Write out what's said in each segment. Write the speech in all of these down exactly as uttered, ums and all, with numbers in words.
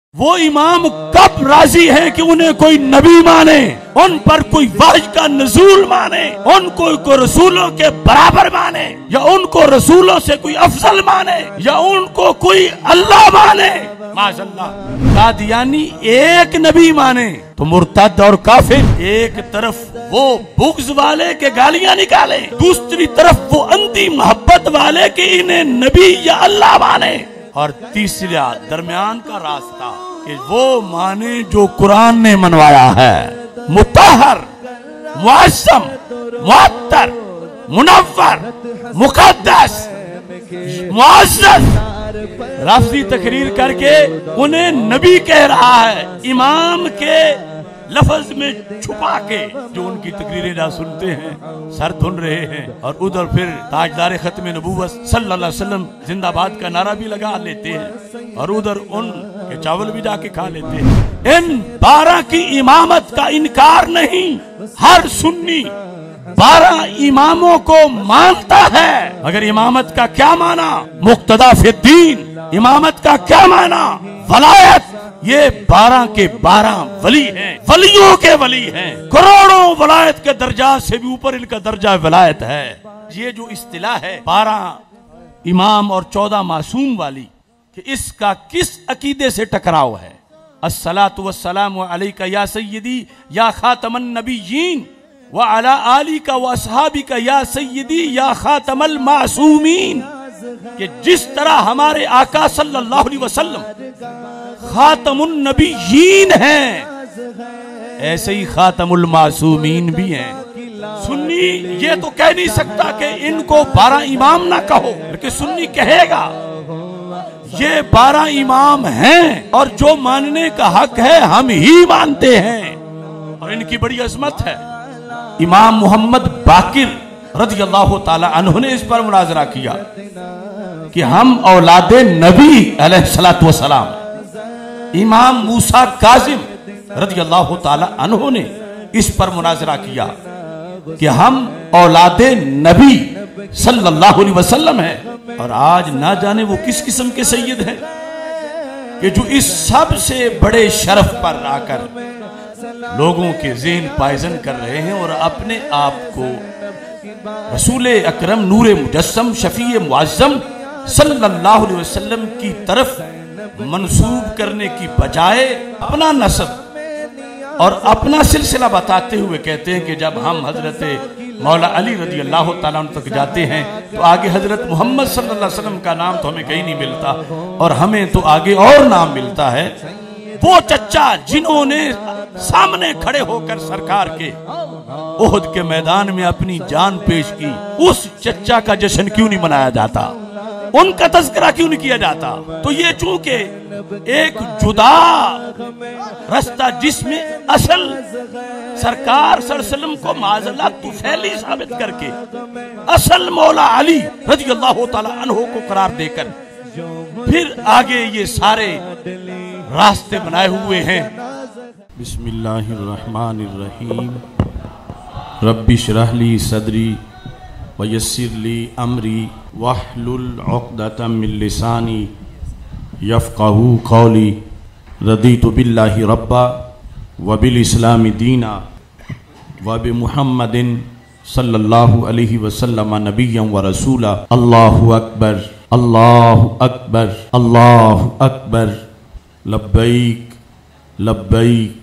وہ امام کب راضی ہیں کہ انہیں کوئی نبی مانے، ان پر کوئی وحی کا نزول مانے، ان کو کوئی رسولوں کے برابر مانے، یا ان کو رسولوں سے کوئی افضل مانے، یا ان کو کوئی اللہ مانے؟ معاذ اللہ۔ قادیانی ایک نبی مانے تو مرتد اور کافر، ایک طرف وہ بغض والے کے گالیاں نکالے، دوسری طرف وہ اندھی محبت والے کہ انہیں نبی یا اللہ مانے، اور تیسرا درمیان کا راستہ کہ وہ مانے جو قرآن نے منوایا ہے، مطہر، معظم، معطر، منور، مقدس، معزز، لفظی تقریر کر کے انہیں نبی کہہ رہا ہے، امام کے لفظ میں چھپا کے جو ان کی تقریریں نہ سنتے ہیں سر دھن رہے ہیں، اور ادھر پھر تاجدار ختم نبوت صلی اللہ علیہ وسلم زندہ باد کا نعرہ بھی لگا لیتے ہیں، اور ادھر ان کے چاول بھی جا کے کھا لیتے ہیں۔ ان بارہ کی امامت کا انکار نہیں، ہر سنی بارہ اماموں کو مانتا ہے، مگر امامت کا کیا معنی؟ مقتدی فی الدین۔ امامت کا کیا معنی؟ ولایت۔ یہ بارہ کے بارہ ولی ہیں، ولیوں کے ولی ہیں، کروڑوں ولایت کے درجات سے بھی اوپر ان کا درجہ ولایت ہے۔ یہ جو اصطلاح ہے بارہ امام اور چودہ معصوم والی، کہ اس کا کس عقیدے سے ٹکراؤ ہے؟ الصلاۃ والسلام علیک یا سیدی یا خاتم النبیین وعلی آلک واصحابک یا سیدی یا خاتم المعصومین، کہ جس طرح ہمارے آقا صلی اللہ علیہ وسلم خاتم النبیین ہیں، ایسے ہی خاتم المعصومین بھی ہیں۔ سنی یہ تو کہہ نہیں سکتا کہ ان کو بارہ امام نہ کہو، لیکن سنی کہے گا یہ بارہ امام ہیں، اور جو ماننے کا حق ہے ہم ہی مانتے ہیں، اور ان کی بڑی عظمت ہے۔ امام محمد باقر رضی اللہ تعالی عنہ نے اس پر مناظرہ کیا کہ ہم اولاد نبی علیہ الصلوۃ والسلام۔ امام موسیٰ کاظم رضی اللہ تعالی عنہ نے اس پر مناظرہ کیا کہ ہم اولاد نبی صلی اللہ علیہ وسلم ہیں، اور آج نہ جانے وہ کس قسم کے سید ہیں کہ جو اس سب سے بڑے شرف پر آ کر لوگوں کے ذہن پائزن کر رہے ہیں، اور اپنے آپ کو رسول اکرم نور مجسم شفیع معظم صلی اللہ علیہ وسلم کی طرف منسوب کرنے کی بجائے اپنا نسب اور اپنا سلسلہ بتاتے ہوئے کہتے ہیں کہ جب ہم حضرت مولا علی رضی اللہ تعالیٰ عنہ تک جاتے ہیں تو آگے حضرت محمد صلی اللہ علیہ وسلم کا نام تو ہمیں کہیں نہیں ملتا، اور ہمیں تو آگے اور نام ملتا ہے۔ وہ چچا جنہوں نے سامنے کھڑے ہو کر سرکار کے احد کے میدان میں اپنی جان پیش کی، اس چچا کا جشن کیوں نہیں منایا جاتا؟ ان کا تذکرہ کیوں نہیں کیا جاتا؟ تو یہ چونکہ ایک جدا رستہ جس میں اصل سرکار صلی اللہ علیہ وسلم کو معاذ اللہ طفیلی ثابت کر کے اصل مولا علی رضی اللہ تعالی عنہ کو قرار دے کر پھر آگے یہ سارے راستے بنائے ہوئے ہیں۔ بسم اللہ الرحمن الرحیم۔ رب اشرح لی صدری ویسر لی امری واحلل عقدۃ من لسانی یفقہوا قولی۔ رضیت باللہ ربا وبالاسلام دینا وبمحمد صلی اللہ علیہ وسلم نبیا ورسولا۔ اللہ اکبر، اللہ اکبر، اللہ اکبر، لبیک لبیک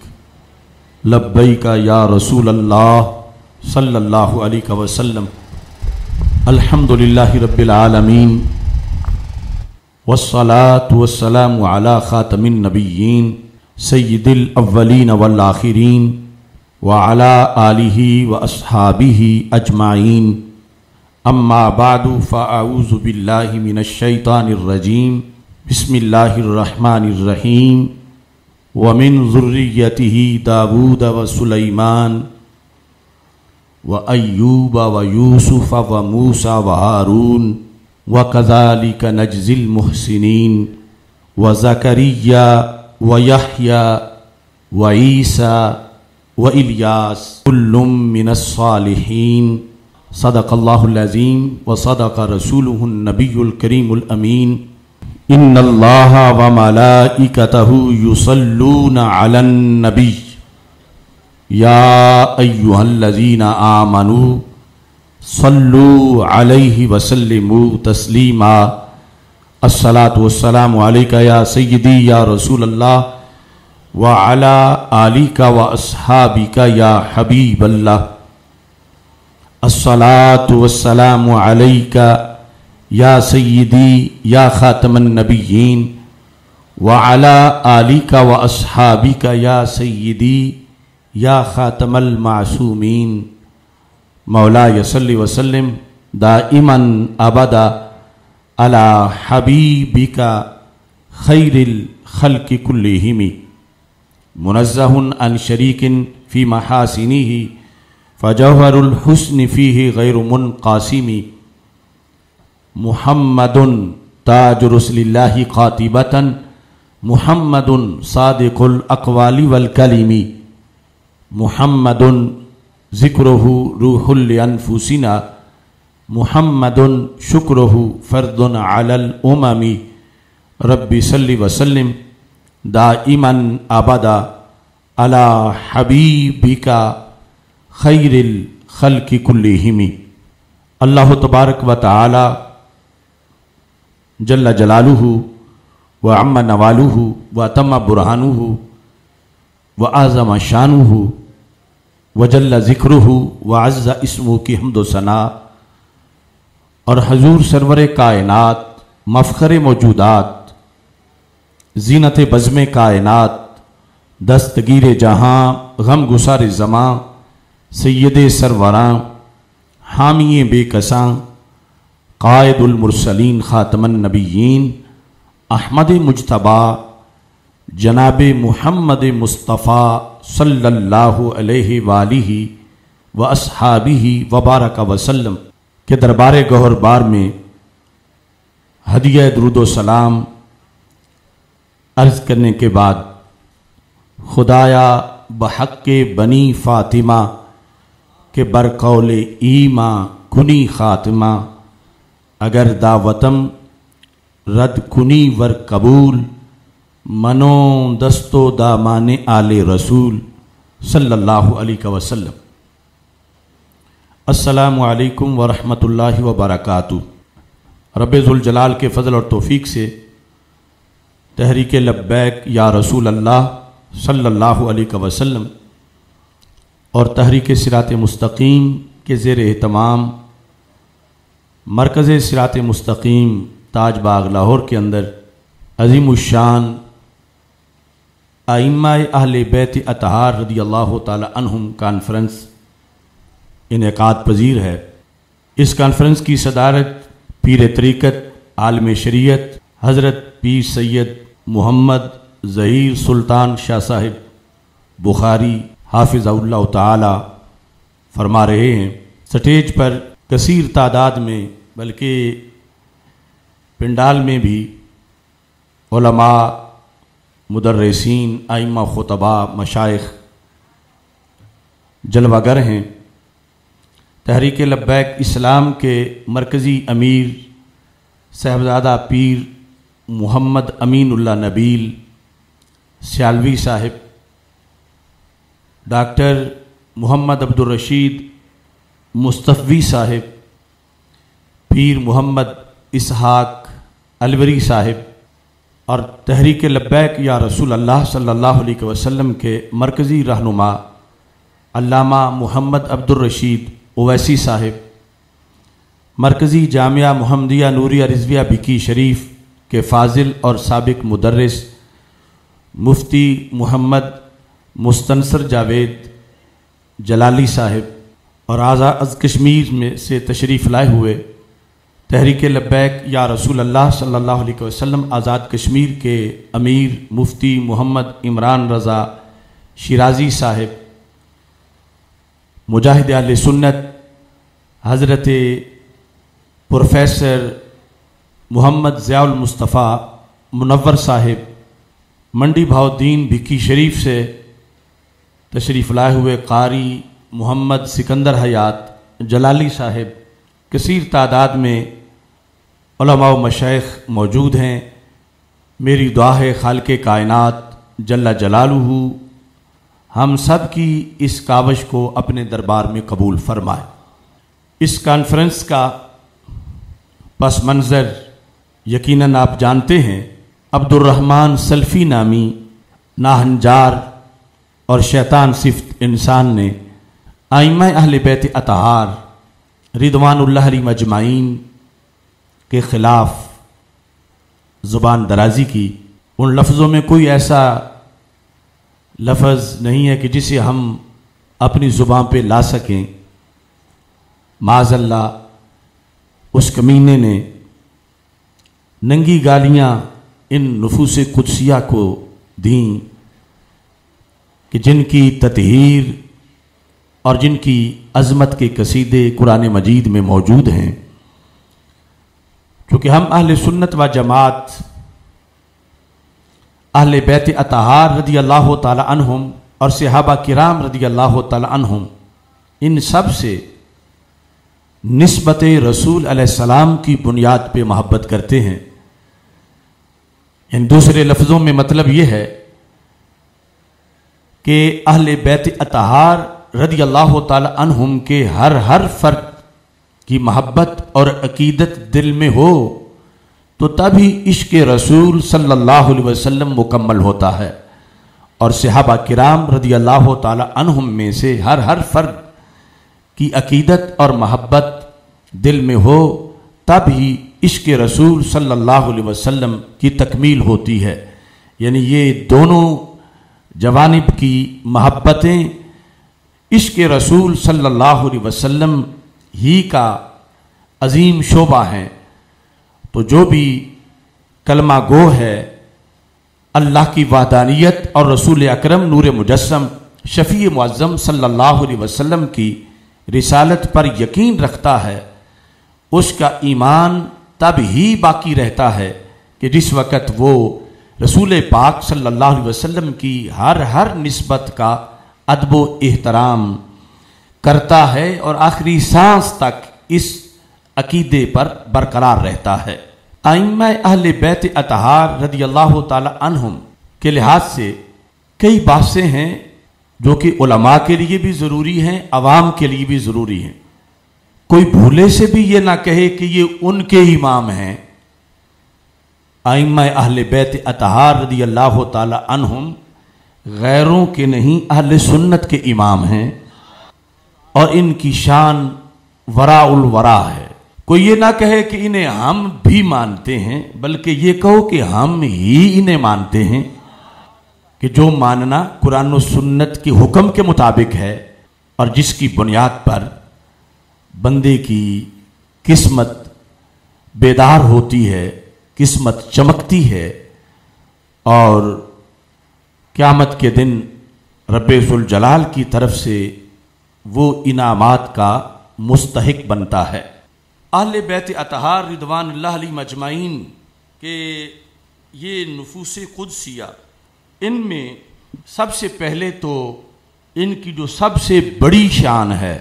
لبیک یا رسول اللہ صلی اللہ علیہ وسلم۔ الحمدللہ رب العالمین، والصلاة والسلام علی خاتم النبیین سید الاولین والآخرین وعلی آلہ واصحابہ اجمعین، اما بعد فاعوذ باللہ من الشیطان الرجیم، بسم اللہ الرحمن الرحیم۔ ومن ذریتہ داود وسلیمان وأيوب ويوسف وموسى وهارون وكذلك نجزي المحسنين وزكريا ويحيى وعيسى وإلياس كل من الصالحين۔ صدق الله العظيم وصدق رسوله النبي الكريم الأمين۔ ان اللہ و ملائکتہ یصلون علی النبی یا ایہا الذین آمنوا صلوا علیہ وسلموا تسلیما الصلاۃ والسلام علیک یا سیدی یا رسول اللہ وعلی آلک و اصحابک یا حبیب اللہ الصلاۃ والسلام علیک یا سیدی یا خاتم النبیین وعلی آلک و اصحابک یا سیدی یا خاتم المعصومین مولا صلی وسلم دائما ابدا علی حبیبک خیر الخلق کلہم منزہ عن شریک فی محاسنہ فجوہر الحسن فیہ غیر منقاسم محمد تاج رسل اللہ قاطبۃ محمد صادق الاقوال والکلم محمد ذکرہ روح لانفسنا محمد شکرہ فرد علی الامم رب صلی وسلم دائما ابدا علی حبیبک خیر الخلق کلہم۔ اللہ تبارک و تعالی جل جلالہ وعم نوالہ واتم برہانہ وعظم شانہ وجل ذکرہ وعز اسمہ کی حمد و ثنا اور حضور سرور کائنات مفخر موجودات زینت بزم کائنات دستگیر جہاں غم گسار زماں سید سروراں حامی بے کساں قائد المرسلین خاتم النبیین احمد مجتبی جناب محمد مصطفیٰ صلی اللہ علیہ وآلہ و اصحابہ وبارک وسلم کے دربار گوہر بار میں ہدیہ درود و سلام عرض کرنے کے بعد خدایا بحق بنی فاطمہ کے برقول ایماں کنی خاتمہ اگر دعوتم رد کنی ور قبول منو دستو دامان آل رسول صلی اللہ علیہ وسلم۔ السلام علیکم ورحمۃ اللہ وبرکاتہ۔ رب ذوالجلال کے فضل اور توفیق سے تحریک لبیک یا رسول اللہ صلی اللہ علیہ وسلم اور تحریک صراط مستقیم کے زیر اہتمام مرکز صراط مستقیم تاج باغ لاہور کے اندر عظیم الشان ائمہ اہل بیت اطہار رضی اللہ تعالی عنہم کانفرنس انعقاد پذیر ہے۔ اس کانفرنس کی صدارت پیر طریقت عالم شریعت حضرت پیر سید محمد ظہیر سلطان شاہ صاحب بخاری حافظ اللہ تعالی فرما رہے ہیں۔ سٹیج پر کثیر تعداد میں بلکہ پنڈال میں بھی علماء مدرسین ائمہ خطبہ مشائخ جلوہ گر ہیں۔ تحریک لبیک اسلام کے مرکزی امیر صاحبزادہ پیر محمد امین اللہ نبیل سیالوی صاحب، ڈاکٹر محمد عبدالرشید مصطفی صاحب، پیر محمد اسحاق الوری صاحب اور تحریک لبیک یا رسول اللہ صلی اللہ علیہ وسلم کے مرکزی رہنما علامہ محمد عبدالرشید اویسی صاحب، مرکزی جامعہ محمدیہ نوریہ رضویہ بکی شریف کے فاضل اور سابق مدرس مفتی محمد مستنصر جاوید جلالی صاحب اور آزاد کشمیر میں سے تشریف لائے ہوئے تحریک لبیک یا رسول اللہ صلی اللہ علیہ وسلم آزاد کشمیر کے امیر مفتی محمد عمران رضا شیرازی صاحب، مجاہد اہل سنت حضرت پروفیسر محمد ضیاء المصطفیٰ منور صاحب، منڈی بہاؤدین بھکی شریف سے تشریف لائے ہوئے قاری محمد سکندر حیات جلالی صاحب، کثیر تعداد میں علماء و مشائخ موجود ہیں۔ मेरी दुआ है खालिक कायनात जल्ला जलालुहु हम सब की इस कावश को अपने दरबार में कबूल फरमाए। इस कॉन्फ्रेंस का पस मंज़र यकीनन आप जानते हैं, अब्दुर्रहमान सल्फ़ी नामी नाहंजार और शैतान सिफ्त इंसान ने आइम्मा अहले बैत अतहार रिदवानुल्लाह अलैहिम अजमाइन के ख़िलाफ़ ज़ुबान दराज़ी की। उन लफ्ज़ों में कोई ऐसा लफ्ज़ नहीं है कि जिसे हम अपनी ज़ुबान पे ला सकें। माज़अल्लाह उस कमीने ने नंगी गालियाँ इन नुफूस कुदसिया को दी कि जिनकी ततहीर और जिनकी अज़मत के कसीदे कुरान मजीद में मौजूद हैं। क्योंकि हम अहले सुन्नत व जमात अहले बैत अतहार रदी अल्लाह ताला अन्हुम और सहाबा किराम रदी अल्लाह ताला अन्हुम इन सब से निस्बत रसूल अलैहिस्सलाम की बुनियाद पे मोहब्बत करते हैं। इन दूसरे लफ्ज़ों में मतलब ये है कि अहले बैत अतहार रदी अल्लाह ताला अन्हुम के हर हर फर्द की मोहब्बत और अकीदत दिल में हो तो तभी इश्क़ रसूल सल्लल्लाहु अलैहि वसल्लम मुकम्मल होता है। और सहाबा किराम रदी अल्लाह ताला अन्हुम में से हर हर फर्द की अकीदत और मोहब्बत दिल में हो तभी इश्क़ रसूल सल्लल्लाहु अलैहि वसल्लम की तकमील होती है। यानी ये दोनों जवानिब की मोहब्बतें इश्क़ रसूल सल्लल्लाहु अलैहि वसल्लम ही का अजीम शोबा है। तो जो भी कलमा गो है अल्लाह की वहदानियत और रसूल अकरम नूर मुजस्सम शफ़ी मुअज़्ज़म सल्लल्लाहु अलैहि वसल्लम की रिसालत पर यकीन रखता है, उसका ईमान तब ही बाकी रहता है कि जिस वक़्त वो रसूल पाक सल्लल्लाहु अलैहि वसल्लम की हर हर निस्बत का अदब व एहतराम करता है और आखिरी सांस तक इस अकीदे पर बरकरार रहता है। आइम्मा अहले बैत अतहार रदी अल्लाह ताला अन्हुम के लिहाज से कई बातें हैं जो कि उलमा के लिए भी ज़रूरी हैं, अवाम के लिए भी ज़रूरी हैं। कोई भूले से भी ये ना कहे कि ये उनके इमाम हैं। आइम्मा अहले बैत अतहार रदी अल्लाह ताला अन्हुम गैरों के नहीं अहले सुन्नत के इमाम हैं और इनकी शान वराउल वरा है। कोई ये ना कहे कि इन्हें हम भी मानते हैं, बल्कि ये कहो कि हम ही इन्हें मानते हैं कि जो मानना कुरान और सुन्नत के हुक्म के मुताबिक है और जिसकी बुनियाद पर बंदे की किस्मत बेदार होती है, किस्मत चमकती है और क़यामत के दिन रब्बे ज़ुल जलाल की तरफ से वो इनामात का मुस्तहिक बनता है। अहले बैत अतहार रिदवानुल्लाह अलैहिम अजमाइन के ये नुफूस कुदसिया, इनमें सबसे पहले तो इनकी जो सबसे बड़ी शान है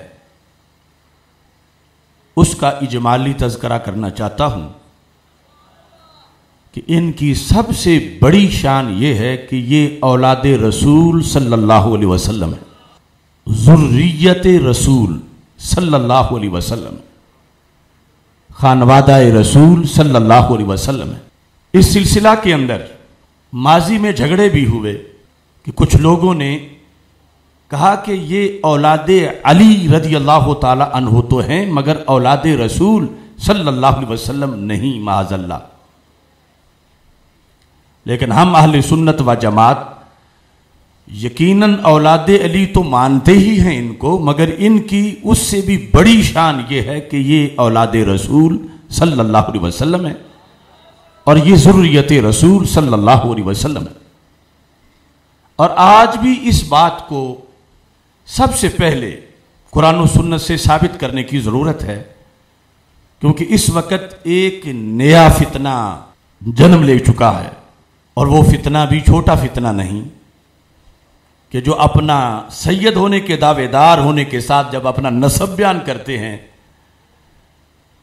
उसका इजमाली तज़किरा करना चाहता हूँ कि इनकी सबसे बड़ी शान ये है कि ये औलाद रसूल सल्लल्लाहु अलैहि वसल्लम है, ज़ुर्रियत रसूल सल्लल्लाहु अलैहि वसल्लम, खानवादा रसूल सल्लल्लाहु अलैहि वसल्लम है। इस सिलसिला के अंदर माजी में झगड़े भी हुए कि कुछ लोगों ने कहा कि ये औलाद अली रदी अल्लाह ताला अन्हु तो हैं मगर औलाद रसूल सल्लल्लाहु अलैहि वसल्लम नहीं, माअज़ल्लाह। लेकिन हम अहले सुन्नत व जमात यकीनन औलाद अली तो मानते ही हैं इनको, मगर इनकी उससे भी बड़ी शान ये है कि ये औलाद रसूल सल्लल्लाहु अलैहि वसल्लम है और ये ज़ुर्रियत रसूल सल्लल्लाहु अलैहि वसल्लम है। और आज भी इस बात को सबसे पहले कुरान और सुन्नत से साबित करने की ज़रूरत है, क्योंकि इस वक्त एक नया फितना जन्म ले चुका है और वो फितना भी छोटा फितना नहीं कि जो अपना सैयद होने के दावेदार होने के साथ जब अपना नसब बयान करते हैं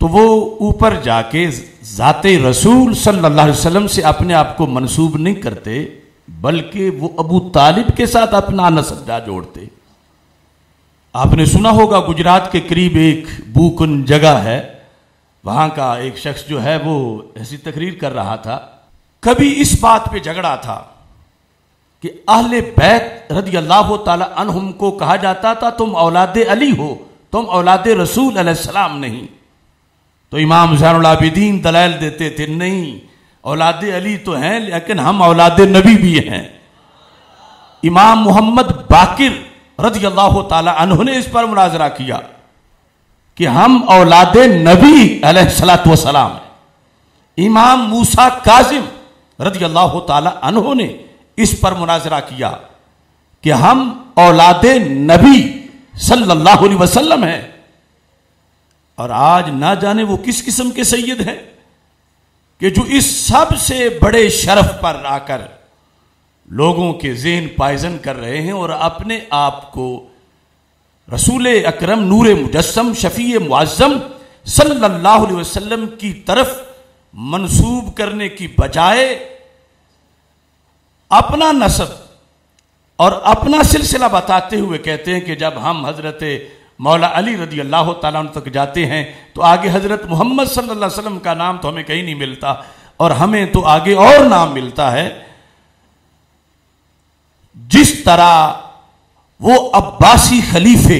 تو وہ اوپر جا کے ذات رسول صلی اللہ علیہ وسلم سے اپنے آپ کو منسوب نہیں کرتے، بلکہ وہ ابو طالب کے ساتھ اپنا نسب جا جوڑتے۔ آپ نے سنا ہوگا گجرات کے قریب ایک بوکن جگہ ہے، وہاں کا ایک شخص جو ہے وہ ایسی تقریر کر رہا تھا، کبھی اس بات پہ جھگڑا تھا کہ اہل بیت رضی اللہ تعالی عنہم کو کہا جاتا تھا تم اولاد علی ہو، تم اولاد رسول علیہ السلام نہیں۔ تو امام زین العابدین دلائل دیتے تھے، نہیں، اولاد علی تو ہیں لیکن ہم اولاد نبی بھی ہیں۔ امام محمد باقر رضی اللہ تعالی عنہ نے اس پر مناظرہ کیا کہ ہم اولاد نبی علیہ الصلوۃ والسلام ہیں۔ امام موسیٰ کاظم رضی اللہ تعالی عنہ نے اس پر مناظرہ کیا کہ ہم اولاد نبی صلی اللہ علیہ وسلم ہیں۔ اور آج نہ جانے وہ کس قسم کے سید ہیں کہ جو اس سب سے بڑے شرف پر آ کر لوگوں کے ذہن پائزن کر رہے ہیں اور اپنے آپ کو رسول اکرم نور مجسم شفیع معظم صلی اللہ علیہ وسلم کی طرف منسوب کرنے کی بجائے اپنا نسب اور اپنا سلسلہ بتاتے ہوئے کہتے ہیں کہ جب ہم حضرت مولا علی رضی اللہ تعالیٰ عنہ تک جاتے ہیں تو آگے حضرت محمد صلی اللہ علیہ وسلم کا نام تو ہمیں کہیں نہیں ملتا، اور ہمیں تو آگے اور نام ملتا ہے۔ جس طرح وہ عباسی خلیفے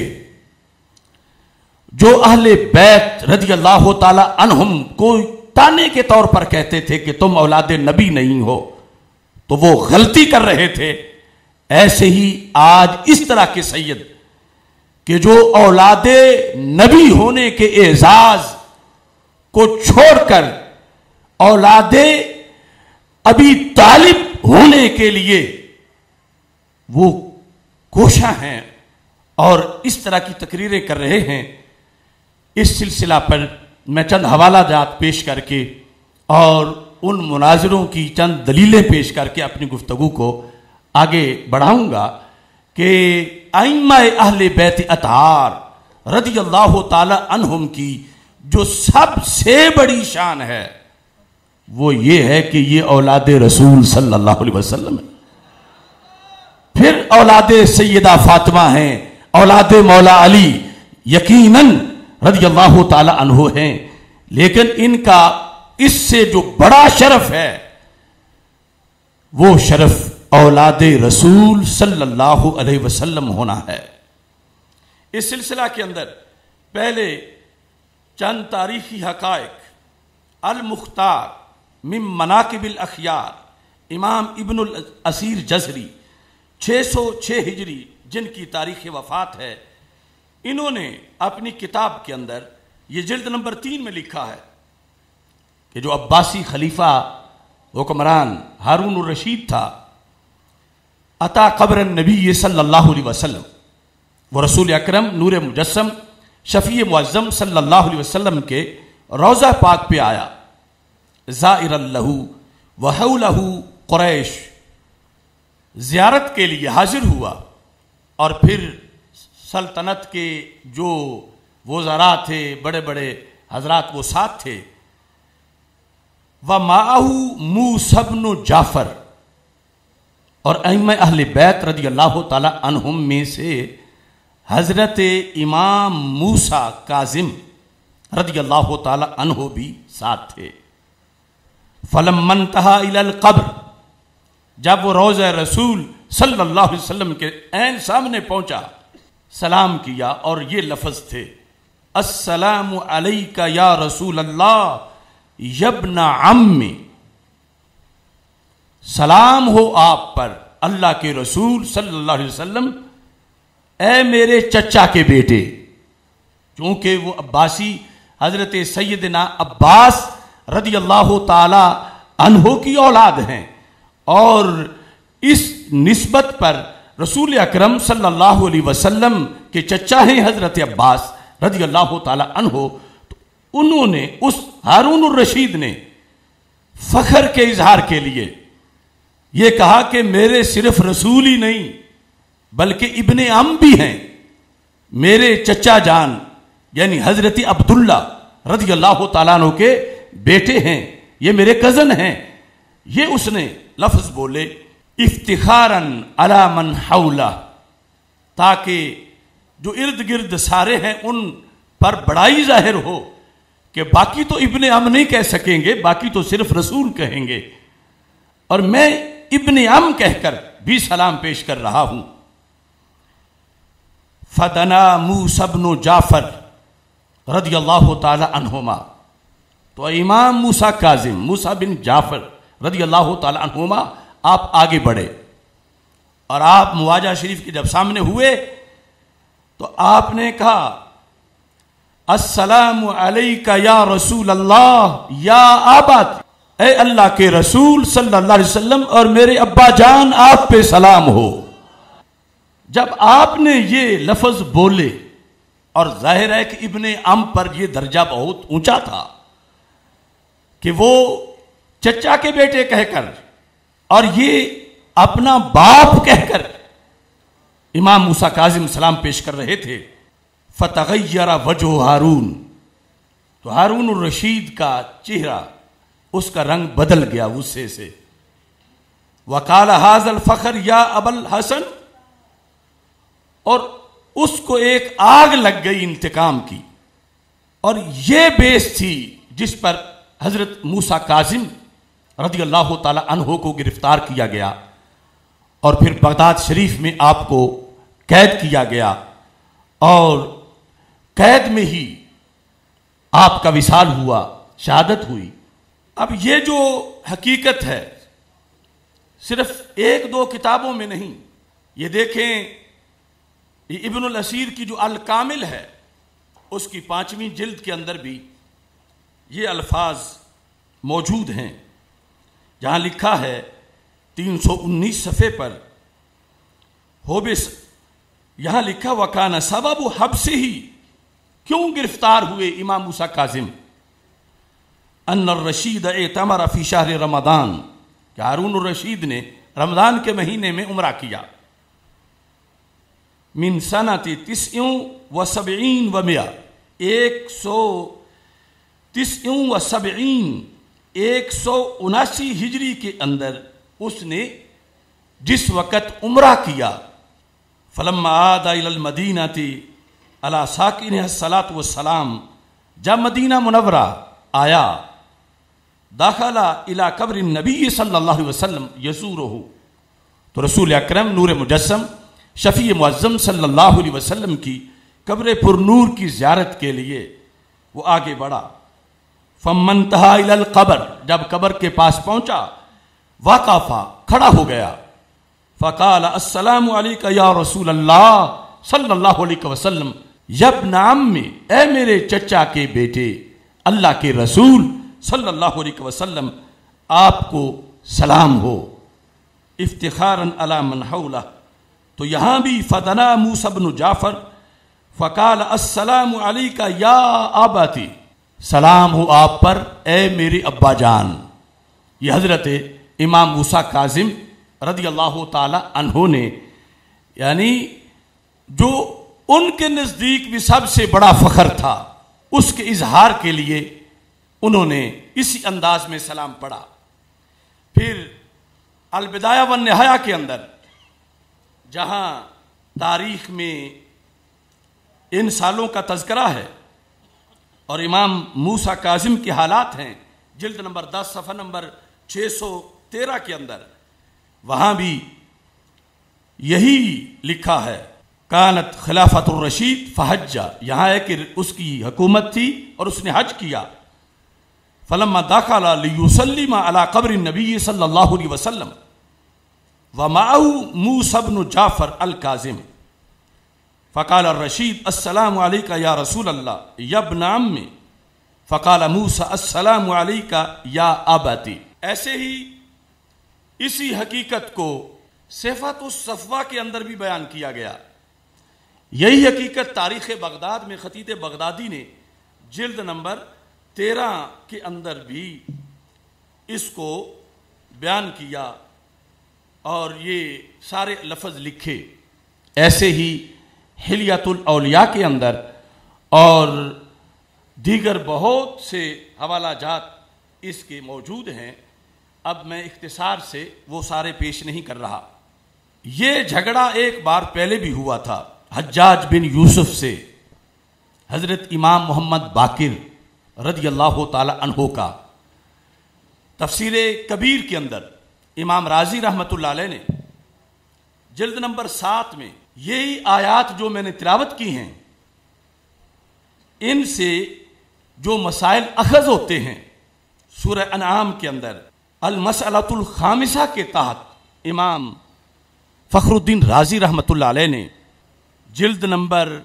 جو اہل بیت رضی اللہ تعالی عنہم کو تانے کے طور پر کہتے تھے کہ تم اولاد نبی نہیں ہو، تو وہ غلطی کر رہے تھے، ایسے ہی آج اس طرح کے سید کہ جو اولاد نبی ہونے کے اعزاز کو چھوڑ کر اولاد ابی طالب ہونے کے لیے وہ کوشاں ہیں اور اس طرح کی تقریریں کر رہے ہیں، اس سلسلہ پر میں چند حوالہ جات پیش کر کے اور ان مناظروں کی چند دلیلیں پیش کر کے اپنی گفتگو کو آگے بڑھاؤں گا کہ ائمہ اہل بیت اطہار رضی اللہ تعالی عنہم کی جو سب سے بڑی شان ہے وہ یہ ہے کہ یہ اولاد رسول صلی اللہ علیہ وسلم ہے، پھر اولاد سیدہ فاطمہ ہیں، اولاد مولا علی یقیناً رضی اللہ تعالی عنہ ہیں، لیکن ان کا اس سے جو بڑا شرف ہے وہ شرف اولاد رسول صلی اللہ علیہ وسلم ہونا ہے۔ اس سلسلہ کے اندر پہلے چند تاریخی حقائق المختار من مناقب الاخیار امام ابن الاسیر جزری چھ سو چھ ہجری جن کی تاریخ وفات ہے، انہوں نے اپنی کتاب کے اندر یہ جلد نمبر تین میں لکھا ہے کہ جو عباسی خلیفہ حکمران ہارون الرشید تھا، اتا قبر النبی صلی اللہ علیہ وسلم، وہ رسول اکرم نور مجسم شفیع معظم صلی اللہ علیہ وسلم کے روضہ پاک پہ آیا، زائر لہ وحولہ قریش، زیارت کے لیے حاضر ہوا، اور پھر سلطنت کے جو وزراء تھے، بڑے بڑے حضرات وہ ساتھ تھے، وَمَعَهُ مُوسَى بْنُ جعفر، اور ائمہ اہل بیت رضی اللہ تعالی عنہم میں سے حضرت امام موسیٰ کاظم رضی اللہ تعالی عنہ بھی ساتھ تھے۔ فَلَمَّا انْتَهَا إِلَى الْقَبْرِ، جب وہ روضہ رسول صلی اللہ علیہ وسلم کے عین سامنے پہنچا، سلام کیا، اور یہ لفظ تھے، السلام علیک یا رسول اللہ یبن عمی، سلام ہو آپ پر اللہ کے رسول صلی اللہ علیہ وسلم، اے میرے چچا کے بیٹے، چونکہ وہ عباسی حضرت سیدنا عباس رضی اللہ تعالی عنہ کی اولاد ہیں، اور اس نسبت پر رسول اکرم صلی اللہ علیہ وسلم کے چچا ہیں حضرت عباس رضی اللہ تعالی عنہ، تو انہوں نے اس ہارون الرشید نے فخر کے اظہار کے لیے یہ کہا کہ میرے صرف رسول ہی نہیں بلکہ ابن عم بھی ہیں، میرے چچا جان یعنی حضرت عبداللہ رضی اللہ تعالیٰ عنہ کے بیٹے ہیں، یہ میرے کزن ہیں. یہ اس نے لفظ بولے افتخاراً علی من حولہ، تاکہ جو ارد گرد سارے ہیں ان پر بڑائی ظاہر ہو کہ باقی تو ابن ام نہیں کہہ سکیں گے، باقی تو صرف رسول کہیں گے، اور میں ابن ام کہہ کر بھی سلام پیش کر رہا ہوں. فدنا موسیٰ بن جعفر رضی اللہ تعالی عنہما، تو امام موسیٰ کاظم موسیٰ بن جعفر رضی اللہ تعالی عنہما آپ آگے بڑھے، اور آپ مواجہ شریف کے جب سامنے ہوئے تو آپ نے کہا السلام علیکہ یا رسول اللہ یا آبات، اے اللہ کے رسول صلی اللہ علیہ وسلم اور میرے ابا جان آپ پہ سلام ہو. جب آپ نے یہ لفظ بولے، اور ظاہر ہے کہ ابن ام پر یہ درجہ بہت اونچا تھا کہ وہ چچا کے بیٹے کہہ کر اور یہ اپنا باپ کہہ کر امام موسیٰ کاظم سلام پیش کر رہے تھے. فتغیر وجہ ہارون، تو ہارون الرشید کا چہرہ اس کا رنگ بدل گیا غصے سے. وقال ھذا الفخر یا ابا الحسن، اور اس کو ایک آگ لگ گئی انتقام کی، اور یہ بیس تھی جس پر حضرت موسیٰ کاظم رضی اللہ تعالی عنہ کو گرفتار کیا گیا، اور پھر بغداد شریف میں آپ کو قید کیا گیا، اور قید میں ہی آپ کا وصال ہوا، شہادت ہوئی. اب یہ جو حقیقت ہے صرف ایک دو کتابوں میں نہیں، یہ دیکھیں یہ ابن الاسیر کی جو الکامل ہے اس کی پانچویں جلد کے اندر بھی یہ الفاظ موجود ہیں، جہاں لکھا ہے تین سو انیس صفحے پر ہوبس، یہاں لکھا وکان سبب حبسہ، کیوں گرفتار ہوئے امام موسیٰ کاظم، ان الرشید اعتمر فی شہر رمضان، کہ ہارون الرشید نے رمضان کے مہینے میں عمرہ کیا، من سنت تسع و سبعین و مئہ، ایک سو تسع و سبعین، ایک سو اناسی ہجری کے اندر اس نے جس وقت عمرہ کیا. فلما عاد الی المدینہ علی ساکنہ الصلاۃ والسلام، جب مدینہ منورہ آیا، داخل الی قبر النبی صلی اللہ علیہ وسلم یزورہ، تو رسول اکرم نور مجسم شفیع معظم صلی اللہ علیہ وسلم کی قبر پر نور کی زیارت کے لیے وہ آگے بڑھا. فمنتہا الی القبر، جب قبر کے پاس پہنچا، وقف، کھڑا ہو گیا. فقال السلام علیکہ یا رسول اللہ صلی اللہ علیہ وسلم، یبن عم، اے میرے چچا کے بیٹے اللہ کے رسول صلی اللہ علیہ وسلم آپ کو سلام ہو. افتخاراً علی من حولہ، تو یہاں بھی فدنا موسیٰ بن جعفر فقال السلام علیکہ یا آباتی، سلام ہو آپ پر اے میرے ابا جان. یہ حضرت امام موسیٰ کاظم رضی اللہ تعالی عنہ نے، یعنی جو ان کے نزدیک بھی سب سے بڑا فخر تھا، اس کے اظہار کے لیے انہوں نے اسی انداز میں سلام پڑھا. پھر البدایہ والنہایہ کے اندر جہاں تاریخ میں ان سالوں کا تذکرہ ہے اور امام موسیٰ کاظم کے حالات ہیں، جلد نمبر دس صفحہ نمبر چھ سو تیرہ کے اندر، وہاں بھی یہی لکھا ہے کانت خلافت الرشید فحج، یہاں ہے کہ اس کی حکومت تھی اور اس نے حج کیا. فلما دخل لیسلم علی قبر النبی صلی اللہ علیہ وسلم ومعہ موسیٰ بن جعفر الکاظم، فقال الرشید السلام علیکہ یا رسول اللہ یبن عم، فقال موسیٰ السلام علیکہ یا اباتی. ایسے ہی اسی حقیقت کو صفات الصفوہ کے اندر بھی بیان کیا گیا. یہی حقیقت تاریخ بغداد میں خطیب بغدادی نے جلد نمبر تیرہ کے اندر بھی اس کو بیان کیا اور یہ سارے لفظ لکھے. ایسے ہی حلیۃ الاولیاء کے اندر اور دیگر بہت سے حوالہ جات اس کے موجود ہیں، اب میں اختصار سے وہ سارے پیش نہیں کر رہا۔ یہ جھگڑا ایک بار پہلے بھی ہوا تھا حجاج بن یوسف سے حضرت امام محمد باقر رضی اللہ تعالی عنہ کا۔ تفسیر کبیر کے اندر امام رازی رحمت اللہ علیہ نے جلد نمبر سات میں یہی آیات جو میں نے تلاوت کی ہیں، ان سے جو مسائل اخذ ہوتے ہیں، سورہ انعام کے اندر المسئلۃ الخامسہ کے تحت امام فخر الدین رازی رحمت اللہ علیہ نے جلد نمبر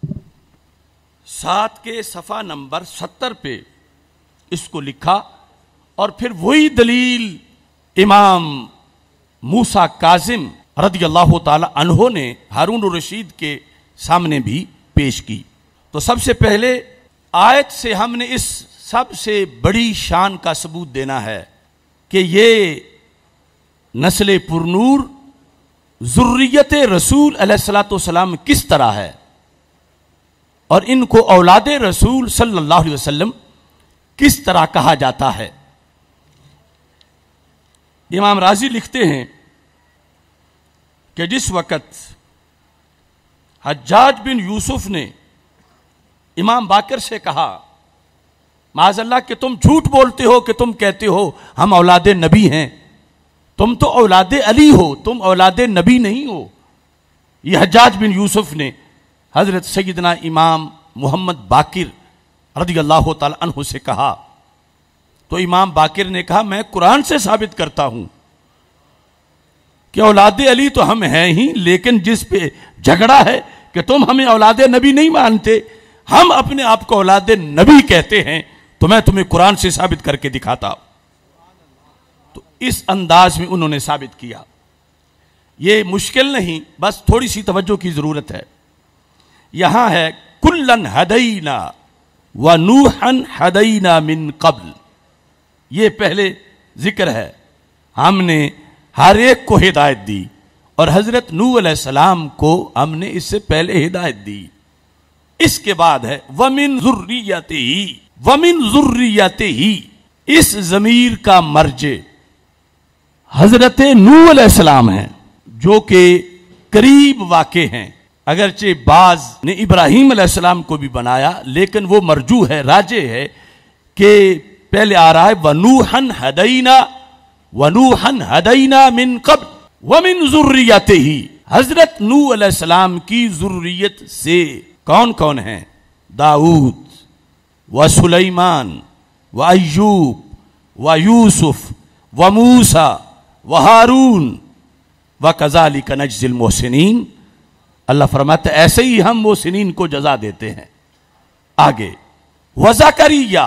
سات کے صفحہ نمبر ستر پہ اس کو لکھا، اور پھر وہی دلیل امام موسیٰ کاظم رضی اللہ تعالی عنہ نے ہارون الرشید کے سامنے بھی پیش کی۔ تو سب سے پہلے آیت سے ہم نے اس سب سے بڑی شان کا ثبوت دینا ہے کہ یہ نسل پرنور ذریت رسول علیہ الصلوۃ والسلام کس طرح ہے، اور ان کو اولاد رسول صلی اللہ علیہ وسلم کس طرح کہا جاتا ہے۔ امام رازی لکھتے ہیں کہ جس وقت حجاج بن یوسف نے امام باقر سے کہا معاذ اللہ کہ تم جھوٹ بولتے ہو کہ تم کہتے ہو ہم اولاد نبی ہیں، تم تو اولاد علی ہو، تم اولاد نبی نہیں ہو، یہ حجاج بن یوسف نے حضرت سیدنا امام محمد باقر رضی اللہ تعالی عنہ سے کہا، تو امام باقر نے کہا میں قرآن سے ثابت کرتا ہوں کہ اولاد علی تو ہم ہیں ہی، لیکن جس پہ جھگڑا ہے کہ تم ہمیں اولاد نبی نہیں مانتے، ہم اپنے آپ کو اولاد نبی کہتے ہیں، تو میں تمہیں قرآن سے ثابت کر کے دکھاتا ہوں۔ تو اس انداز میں انہوں نے ثابت کیا۔ یہ مشکل نہیں، بس تھوڑی سی توجہ کی ضرورت ہے۔ یہاں ہے کلن ہدینا ونوحا ہدینا من قبل، یہ پہلے ذکر ہے، ہم نے ہر ایک کو ہدایت دی، اور حضرت نوح علیہ السلام کو ہم نے اس سے پہلے ہدایت دی۔ اس کے بعد ہے وَمِن ذُرِّيَّتِهِ وَمِن ذُرِّيَّتِهِ، اس ضمیر کا مرجع حضرت نوح علیہ السلام ہیں جو کہ قریب واقع ہیں، اگرچہ بعض نے ابراہیم علیہ السلام کو بھی بنایا، لیکن وہ مرجوح ہے، راجح ہے کہ پہلے آ رہا ہے وَنُوحًا هَدَيْنَا وَنُوحًا هَدَيْنَا مِن قَبْلِ وَمِن ذُرِّيَّتِهِ، حضرت نوح علیہ السلام کی ذریت سے کون کون ہیں؟ داؤد و سلیمان و ایوب و یوسف و موسیٰ و ہارون و کذالک نجزی المحسنین۔ اللہ فرماتا ہے ایسے ہی ہم محسنین کو جزا دیتے ہیں۔ آگے وزکریا،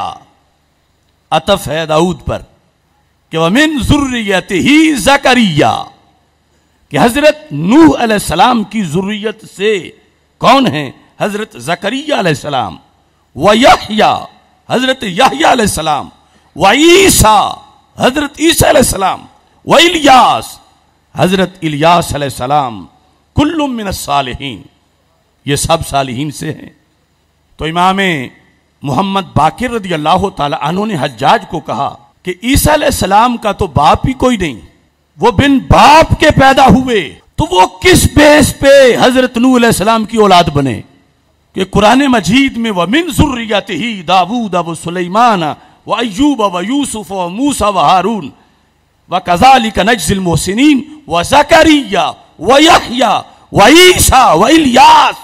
عطف ہے داؤد پر کہ وَمِن ذُرِّيَّتِهِ زکریا، کہ حضرت نوح علیہ السلام کی ذریت سے کون ہیں؟ حضرت زکریا علیہ السلام، وَيَحْيَا، حضرت یحییٰ علیہ السلام، وَعِیسیٰ، حضرت عیسیٰ علیہ السلام، وَإِلیاس، حضرت الیاس علیہ السلام، کل من الصالحین، یہ سب صالحین سے ہیں۔ تو امام محمد باقر رضی اللہ تعالی عنہ نے حجاج کو کہا کہ عیسیٰ علیہ السلام کا تو باپ ہی کوئی نہیں، وہ بن باپ کے پیدا ہوئے، تو وہ کس بیس پہ حضرت نوح علیہ السلام کی اولاد بنے؟ کہ قرآن مجید میں وَمِن ذُرِّيَّتِهِ داؤد وسلیمان وایوب ویوسف وموسیٰ وہارون وَكَذَلِكَ نَجْزِي الْمُحْسِنِينَ وَزَكَرِيَّا وَيَحْيَا وَعِیسیٰ وَإِلیاس۔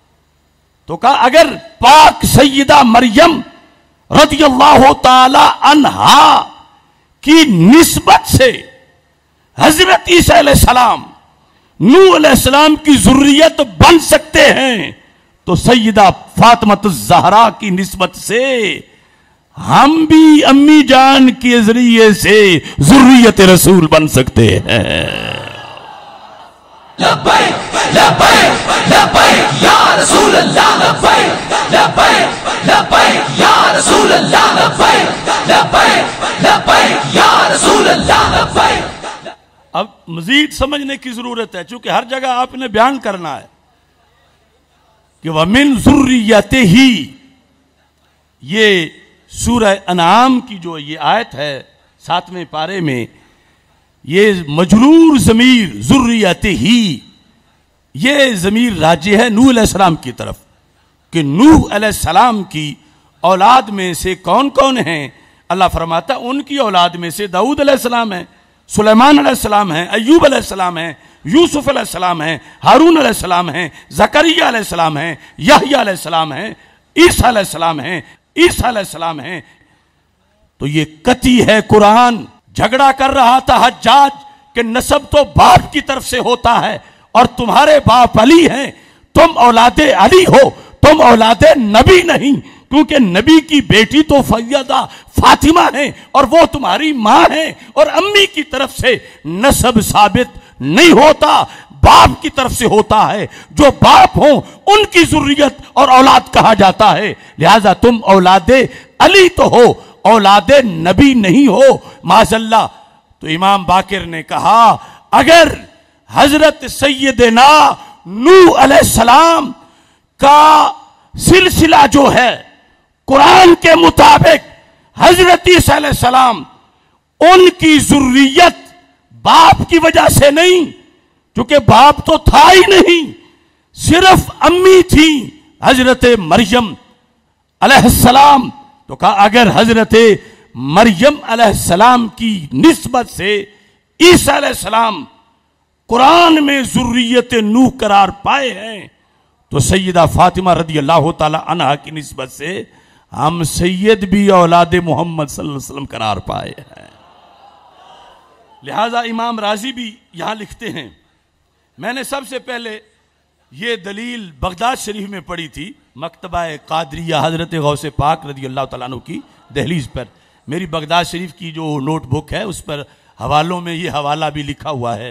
تو کہا اگر پاک سیدہ مریم رضی اللہ تعالی عنہا کی نسبت سے حضرت عیسیٰ علیہ السلام نوح علیہ السلام کی ذریت بن سکتے ہیں، تو سیدہ فاطمہ الزہرا کی نسبت سے ہم بھی امی جان کے ذریعے سے ذریت رسول بن سکتے ہیں۔ لبیک لبیک لبیک یا رسول اللہ، لبیک لبیک لبیک یا رسول اللہ، لبیک لبیک لبیک یا رسول اللہ، لبیک۔ اب مزید سمجھنے کی ضرورت ہے، چونکہ ہر جگہ آپ نے بیان کرنا ہے کہ وَمِن ذُرِّيَّتِهِ، یہ سورہ انعام کی جو یہ آیت ہے ساتویں پارے میں، یہ مجرور ضمیر ذریت ہی، یہ ضمیر راجع ہے نوح علیہ السلام کی طرف کہ نوح علیہ السلام کی اولاد میں سے کون کون ہیں؟ اللہ فرماتا ان کی اولاد میں سے داؤد علیہ السلام ہے، سلیمان علیہ السلام ہے، ایوب علیہ السلام ہے، یوسف علیہ السلام ہے، ہارون علیہ السلام ہے، زکریا علیہ السلام ہے، یحییٰ علیہ السلام ہے، عیسیٰ علیہ السلام ہے، عیسیٰ علیہ السلام ہے۔ تو یہ قطعی ہے، قرآن جھگڑا کر رہا تھا حجاج کہ نسب تو باپ کی طرف سے ہوتا ہے اور تمہارے باپ علی ہیں، تم اولاد علی ہو، تم اولاد نبی نہیں، کیونکہ نبی کی بیٹی تو سیدہ فاطمہ ہیں اور وہ تمہاری ماں ہیں، اور امی کی طرف سے نسب ثابت نہیں ہوتا، باپ کی طرف سے ہوتا ہے، جو باپ ہوں ان کی ذریت اور اولاد کہا جاتا ہے، لہذا تم اولاد علی تو ہو، اولاد نبی نہیں ہو معاذ اللہ۔ تو امام باقر نے کہا اگر حضرت سیدنا نوح علیہ السلام کا سلسلہ جو ہے قرآن کے مطابق حضرت عیسیٰ علیہ السلام ان کی ذریت باپ کی وجہ سے نہیں، کیونکہ باپ تو تھا ہی نہیں، صرف امی تھی حضرت مریم علیہ السلام، تو کہا اگر حضرت مریم علیہ السلام کی نسبت سے عیسیٰ علیہ السلام قرآن میں ذریت نوح قرار پائے ہیں تو سیدہ فاطمہ رضی اللہ تعالی عنہا کی نسبت سے ہم سید بھی اولاد محمد صلی اللہ علیہ وسلم قرار پائے ہیں۔ لہذا امام رازی بھی یہاں لکھتے ہیں، میں نے سب سے پہلے یہ دلیل بغداد شریف میں پڑھی تھی، مکتبہ قادریہ حضرت غوث پاک رضی اللہ تعالیٰ عنہ کی دہلیز پر، میری بغداد شریف کی جو نوٹ بک ہے اس پر حوالوں میں یہ حوالہ بھی لکھا ہوا ہے۔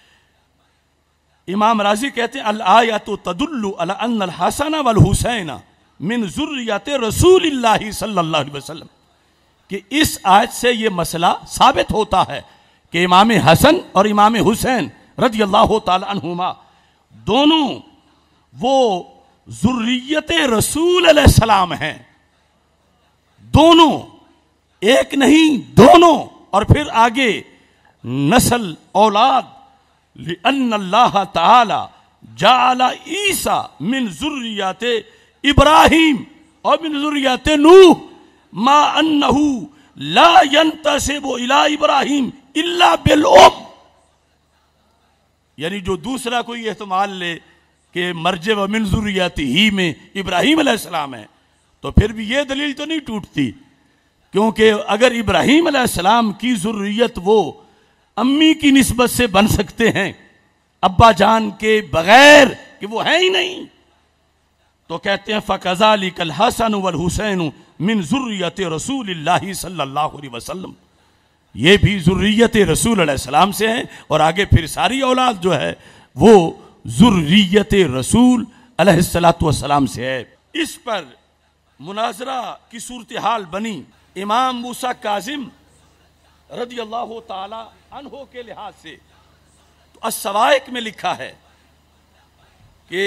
امام رازی کہتے ہیں الآیات تدل علی ان الحسن والحسین من ذریت رسول اللہ صلی اللہ علیہ وسلم، کہ اس آیت سے یہ مسئلہ ثابت ہوتا ہے کہ امام حسن اور امام حسین رضی اللہ تعالی عنہما دونوں وہ ذریت رسول علیہ السلام ہیں، دونوں، ایک نہیں دونوں، اور پھر آگے نسل اولاد لأن اللہ تعالی جعل عیسیٰ من ذریات ابراہیم اور من ذریات نوح ما انہ لا ينتسب الى ابراہیم الا بالام، یعنی جو دوسرا کوئی احتمال لے کہ مرجع و من ذریات ہی میں ابراہیم علیہ السلام ہے تو پھر بھی یہ دلیل تو نہیں ٹوٹتی، کیونکہ اگر ابراہیم علیہ السلام کی ذریت وہ امی کی نسبت سے بن سکتے ہیں ابا جان کے بغیر کہ وہ ہے ہی نہیں، تو کہتے ہیں فَكَذَلِكَ الْحَسَنُ وَالْحُسَيْنُ مِنْ ذُرِّيَّةِ رَسُولِ اللَّهِ صلی اللہ علیہ وسلم، یہ بھی ذریت رسول علیہ السلام سے ہیں، اور آگے پھر ساری اولاد جو ہے وہ ذریت رسول علیہ السلام سے ہے۔ اس پر مناظرہ کی صورتحال بنی امام موسیٰ کاظم رضی اللہ تعالی عنہ کے لحاظ سے، تو السوائق میں لکھا ہے کہ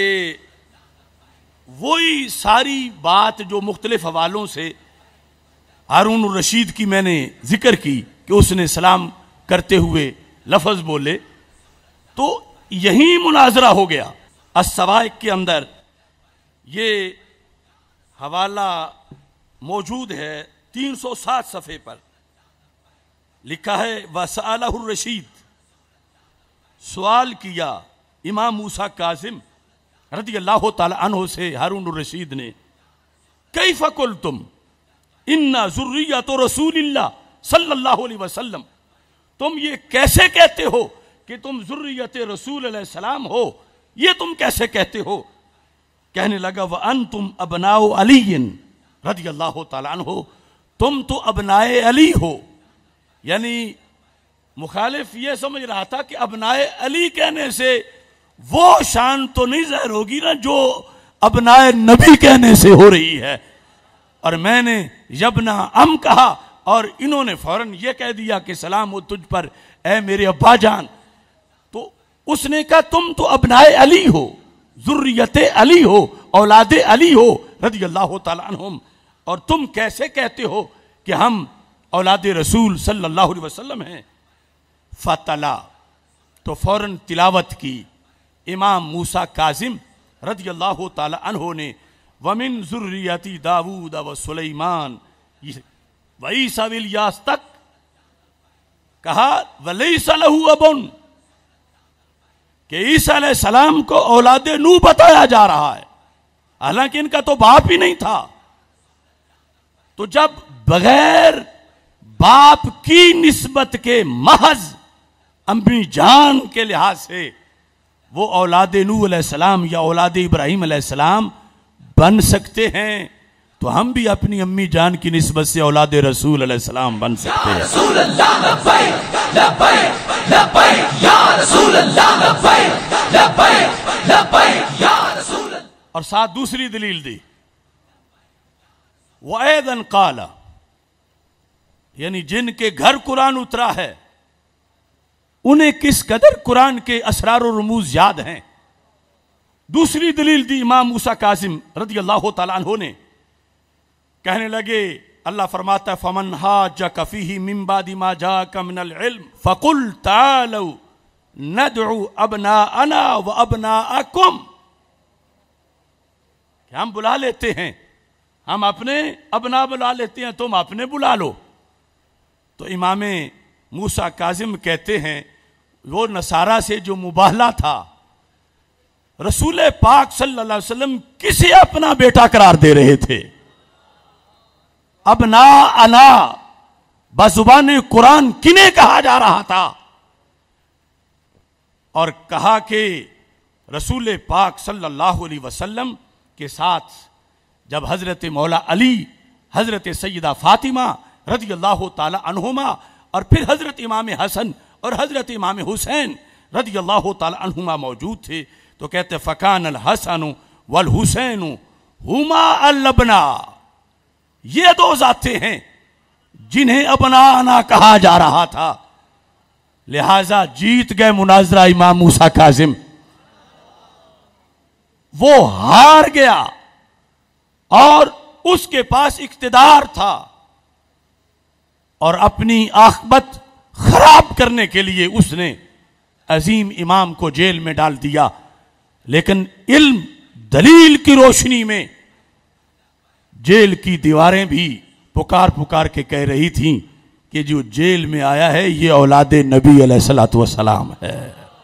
وہی ساری بات جو مختلف حوالوں سے ہارون الرشید کی میں نے ذکر کی کہ اس نے سلام کرتے ہوئے لفظ بولے، تو یہی مناظرہ ہو گیا۔ السوائق کے اندر یہ حوالہ موجود ہے تین سو سات صفحے پر، لکھا ہے وَسَأَلَهُ الرشید، سوال کیا امام موسیٰ کاظم رضی اللہ تعالی عنہ سے ہارون الرشید نے، کیف قلتم ان ذریت رسول اللہ صلی اللہ علیہ وسلم، تم یہ کیسے کہتے ہو کہ تم ذریت رسول علیہ السلام ہو، یہ تم کیسے کہتے ہو؟ کہنے لگا وَأَنْتُمْ أَبْنَاءُ عَلِيٍّ رضی اللہ تعالی عنہ، تم تو ابنائے علی ہو، یعنی مخالف یہ سمجھ رہا تھا کہ ابنائے علی کہنے سے وہ شان تو نہیں ظاہر ہوگی نا جو ابنائے نبی کہنے سے ہو رہی ہے، اور میں نے یبنا ام کہا اور انہوں نے فوراً یہ کہہ دیا کہ سلام ہو تجھ پر اے میرے ابا جان، تو اس نے کہا تم تو ابنائے علی ہو، ذریت علی ہو، اولاد علی ہو رضی اللہ تعالی عنہم۔ اور تم کیسے کہتے ہو کہ ہم اولاد رسول صلی اللہ علیہ وسلم ہیں؟ فتلا، تو فوراً تلاوت کی امام موسیٰ کاظم رضی اللہ تعالی عنہ نے، وَمِن ذُرِّيَّتِ داود وسلیمان وعیسیٰ والیاس تک کہا وَلَيْسَ لَهُ أَبٌ، کہ عیسیٰ علیہ السلام کو اولاد نوح بتایا جا رہا ہے، حالانکہ ان کا تو باپ ہی نہیں تھا۔ تو جب بغیر باپ کی نسبت کے محض امی جان کے لحاظ سے وہ اولاد نوح علیہ السلام یا اولاد ابراہیم علیہ السلام بن سکتے ہیں، تو ہم بھی اپنی امی جان کی نسبت سے اولاد رسول علیہ السلام بن سکتے ہیں۔ رسول اللہ لبیک لبیک لبیک یا رسول اللہ لبیک لبیک لبیک یا رسول اللہ۔ اور ساتھ دوسری دلیل دی، وَأَيْضًا قَالَ، یعنی جن کے گھر قرآن اترا ہے انہیں کس قدر قرآن کے اسرار و رموز یاد ہیں۔ دوسری دلیل دی امام موسیٰ کاظم رضی اللہ تعالیٰ عنہ نے، کہنے لگے، اللہ فرماتا ہے فَمَنْ حَاجَّكَ فِيهِ مِن بَعْدِ مَا جَاءَكَ مِنَ الْعِلْمِ فَقُلْ تَعَالَوْا نَدْعُوا أَبْنَاءَنَا وَأَبْنَاءَكُمْ، کہ ہم بلا لیتے ہیں، ہم اپنے ابنا بلا لیتے ہیں، تم اپنے بلا لو۔ تو امام موسیٰ کاظم کہتے ہیں وہ نصارہ سے جو مباہلہ تھا، رسول پاک صلی اللہ علیہ وسلم کسے اپنا بیٹا قرار دے رہے تھے؟ ابنا انا بزبان قرآن کنہیں کہا جا رہا تھا؟ اور کہا کہ رسول پاک صلی اللہ علیہ وسلم کے ساتھ جب حضرت مولا علی، حضرت سیدہ فاطمہ رضی اللہ تعالی عنہما، اور پھر حضرت امام حسن اور حضرت امام حسین رضی اللہ تعالی عنہما موجود تھے، تو کہتے فکان الحسن والحسین ہما الابنا، یہ دو ذاتیں ہیں جنہیں ابنانا کہا جا رہا تھا، لہذا جیت گئے مناظرہ امام موسیٰ کاظم۔ وہ ہار گیا اور اس کے پاس اقتدار تھا، اور اپنی عاقبت خراب کرنے کے لیے اس نے عظیم امام کو جیل میں ڈال دیا، لیکن علم دلیل کی روشنی میں جیل کی دیواریں بھی پکار پکار کے کہہ رہی تھیں کہ جو جیل میں آیا ہے یہ اولاد نبی علیہ الصلوۃ والسلام ہے۔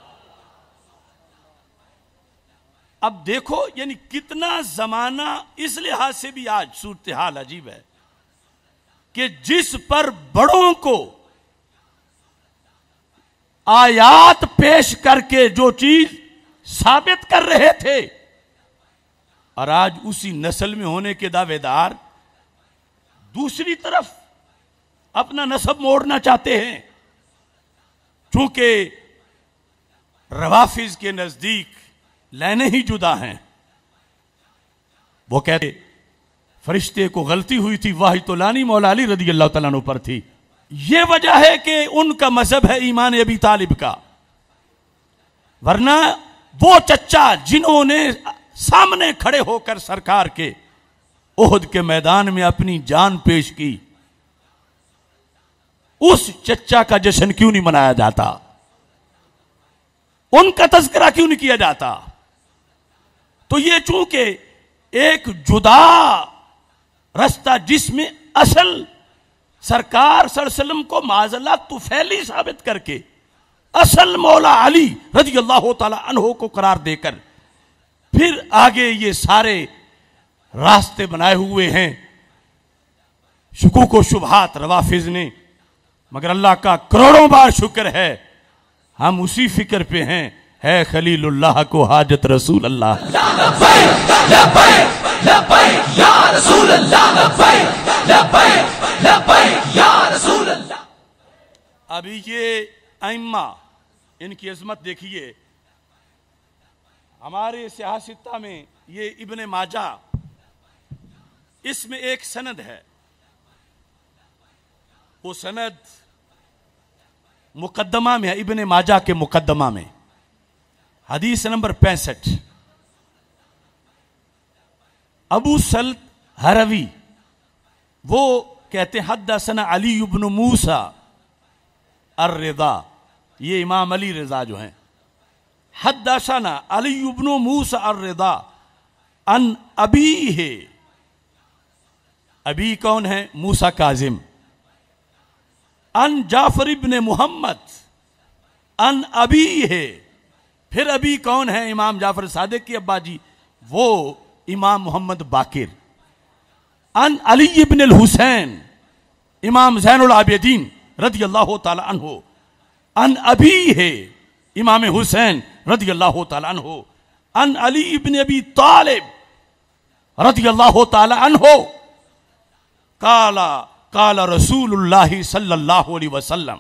اب دیکھو یعنی کتنا زمانہ اس لحاظ سے بھی آج صورتحال عجیب ہے کہ جس پر بڑوں کو آیات پیش کر کے جو چیز ثابت کر رہے تھے، اور آج اسی نسل میں ہونے کے دعوے دار دوسری طرف اپنا نسب موڑنا چاہتے ہیں، چونکہ روافض کے نزدیک لائنیں ہی جدا ہیں۔ وہ کہتے فرشتے کو غلطی ہوئی تھی، واہی تو لانی مولا علی رضی اللہ تعالیٰ عنہ پر تھی۔ یہ وجہ ہے کہ ان کا مذہب ہے ایمان ابی طالب کا، ورنہ وہ چچا جنہوں نے سامنے کھڑے ہو کر سرکار کے احد کے میدان میں اپنی جان پیش کی، اس چچا کا جشن کیوں نہیں منایا جاتا؟ ان کا تذکرہ کیوں نہیں کیا جاتا؟ تو یہ چونکہ ایک جدا رستہ جس میں اصل سرکار صلی اللہ علیہ وسلم کو معاذ اللہ طفیلی ثابت کر کے اصل مولا علی رضی اللہ تعالی عنہ کو قرار دے کر پھر آگے یہ سارے راستے بنائے ہوئے ہیں شکوک و شبہات روافض نے، مگر اللہ کا کروڑوں بار شکر ہے ہم اسی فکر پہ ہیں، ہے خلیل اللہ کو حاجت رسول اللہ۔ لبیک لبیک لبیک یا رسول اللہ، لبیک لبیک لبیک یا رسول اللہ۔ ابھی یہ ائمہ ان کی عظمت دیکھیے، ہمارے سیاستہ میں یہ ابن ماجہ، اس میں ایک سند ہے، وہ سند مقدمہ میں ہے، ابن ماجہ کے مقدمہ میں حدیث نمبر پینسٹھ، ابو سلط ہروی وہ کہتے ہیں حدثنا علی بن موسیٰ الرضا، یہ امام علی رضا جو ہیں، حدثنا علی بن موسیٰ الرضا ان ابی ہے، ابی کون ہے؟ موسیٰ کاظم، ان جعفر ابن محمد، ان ابی ہے، پھر ابی کون ہے؟ امام جعفر صادق کی ابا جی، وہ امام محمد باقر، ان علی ابن الحسین، امام زین العابدین رضی اللہ تعالی عنہ، ان ابی ہے امام حسین رضی اللہ تعالی عنہ، ان علی ابن ابی طالب رضی اللہ تعالی عنہ، قال قال رسول اللہ صلی اللہ علیہ وسلم،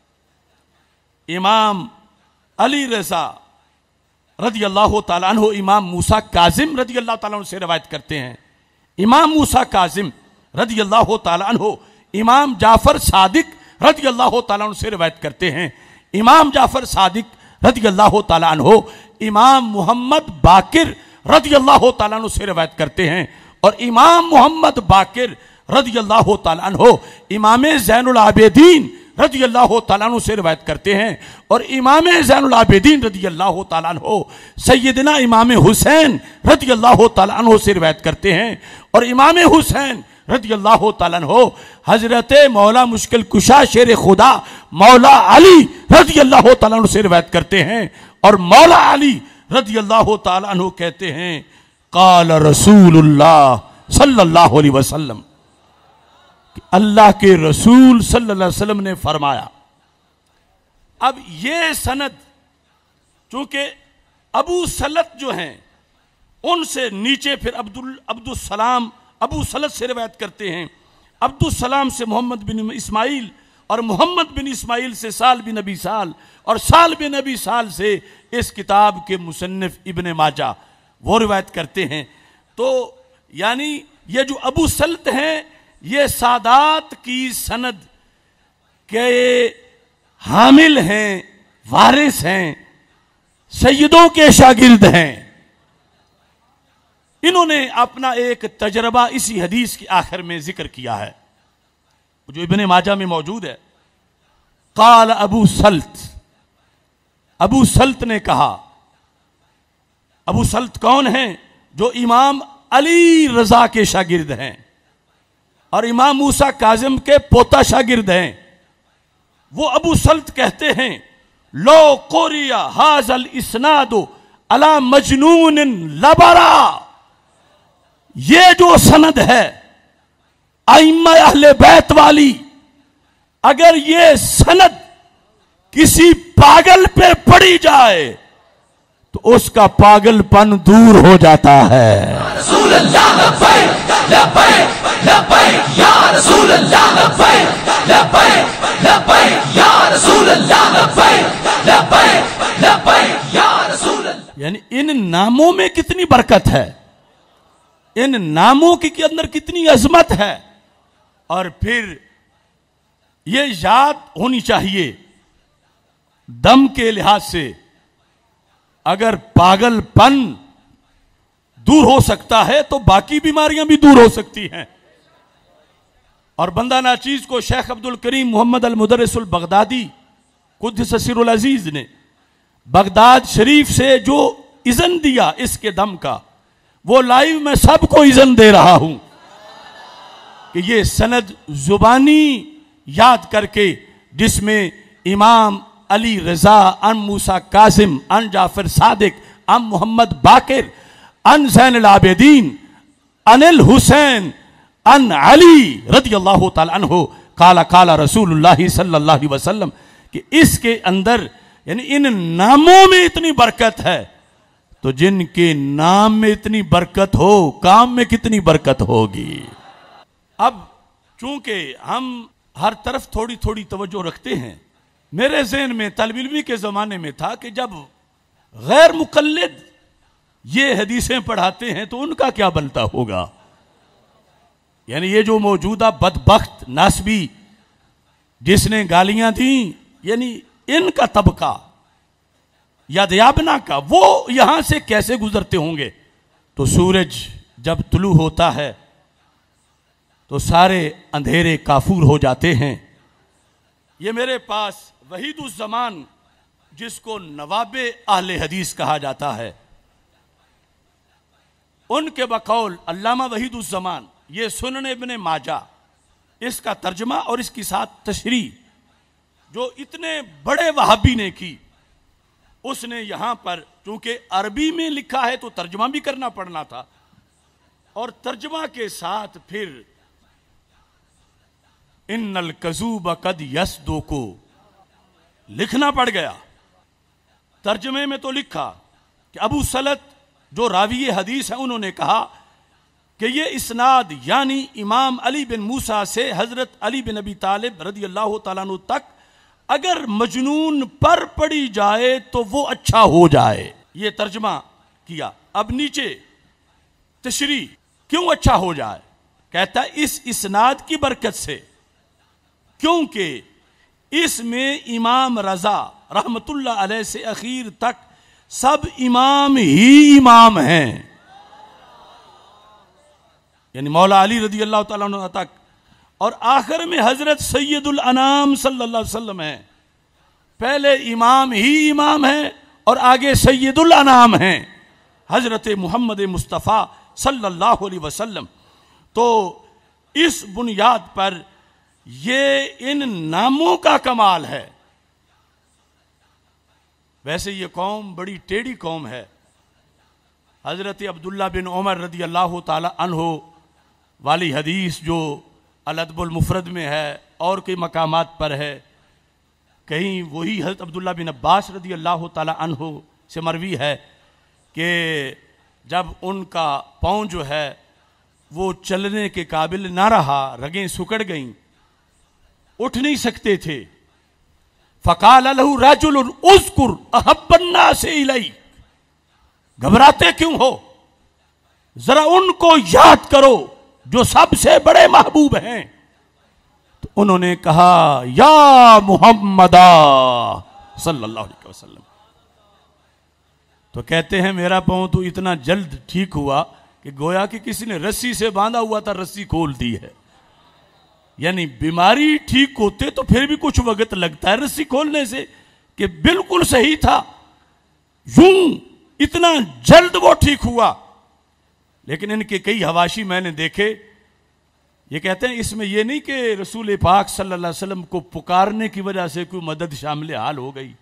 امام علی رضا رضی اللہ تعالیٰ عنہ امام موسیٰ کاظم رضی اللہ تعالیٰ عنہ سے روایت کرتے ہیں، امام موسیٰ کاظم رضی اللہ تعالیٰ عنہ امام جعفر صادق رضی اللہ تعالیٰ عنہ سے روایت کرتے ہیں، امام جعفر صادق رضی اللہ تعالیٰ عنہ امام محمد باقر رضی اللہ تعالیٰ عنہ سے روایت کرتے ہیں، اور امام محمد باقر رضی اللہ تعالیٰ عنہ امام زین العابدین رضی اللہ تعالیٰ عنہ سے روایت کرتے ہیں، اور امام زین العابدین رضی اللہ تعالیٰ عنہ سیدنا امام حسین رضی اللہ تعالیٰ عنہ سے روایت کرتے ہیں، اور امام حسین رضی اللہ تعالیٰ عنہ حضرت مولا مشکل کشا شیر خدا مولا علی رضی اللہ تعالیٰ عنہ سے روایت کرتے ہیں، اور مولا علی رضی اللہ تعالیٰ عنہ کہتے ہیں قال رسول اللہ صلی اللہ علیہ وسلم، کہ اللہ کے رسول صلی اللہ علیہ وسلم نے فرمایا۔ اب یہ سند چونکہ ابو سلط جو ہیں ان سے نیچے پھر عبد عبد السلام ابو سلط سے روایت کرتے ہیں، عبد السلام سے محمد بن اسماعیل، اور محمد بن اسماعیل سے سال بن نبی سال، اور سال بن نبی سال سے اس کتاب کے مصنف ابن ماجہ وہ روایت کرتے ہیں۔ تو یعنی یہ جو ابو سلط ہیں یہ سادات کی سند کے حامل ہیں، وارث ہیں، سیدوں کے شاگرد ہیں۔ انہوں نے اپنا ایک تجربہ اسی حدیث کی آخر میں ذکر کیا ہے جو ابن ماجہ میں موجود ہے۔ قال ابو سلط، ابو سلط نے کہا، ابو سلط کون ہیں؟ جو امام علی رضا کے شاگرد ہیں اور امام موسیٰ کاظم کے پوتا شاگرد ہیں۔ وہ ابو سلط کہتے ہیں لو قریا ھذا الاسناد علی مجنون لبرا، یہ جو سند ہے ائمہ اہل بیت والی، اگر یہ سند کسی پاگل پہ پڑی جائے تو اس کا پاگل پن دور ہو جاتا ہے۔ رسول اللہ لبیک لبیک لبیک یا رسول اللہ لبیک لبیک لبیک یا رسول اللہ لبیک لبیک لبیک یا رسول اللہ۔ یعنی ان ناموں میں کتنی برکت ہے، ان ناموں کی کے اندر کتنی عظمت ہے، اور پھر یہ یاد ہونی چاہیے دم کے لحاظ سے اگر پاگل پن دور ہو سکتا ہے تو باقی بیماریاں بھی دور ہو سکتی ہیں۔ اور بندہ ناچیز کو شیخ عبد الکریم محمد المدرس البغدادی قدس سر العزیز نے بغداد شریف سے جو اذن دیا اس کے دم کا، وہ لائیو میں سب کو اذن دے رہا ہوں کہ یہ سند زبانی یاد کر کے، جس میں امام علی رضا ان موسیٰ کاظم ان جعفر صادق ان محمد باقر ان زین العابدین ان الحسین ان علی رضی اللہ تعالی عنہ قال قال رسول اللہ صلی اللہ علیہ وسلم، کہ اس کے اندر یعنی ان ناموں میں اتنی برکت ہے، تو جن کے نام میں اتنی برکت ہو کام میں کتنی برکت ہوگی۔ اب چونکہ ہم ہر طرف تھوڑی تھوڑی توجہ رکھتے ہیں، میرے ذہن میں طالب علمی کے زمانے میں تھا کہ جب غیر مقلد یہ حدیثیں پڑھاتے ہیں تو ان کا کیا بنتا ہوگا، یعنی یہ جو موجودہ بدبخت ناسبی جس نے گالیاں دیں، یعنی ان کا طبقہ یا دیابنا کا، وہ یہاں سے کیسے گزرتے ہوں گے۔ تو سورج جب طلوع ہوتا ہے تو سارے اندھیرے کافور ہو جاتے ہیں۔ یہ میرے پاس وحید الزمان، جس کو نواب اہل حدیث کہا جاتا ہے، ان کے بقول علامہ وحید الزمان، یہ سنن ابن ماجہ، اس کا ترجمہ اور اس کی ساتھ تشریح جو اتنے بڑے وہابی نے کی، اس نے یہاں پر چونکہ عربی میں لکھا ہے تو ترجمہ بھی کرنا پڑنا تھا، اور ترجمہ کے ساتھ پھر ان الکذوب قد یصدق کو لکھنا پڑ گیا۔ ترجمے میں تو لکھا کہ ابو سلط جو راوی حدیث ہیں انہوں نے کہا کہ یہ اسناد یعنی امام علی بن موسیٰ سے حضرت علی بن ابی طالب رضی اللہ تعالیٰ عنہ تک اگر مجنون پر پڑی جائے تو وہ اچھا ہو جائے۔ یہ ترجمہ کیا۔ اب نیچے تشریح، کیوں اچھا ہو جائے؟ کہتا ہے اس اسناد کی برکت سے، کیونکہ اس میں امام رضا رحمت اللہ علیہ سے اخیر تک سب امام ہی امام ہیں، یعنی مولا علی رضی اللہ تعالیٰ عنہ تک، اور آخر میں حضرت سید الانام صلی اللہ علیہ وسلم ہیں۔ پہلے امام ہی امام ہیں اور آگے سید الانام ہیں حضرت محمد مصطفیٰ صلی اللہ علیہ وسلم۔ تو اس بنیاد پر یہ ان ناموں کا کمال ہے۔ ویسے یہ قوم بڑی ٹیڑھی قوم ہے۔ حضرت عبداللہ بن عمر رضی اللہ تعالی عنہ والی حدیث جو الادب المفرد میں ہے اور کئی مقامات پر ہے، کہیں وہی حضرت عبداللہ بن عباس رضی اللہ تعالی عنہ سے مروی ہے کہ جب ان کا پاؤں جو ہے وہ چلنے کے قابل نہ رہا، رگیں سکڑ گئیں، اٹھ نہیں سکتے تھے، فقال له رجل اذکر احب الناس الیک، گھبراتے کیوں ہو، ذرا ان کو یاد کرو جو سب سے بڑے محبوب ہیں۔ تو انہوں نے کہا یا محمد صلی اللہ علیہ وسلم۔ تو کہتے ہیں میرا پاؤں تو اتنا جلد ٹھیک ہوا کہ گویا کہ کسی نے رسی سے باندھا ہوا تھا، رسی کھول دی ہے۔ یعنی بیماری ٹھیک ہوتے تو پھر بھی کچھ وقت لگتا ہے رسی کھولنے سے، کہ بالکل صحیح تھا، یوں اتنا جلد وہ ٹھیک ہوا۔ لیکن ان کے کئی حواشی میں نے دیکھے، یہ کہتے ہیں اس میں یہ نہیں کہ رسول پاک صلی اللہ علیہ وسلم کو پکارنے کی وجہ سے کوئی مدد شامل حال ہو گئی۔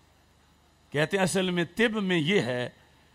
کہتے ہیں اصل میں طب میں یہ ہے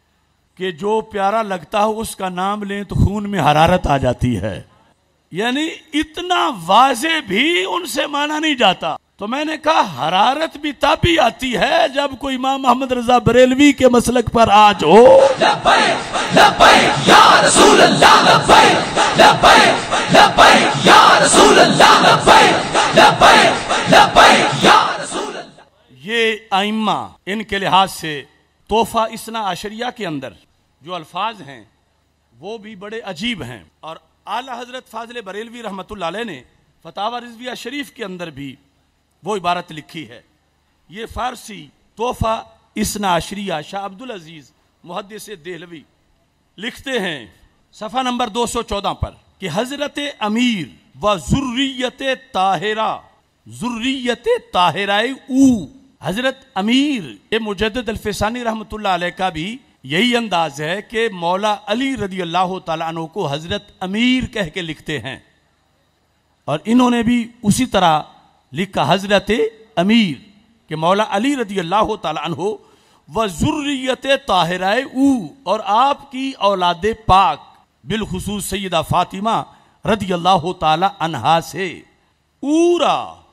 کہ جو پیارا لگتا ہو اس کا نام لیں تو خون میں حرارت آ جاتی ہے، یعنی اتنا واضح بھی ان سے مانا نہیں جاتا۔ تو میں نے کہا حرارت بھی تب ہی آتی ہے جب کوئی امام محمد رضا بریلوی کے مسلک پر آج ہو۔ لبیک لبیک یا رسول اللہ، لبیک لبیک لبیک یا رسول اللہ، لبیک لبیک لبیک یا رسول اللہ۔ یہ ائمہ ان کے لحاظ سے تحفہ اثنا عشریہ کے اندر جو الفاظ ہیں وہ بھی بڑے عجیب ہیں، اور اعلیٰ حضرت فاضل بریلوی رحمت اللہ علیہ نے فتاوی رضویہ شریف کے اندر بھی وہ عبارت لکھی ہے۔ یہ فارسی تحفہ اثنا عشریہ شاہ عبدالعزیز محدث دہلوی لکھتے ہیں صفحہ نمبر دو سو چودہ پر کہ حضرت امیر و ذریت طاہرہ، ذریت طاہرہ او، حضرت امیر یہ مجدد الفسانی رحمت اللہ علیہ کا بھی یہی انداز ہے کہ مولا علی رضی اللہ تعالیٰ عنہ کو حضرت امیر کہہ کے لکھتے ہیں، اور انہوں نے بھی اسی طرح لکھا حضرت امیر کہ مولا علی رضی اللہ تعالیٰ عنہ و ذریت طاہرہ او، اور آپ کی اولاد پاک بالخصوص سیدہ فاطمہ رضی اللہ تعالیٰ عنہا سے اورا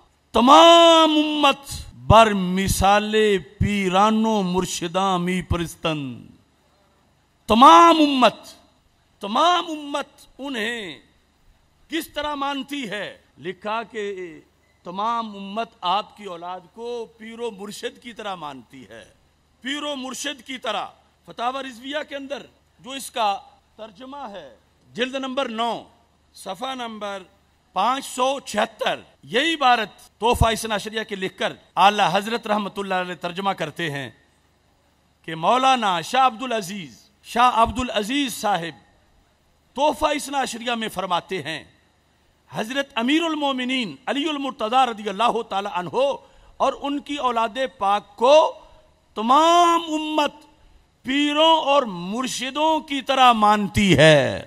تمام امت بر مثال پیرانو مرشداں می پرستن، تمام امت تمام امت انہیں کس طرح مانتی ہے؟ لکھا کہ تمام امت آپ کی اولاد کو پیر و مرشد کی طرح مانتی ہے، پیر و مرشد کی طرح۔ فتاوی رضویہ کے اندر جو اس کا ترجمہ ہے جلد نمبر نو صفحہ نمبر پانچ سو چھہتر، یہی عبارت تحفہ اثنا عشریہ کے لکھ کر اعلیٰ حضرت رحمت اللہ علیہ ترجمہ کرتے ہیں کہ مولانا شاہ عبدالعزیز شاہ عبدالعزیز صاحب تحفہ اثنا عشریہ میں فرماتے ہیں حضرت امیر المومنین علی المرتضیٰ رضی اللہ تعالی عنہ اور ان کی اولاد پاک کو تمام امت پیروں اور مرشدوں کی طرح مانتی ہے،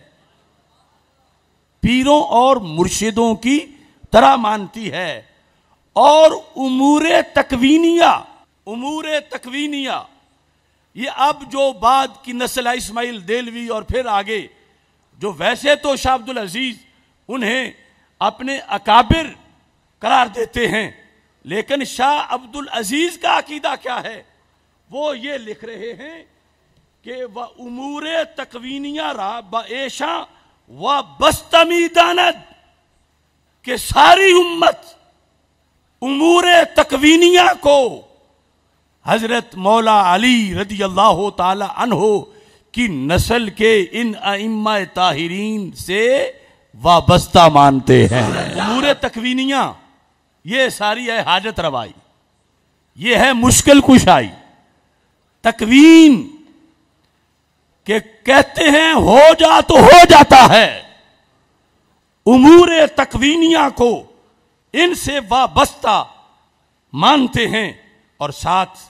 پیروں اور مرشدوں کی طرح مانتی ہے، اور امور تکوینیہ امور تکوینیہ یہ اب جو بعد کی نسل ہے اسماعیل دیلوی اور پھر آگے جو ویسے تو شاہ عبد العزیز انہیں اپنے اکابر قرار دیتے ہیں، لیکن شاہ عبد العزیز کا عقیدہ کیا ہے؟ وہ یہ لکھ رہے ہیں کہ وہ امور تکوینیہ را با ایشاں و بستمیداند کہ ساری امت امور تکوینیہ کو حضرت مولا علی رضی اللہ تعالی عنہ کی نسل کے ان ائمہ طاہرین سے وابستہ مانتے ہیں۔ امور تکوینیہ یہ ساری ہے حاجت روائی، یہ ہے مشکل کشائی، تکوین کہ کہتے ہیں ہو جا تو ہو جاتا ہے، امور تکوینیہ کو ان سے وابستہ مانتے ہیں، اور ساتھ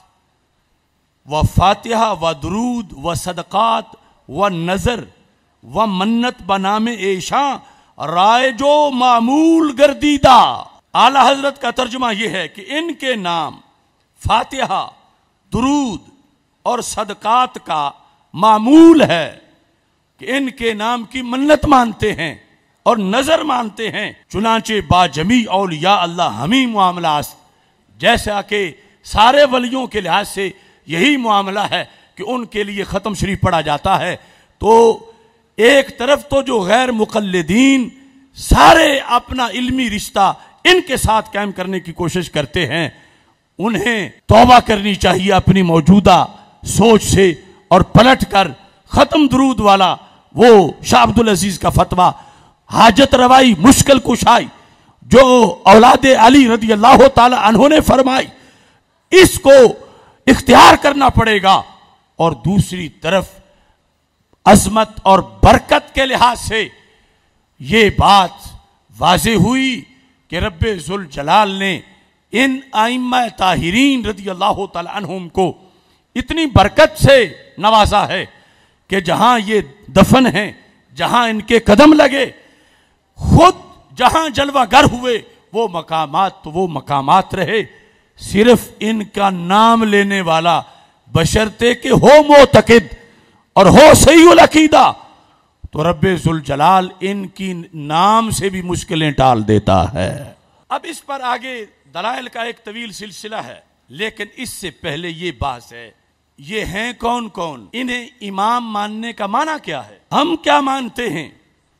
و فاتحہ و درود و صدقات و نظر و منت بنام ایشاں رائجو معمول گردیدہ۔ اعلی حضرت کا ترجمہ یہ ہے کہ ان کے نام فاتحہ، درود اور صدقات کا معمول ہے کہ ان کے نام کی منت مانتے ہیں اور نظر مانتے ہیں، چنانچہ با جمیع اولیاء اللہ ہمیں معاملات جیسا کہ سارے ولیوں کے لحاظ سے یہی معاملہ ہے کہ ان کے لیے ختم شریف پڑھا جاتا ہے۔ تو ایک طرف تو جو غیر مقلدین سارے اپنا علمی رشتہ ان کے ساتھ قائم کرنے کی کوشش کرتے ہیں، انہیں توبہ کرنی چاہیے اپنی موجودہ سوچ سے اور پلٹ کر ختم درود والا وہ شاہ عبد العزیز کا فتویٰ، حاجت روائی، مشکل کشائی جو اولاد علی رضی اللہ تعالی عنہ نے فرمائی، اس کو اختیار کرنا پڑے گا۔ اور دوسری طرف عظمت اور برکت کے لحاظ سے یہ بات واضح ہوئی کہ رب ذوالجلال نے ان ائمہ طاہرین رضی اللہ تعالی عنہم کو اتنی برکت سے نوازا ہے کہ جہاں یہ دفن ہیں، جہاں ان کے قدم لگے، خود جہاں جلوہ گر ہوئے وہ مقامات تو وہ مقامات رہے، صرف ان کا نام لینے والا بشرطے کہ ہو معتقد اور ہو صحیح العقیدہ تو رب ذوالجلال ان کی نام سے بھی مشکلیں ٹال دیتا ہے۔ اب اس پر آگے دلائل کا ایک طویل سلسلہ ہے، لیکن اس سے پہلے یہ بات ہے، یہ ہیں کون کون؟ انہیں امام ماننے کا معنی کیا ہے؟ ہم کیا مانتے ہیں؟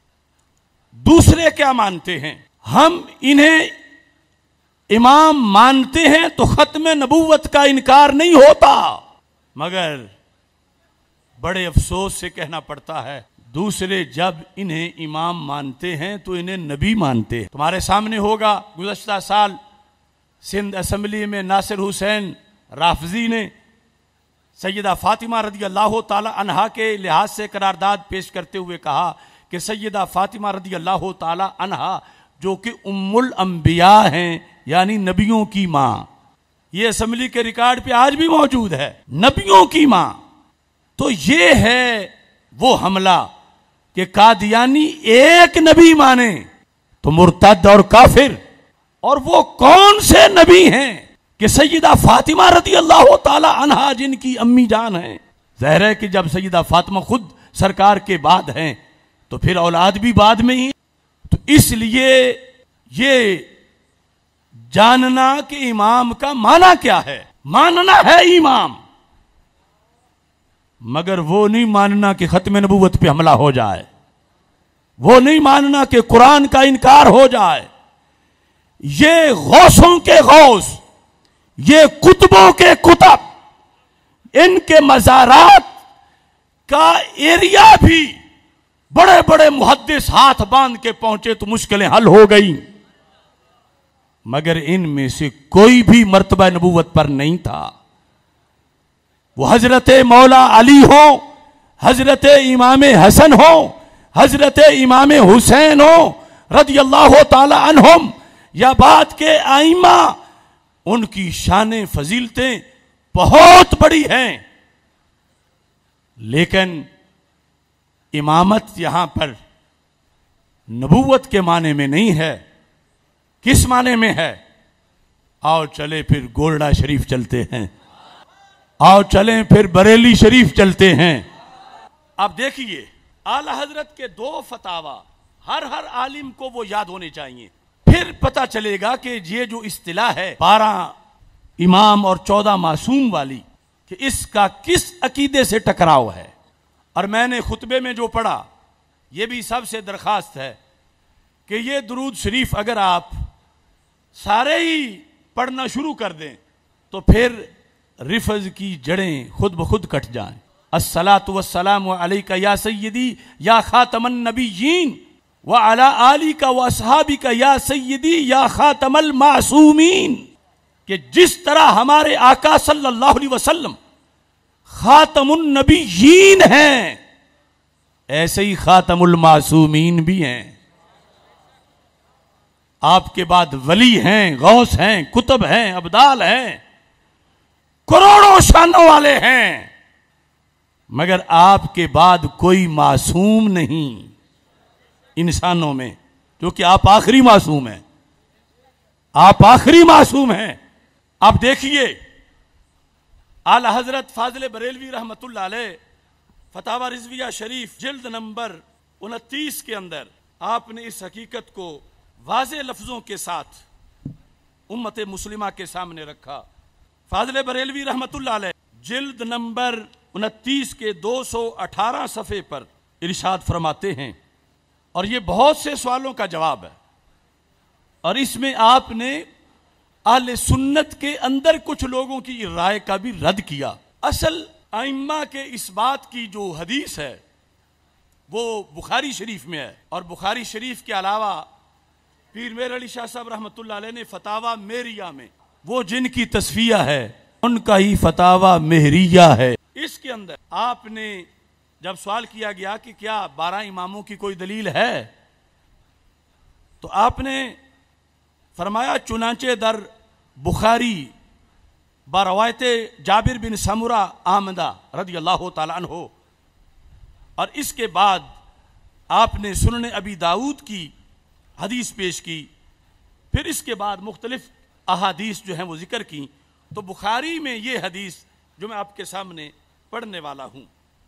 دوسرے کیا مانتے ہیں؟ ہم انہیں امام مانتے ہیں تو ختم نبوت کا انکار نہیں ہوتا، مگر بڑے افسوس سے کہنا پڑتا ہے دوسرے جب انہیں امام مانتے ہیں تو انہیں نبی مانتے ہیں۔ تمہارے سامنے ہوگا گزشتہ سال سندھ اسمبلی میں ناصر حسین رافضی نے سیدہ فاطمہ رضی اللہ تعالی عنہا کے لحاظ سے قرارداد پیش کرتے ہوئے کہا کہ سیدہ فاطمہ رضی اللہ تعالی عنہا جو کہ ام الانبیاء ہیں یعنی نبیوں کی ماں، یہ اسمبلی کے ریکارڈ پہ آج بھی موجود ہے، نبیوں کی ماں۔ تو یہ ہے وہ حملہ کہ قادیانی ایک نبی مانے تو مرتد اور کافر، اور وہ کون سے نبی ہیں کہ سیدہ فاطمہ رضی اللہ تعالی عنہا جن کی امی جان ہیں، ظاہر ہے کہ جب سیدہ فاطمہ خود سرکار کے بعد ہیں تو پھر اولاد بھی بعد میں ہی، تو اس لیے یہ جاننا کہ امام کا معنی کیا ہے، ماننا ہے امام، مگر وہ نہیں ماننا کہ ختم نبوت پہ حملہ ہو جائے، وہ نہیں ماننا کہ قرآن کا انکار ہو جائے۔ یہ غوثوں کے غوث، یہ کتبوں کے کتب، ان کے مزارات کا ایریا بھی بڑے بڑے محدث ہاتھ باندھ کے پہنچے تو مشکلیں حل ہو گئیں، مگر ان میں سے کوئی بھی مرتبہ نبوت پر نہیں تھا۔ وہ حضرت مولا علی ہو، حضرت امام حسن ہو، حضرت امام حسین ہو، رضی اللہ تعالی عنہم یا بعد کے ائمہ، ان کی شان فضیلتیں بہت بڑی ہیں، لیکن امامت یہاں پر نبوت کے معنی میں نہیں ہے۔ کس معنی میں ہے؟ آؤ چلے پھر گولڈا شریف چلتے ہیں، آؤ چلیں پھر بریلی شریف چلتے ہیں۔ اب دیکھیے اعلی حضرت کے دو فتاوی ہر ہر عالم کو وہ یاد ہونے چاہیے، پھر پتہ چلے گا کہ یہ جو اصطلاح ہے بارہ امام اور چودہ معصوم والی، کہ اس کا کس عقیدے سے ٹکراؤ ہے۔ اور میں نے خطبے میں جو پڑھا، یہ بھی سب سے درخواست ہے کہ یہ درود شریف اگر آپ سارے ہی پڑھنا شروع کر دیں تو پھر رفض کی جڑیں خود بخود کٹ جائیں۔ الصلاۃ والسلام علیک یا سیدی یا خاتم النبیین وعلی آلک واصحابک یا سیدی یا خاتم المعصومین، کہ جس طرح ہمارے آقا صلی اللہ علیہ وسلم خاتم النبیین ہیں، ایسے ہی خاتم المعصومین بھی ہیں۔ آپ کے بعد ولی ہیں، غوث ہیں، کتب ہیں، ابدال ہیں، کروڑوں شانوں والے ہیں، مگر آپ کے بعد کوئی معصوم نہیں انسانوں میں، کیونکہ آپ آخری معصوم ہیں، آپ آخری معصوم ہیں۔ اب دیکھیے اعلی حضرت فاضل بریلوی رحمت اللہ علیہ فتاوی رضویہ شریف جلد نمبر انتیس کے اندر آپ نے اس حقیقت کو واضح لفظوں کے ساتھ امت مسلمہ کے سامنے رکھا۔ فاضل بریلوی رحمت اللہ علیہ جلد نمبر انتیس کے دو سو اٹھارہ صفحے پر ارشاد فرماتے ہیں، اور یہ بہت سے سوالوں کا جواب ہے، اور اس میں آپ نے اہل سنت کے اندر کچھ لوگوں کی رائے کا بھی رد کیا۔ اصل ائمہ کے اس بات کی جو حدیث ہے وہ بخاری شریف میں ہے، اور بخاری شریف کے علاوہ پیر میر علی شاہ صاحب رحمۃ اللہ علیہ نے فتاوی مہریہ میں، وہ جن کی تصفیہ ہے ان کا ہی فتاوی مہریہ ہے، اس کے اندر آپ نے جب سوال کیا گیا کہ کیا بارہ اماموں کی کوئی دلیل ہے، تو آپ نے فرمایا چنانچہ در بخاری باروایت جابر بن سمرہ آمدہ رضی اللہ تعالیٰ عنہ، اور اس کے بعد آپ نے سنن ابی داؤد کی حدیث پیش کی، پھر اس کے بعد مختلف احادیث جو ہیں وہ ذکر کی، تو بخاری میں یہ حدیث جو میں آپ کے سامنے پڑھنے والا ہوں،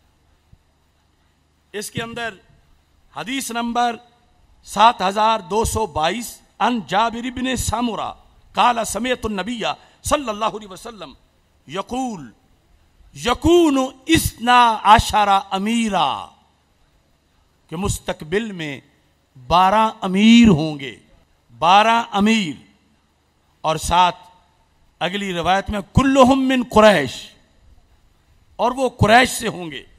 اس کے اندر حدیث نمبر سات ہزار دو سو بائیس ان جابر بن سمرہ قال سمعت النبی صلی اللہ علیہ وسلم یقول یکون اثنا عشر امیرا، کہ مستقبل میں بارہ امیر ہوں گے، بارہ امیر، اور ساتھ اگلی روایت میں کلہم من قریش، اور وہ قریش سے ہوں گے۔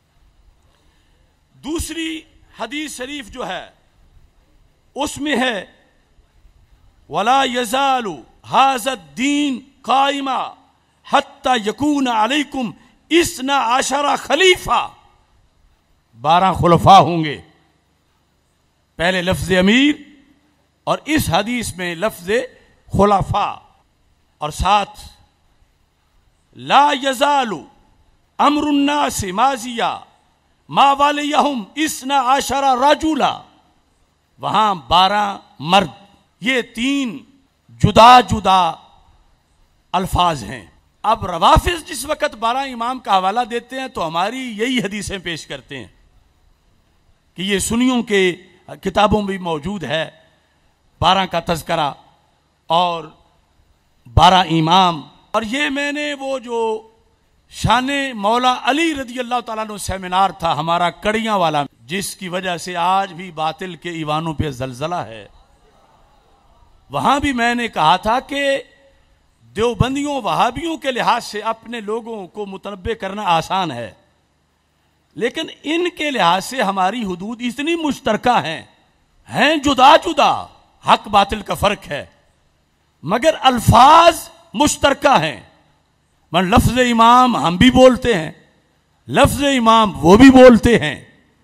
دوسری حدیث شریف جو ہے اس میں ہے وَلَا يَزَالُ هَذَا الدِّينُ قَائِمًا حَتَّى يَكُونَ عَلَيْكُمْ اثنا عشر خلیفہ، بارہ خلفاء ہوں گے، پہلے لفظ امیر اور اس حدیث میں لفظ خلفاء، اور ساتھ لا يزال امر الناس ماضیا ما والیہم اثنا عشر رجلا، وہاں بارہ مرد، یہ تین جدا جدا الفاظ ہیں۔ اب روافض جس وقت بارہ امام کا حوالہ دیتے ہیں تو ہماری یہی حدیثیں پیش کرتے ہیں کہ یہ سنیوں کے کتابوں میں بھی موجود ہے بارہ کا تذکرہ اور بارہ امام، اور یہ میں نے وہ جو شان مولا علی رضی اللہ تعالیٰ عنہ سیمینار تھا ہمارا کڑیاں والا، جس کی وجہ سے آج بھی باطل کے ایوانوں پہ زلزلہ ہے، وہاں بھی میں نے کہا تھا کہ دیوبندیوں وہابیوں کے لحاظ سے اپنے لوگوں کو متنبع کرنا آسان ہے، لیکن ان کے لحاظ سے ہماری حدود اتنی مشترکہ ہیں ہیں جدا جدا، حق باطل کا فرق ہے مگر الفاظ مشترکہ ہیں۔ من لفظ امام ہم بھی بولتے ہیں، لفظ امام وہ بھی بولتے ہیں،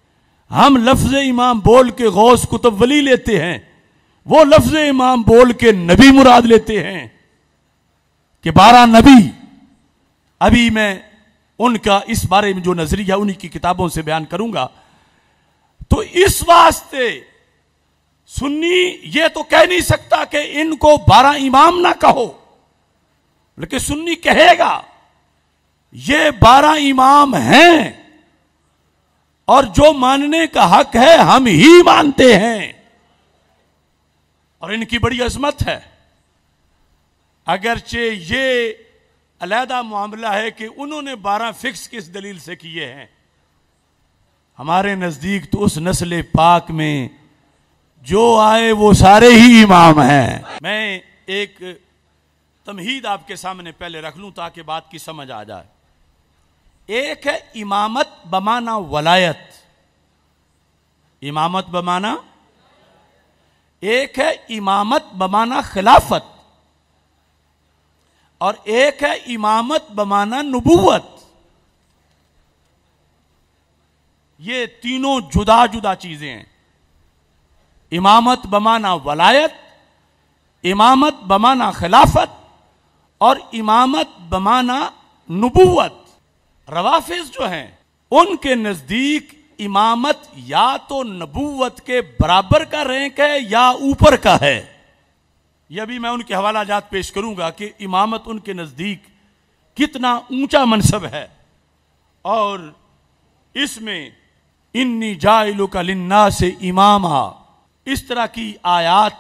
ہم لفظ امام بول کے غوث کتب ولی لیتے ہیں، وہ لفظ امام بول کے نبی مراد لیتے ہیں کہ بارہ نبی. ابھی میں ان کا اس بارے میں جو نظریہ انہی کی کتابوں سے بیان کروں گا. تو اس واسطے سنی یہ تو کہہ نہیں سکتا کہ ان کو بارہ امام نہ کہو، لیکن سنی کہے گا یہ بارہ امام ہیں اور جو ماننے کا حق ہے ہم ہی مانتے ہیں، اور ان کی بڑی عظمت ہے. اگرچہ یہ علیحدہ معاملہ ہے کہ انہوں نے بارہ فکس کس دلیل سے کیے ہیں. ہمارے نزدیک تو اس نسل پاک میں جو آئے وہ سارے ہی امام ہیں. میں ایک تمہید آپ کے سامنے پہلے رکھ لوں تاکہ بات کی سمجھ آ جائے. ایک ہے امامت بمانا ولایت، امامت بمانا. ایک ہے امامت بمانا خلافت، اور ایک ہے امامت بمانا نبوت. یہ تینوں جدا جدا چیزیں ہیں. امامت بمانا ولایت، امامت بمانا خلافت، اور امامت بمانا نبوت. روافض جو ہیں ان کے نزدیک امامت یا تو نبوت کے برابر کا رینک ہے یا اوپر کا ہے. یہ بھی میں ان کے حوالہ جات پیش کروں گا کہ امامت ان کے نزدیک کتنا اونچا منصب ہے. اور اس میں انی جاعلک للناس اماما، اس طرح کی آیات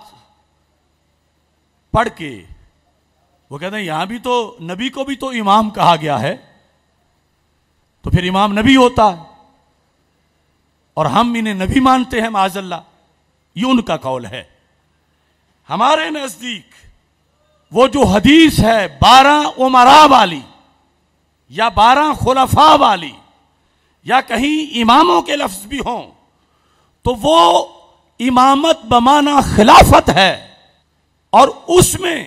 پڑھ کے وہ کہتے ہیں یہاں بھی تو نبی کو بھی تو امام کہا گیا ہے، تو پھر امام نبی ہوتا ہے، اور ہم انہیں نبی مانتے ہیں معاذ اللہ. یہ ان کا قول ہے. ہمارے نزدیک وہ جو حدیث ہے بارہ امراء والی یا بارہ خلفاء والی یا کہیں اماموں کے لفظ بھی ہوں تو وہ امامت بمانا خلافت ہے، اور اس میں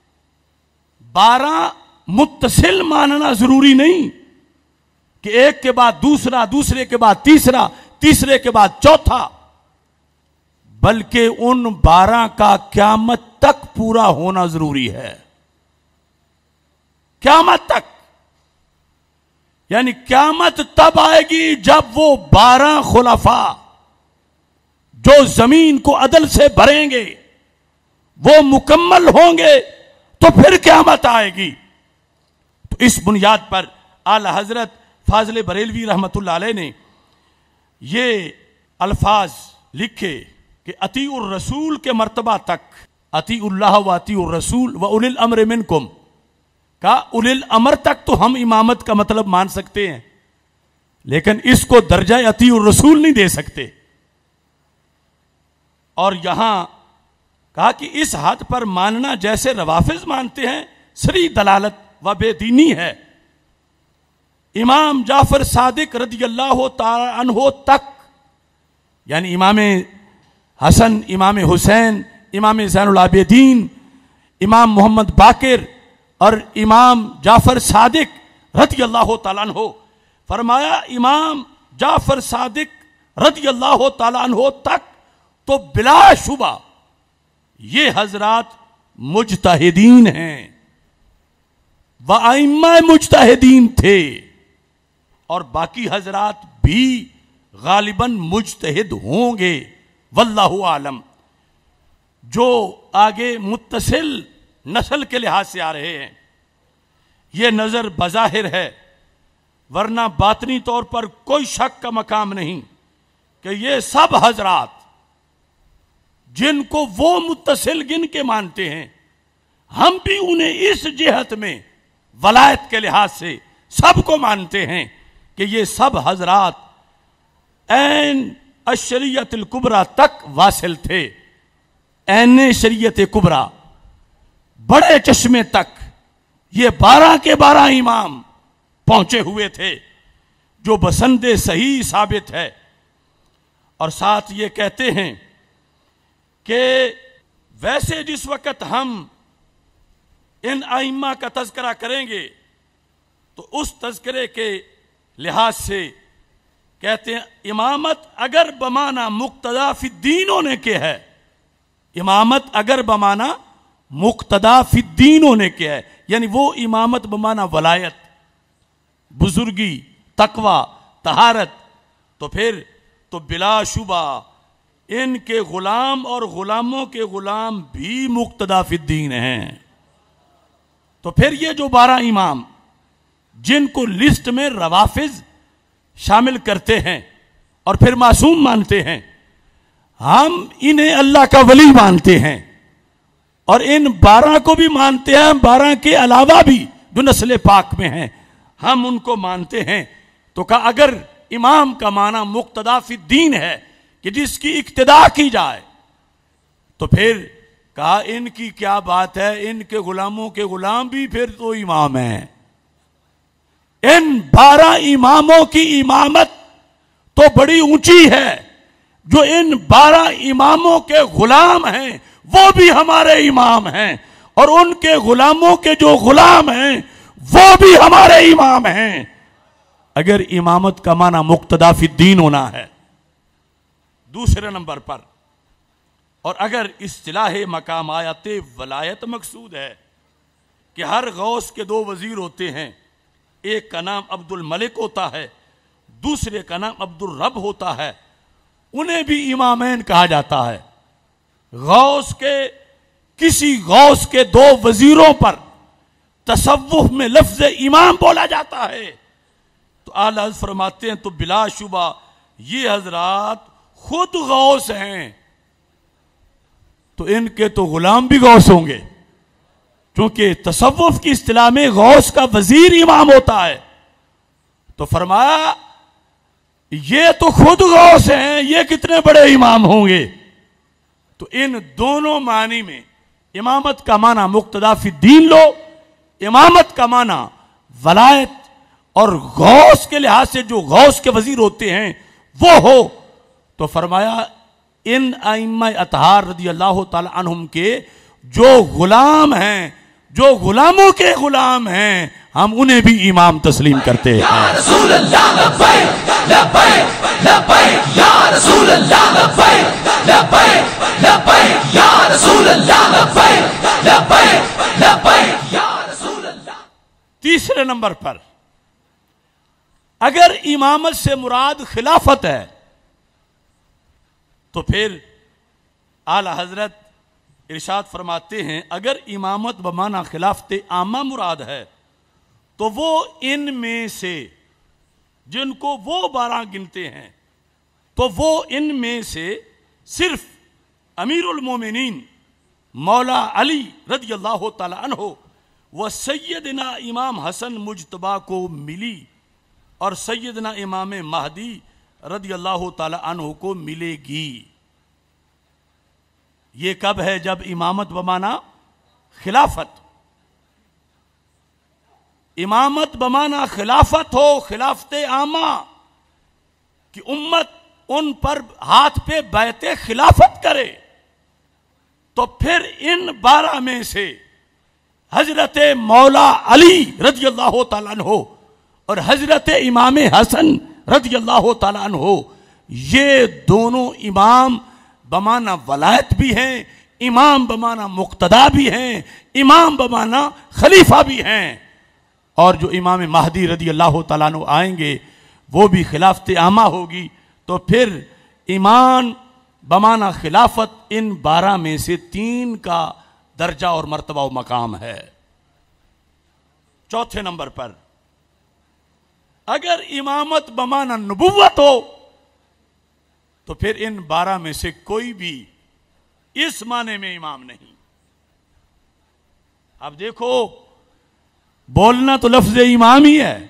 بارہ متصل ماننا ضروری نہیں کہ ایک کے بعد دوسرا، دوسرے کے بعد تیسرا، تیسرے کے بعد چوتھا، بلکہ ان بارہ کا قیامت تک پورا ہونا ضروری ہے. قیامت تک، یعنی قیامت تب آئے گی جب وہ بارہ خلفاء جو زمین کو عدل سے بھریں گے وہ مکمل ہوں گے تو پھر قیامت آئے گی. تو اس بنیاد پر اعلی حضرت فاضل بریلوی رحمت اللہ علیہ نے یہ الفاظ لکھے کہ اطیعوا الرسول کے مرتبہ تک، اطیعوا اللہ و اطیعوا الرسول و اولی الامر منکم، کہا اولی الامر تک تو ہم امامت کا مطلب مان سکتے ہیں، لیکن اس کو درجہ اطیعوا الرسول نہیں دے سکتے. اور یہاں کہا کہ اس حد پر ماننا جیسے روافض مانتے ہیں سری دلالت و بے دینی ہے. امام جعفر صادق رضی اللہ تعالی عنہ تک، یعنی امام حسن، امام حسین، امام زین العابدین، امام محمد باقر اور امام جعفر صادق رضی اللہ تعالیٰ عنہ، فرمایا امام جعفر صادق رضی اللہ تعالیٰ عنہ تک تو بلا شبہ یہ حضرات مجتہدین ہیں، وائمہ مجتہدین تھے، اور باقی حضرات بھی غالباً مجتہد ہوں گے، واللہ عالم. جو آگے متصل نسل کے لحاظ سے آ رہے ہیں یہ نظر بظاہر ہے، ورنہ باطنی طور پر کوئی شک کا مقام نہیں کہ یہ سب حضرات جن کو وہ متصل گن کے مانتے ہیں ہم بھی انہیں اس جہت میں ولایت کے لحاظ سے سب کو مانتے ہیں کہ یہ سب حضرات این الشریعت الکبریٰ تک واصل تھے. این شریعت کبریٰ، بڑے چشمے تک یہ بارہ کے بارہ امام پہنچے ہوئے تھے، جو بسند صحیح ثابت ہے. اور ساتھ یہ کہتے ہیں کہ ویسے جس وقت ہم ان ائمہ کا تذکرہ کریں گے تو اس تذکرے کے لحاظ سے کہتے ہیں امامت اگر بمانا مقتدا فی الدین ہونے کے ہے، امامت اگر بمانا مقتدا فی الدین ہونے کے ہے، یعنی وہ امامت بمانا ولایت، بزرگی، تقوی، طہارت، تو پھر تو بلا شبہ ان کے غلام اور غلاموں کے غلام بھی مقتدا فی الدین ہیں۔ تو پھر یہ جو بارہ امام جن کو لسٹ میں روافض شامل کرتے ہیں اور پھر معصوم مانتے ہیں، ہم انہیں اللہ کا ولی مانتے ہیں اور ان بارہ کو بھی مانتے ہیں، بارہ کے علاوہ بھی جو نسل پاک میں ہیں ہم ان کو مانتے ہیں۔ تو کہا اگر امام کا معنی مقتدا فی الدین ہے کہ جس کی اقتداء کی جائے، تو پھر کہا ان کی کیا بات ہے، ان کے غلاموں کے غلام بھی پھر تو امام ہیں۔ ان بارہ اماموں کی امامت تو بڑی اونچی ہے، جو ان بارہ اماموں کے غلام ہیں وہ بھی ہمارے امام ہیں، اور ان کے غلاموں کے جو غلام ہیں وہ بھی ہمارے امام ہیں، اگر امامت کا معنی مقتدا فی الدین ہونا ہے۔ دوسرے نمبر پر، اور اگر اصطلاح مقامات ولایت مقصود ہے کہ ہر غوث کے دو وزیر ہوتے ہیں، ایک کا نام عبد الملک ہوتا ہے، دوسرے کا نام عبد الرب ہوتا ہے، انہیں بھی امامین کہا جاتا ہے۔ غوث کے کسی غوث کے دو وزیروں پر تصوف میں لفظ امام بولا جاتا ہے، تو اعلیٰ حضرت فرماتے ہیں تو بلا شبہ یہ حضرات خود غوث ہیں، تو ان کے تو غلام بھی غوث ہوں گے، کیونکہ تصوف کی اصطلاح میں غوث کا وزیر امام ہوتا ہے۔ تو فرمایا یہ تو خود غوث ہیں، یہ کتنے بڑے امام ہوں گے۔ تو ان دونوں معنی میں امامت کا معنی مقتدا فی الدین لو، امامت کا معنی ولایت اور غوث کے لحاظ سے جو غوث کے وزیر ہوتے ہیں وہ ہو، تو فرمایا ان ائمہ اطہار رضی اللہ تعالی عنہم کے جو غلام ہیں، جو غلاموں کے غلام ہیں، ہم انہیں بھی امام تسلیم کرتے ہیں۔ یا رسول اللہ لبیک لبیک لبیک یا رسول اللہ لبیک لبیک لبیک یا رسول اللہ لبیک لبیک لبیک یا رسول اللہ۔ تیسرے نمبر پر، اگر امامت سے مراد خلافت ہے تو پھر اعلی حضرت ارشاد فرماتے ہیں اگر امامت بمعنی خلافت عامہ مراد ہے تو وہ ان میں سے جن کو وہ بارہ گنتے ہیں، تو وہ ان میں سے صرف امیر المومنین مولا علی رضی اللہ تعالی عنہ و سیدنا امام حسن مجتبی کو ملی اور سیدنا امام مہدی رضی اللہ تعالی عنہ کو ملے گی۔ یہ کب ہے؟ جب امامت بمانا خلافت، امامت بمانا خلافت ہو، خلافت عامہ کہ امت ان پر ہاتھ پہ بیعت خلافت کرے، تو پھر ان بارہ میں سے حضرت مولا علی رضی اللہ تعالیٰ عنہ اور حضرت امام حسن رضی اللہ تعالیٰ عنہ، یہ دونوں امام بمانا ولایت بھی ہیں، امام بمانا مقتدا بھی ہیں، امام بمانا خلیفہ بھی ہیں، اور جو امام مہدی رضی اللہ تعالیٰ عنہ آئیں گے وہ بھی خلافت عامہ ہوگی۔ تو پھر ایمان بمانا خلافت ان بارہ میں سے تین کا درجہ اور مرتبہ و مقام ہے۔ چوتھے نمبر پر، اگر امامت بمانا نبوت ہو تو پھر ان بارہ میں سے کوئی بھی اس معنی میں امام نہیں۔ اب دیکھو، بولنا تو لفظ امام ہی ہے،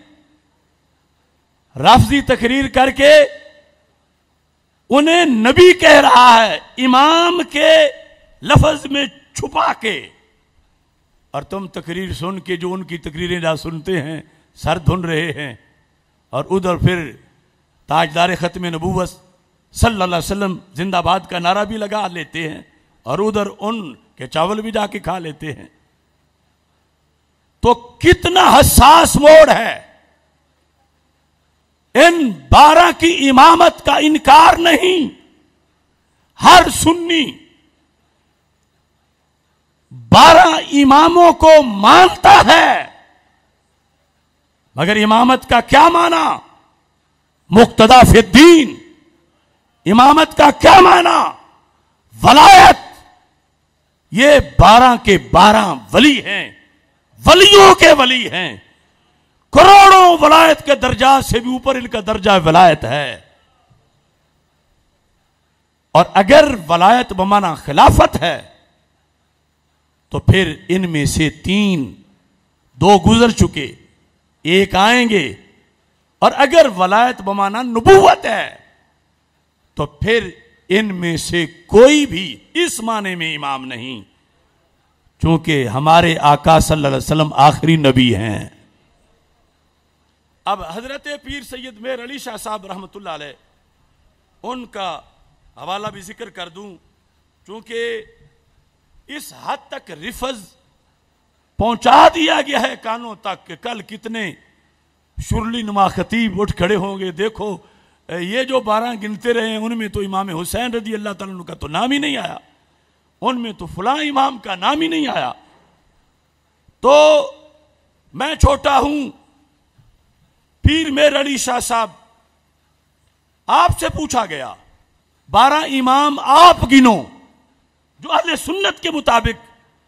لفظی تقریر کر کے انہیں نبی کہہ رہا ہے امام کے لفظ میں چھپا کے، اور تم تقریر سن کے جو ان کی تقریریں جا سنتے ہیں سر دھن رہے ہیں، اور ادھر پھر تاجدار ختم نبوت صلی اللہ علیہ وسلم زندہ باد کا نعرہ بھی لگا لیتے ہیں، اور ادھر ان کے چاول بھی جا کے کھا لیتے ہیں۔ تو کتنا حساس موڑ ہے ان بارہ کی امامت کا انکار نہیں، ہر سنی بارہ اماموں کو مانتا ہے، مگر امامت کا کیا معنی؟ مقتدا فی الدین۔ امامت کا کیا معنی؟ ولایت۔ یہ بارہ کے بارہ ولی ہیں، ولیوں کے ولی ہیں، کروڑوں ولایت کے درجات سے بھی اوپر ان کا درجہ ولایت ہے۔ اور اگر ولایت بمانا خلافت ہے تو پھر ان میں سے تین، دو گزر چکے، ایک آئیں گے، اور اگر ولایت بمانا نبوت ہے تو پھر ان میں سے کوئی بھی اس معنی میں امام نہیں، چونکہ ہمارے آقا صلی اللہ علیہ وسلم آخری نبی ہیں۔ اب حضرت پیر سید میر علی شاہ صاحب رحمۃ اللہ علیہ، ان کا حوالہ بھی ذکر کر دوں، چونکہ اس حد تک رفض پہنچا دیا گیا ہے کانوں تک کہ کل کتنے شرلی نما خطیب اٹھ کھڑے ہوں گے، دیکھو یہ جو بارہ گنتے رہے ہیں ان میں تو امام حسین رضی اللہ تعالیٰ عنہ کا تو نام ہی نہیں آیا، ان میں تو فلاں امام کا نام ہی نہیں آیا۔ تو میں چھوٹا ہوں، پیر میر علی شاہ صاحب، آپ سے پوچھا گیا بارہ امام آپ گنو جو اہل سنت کے مطابق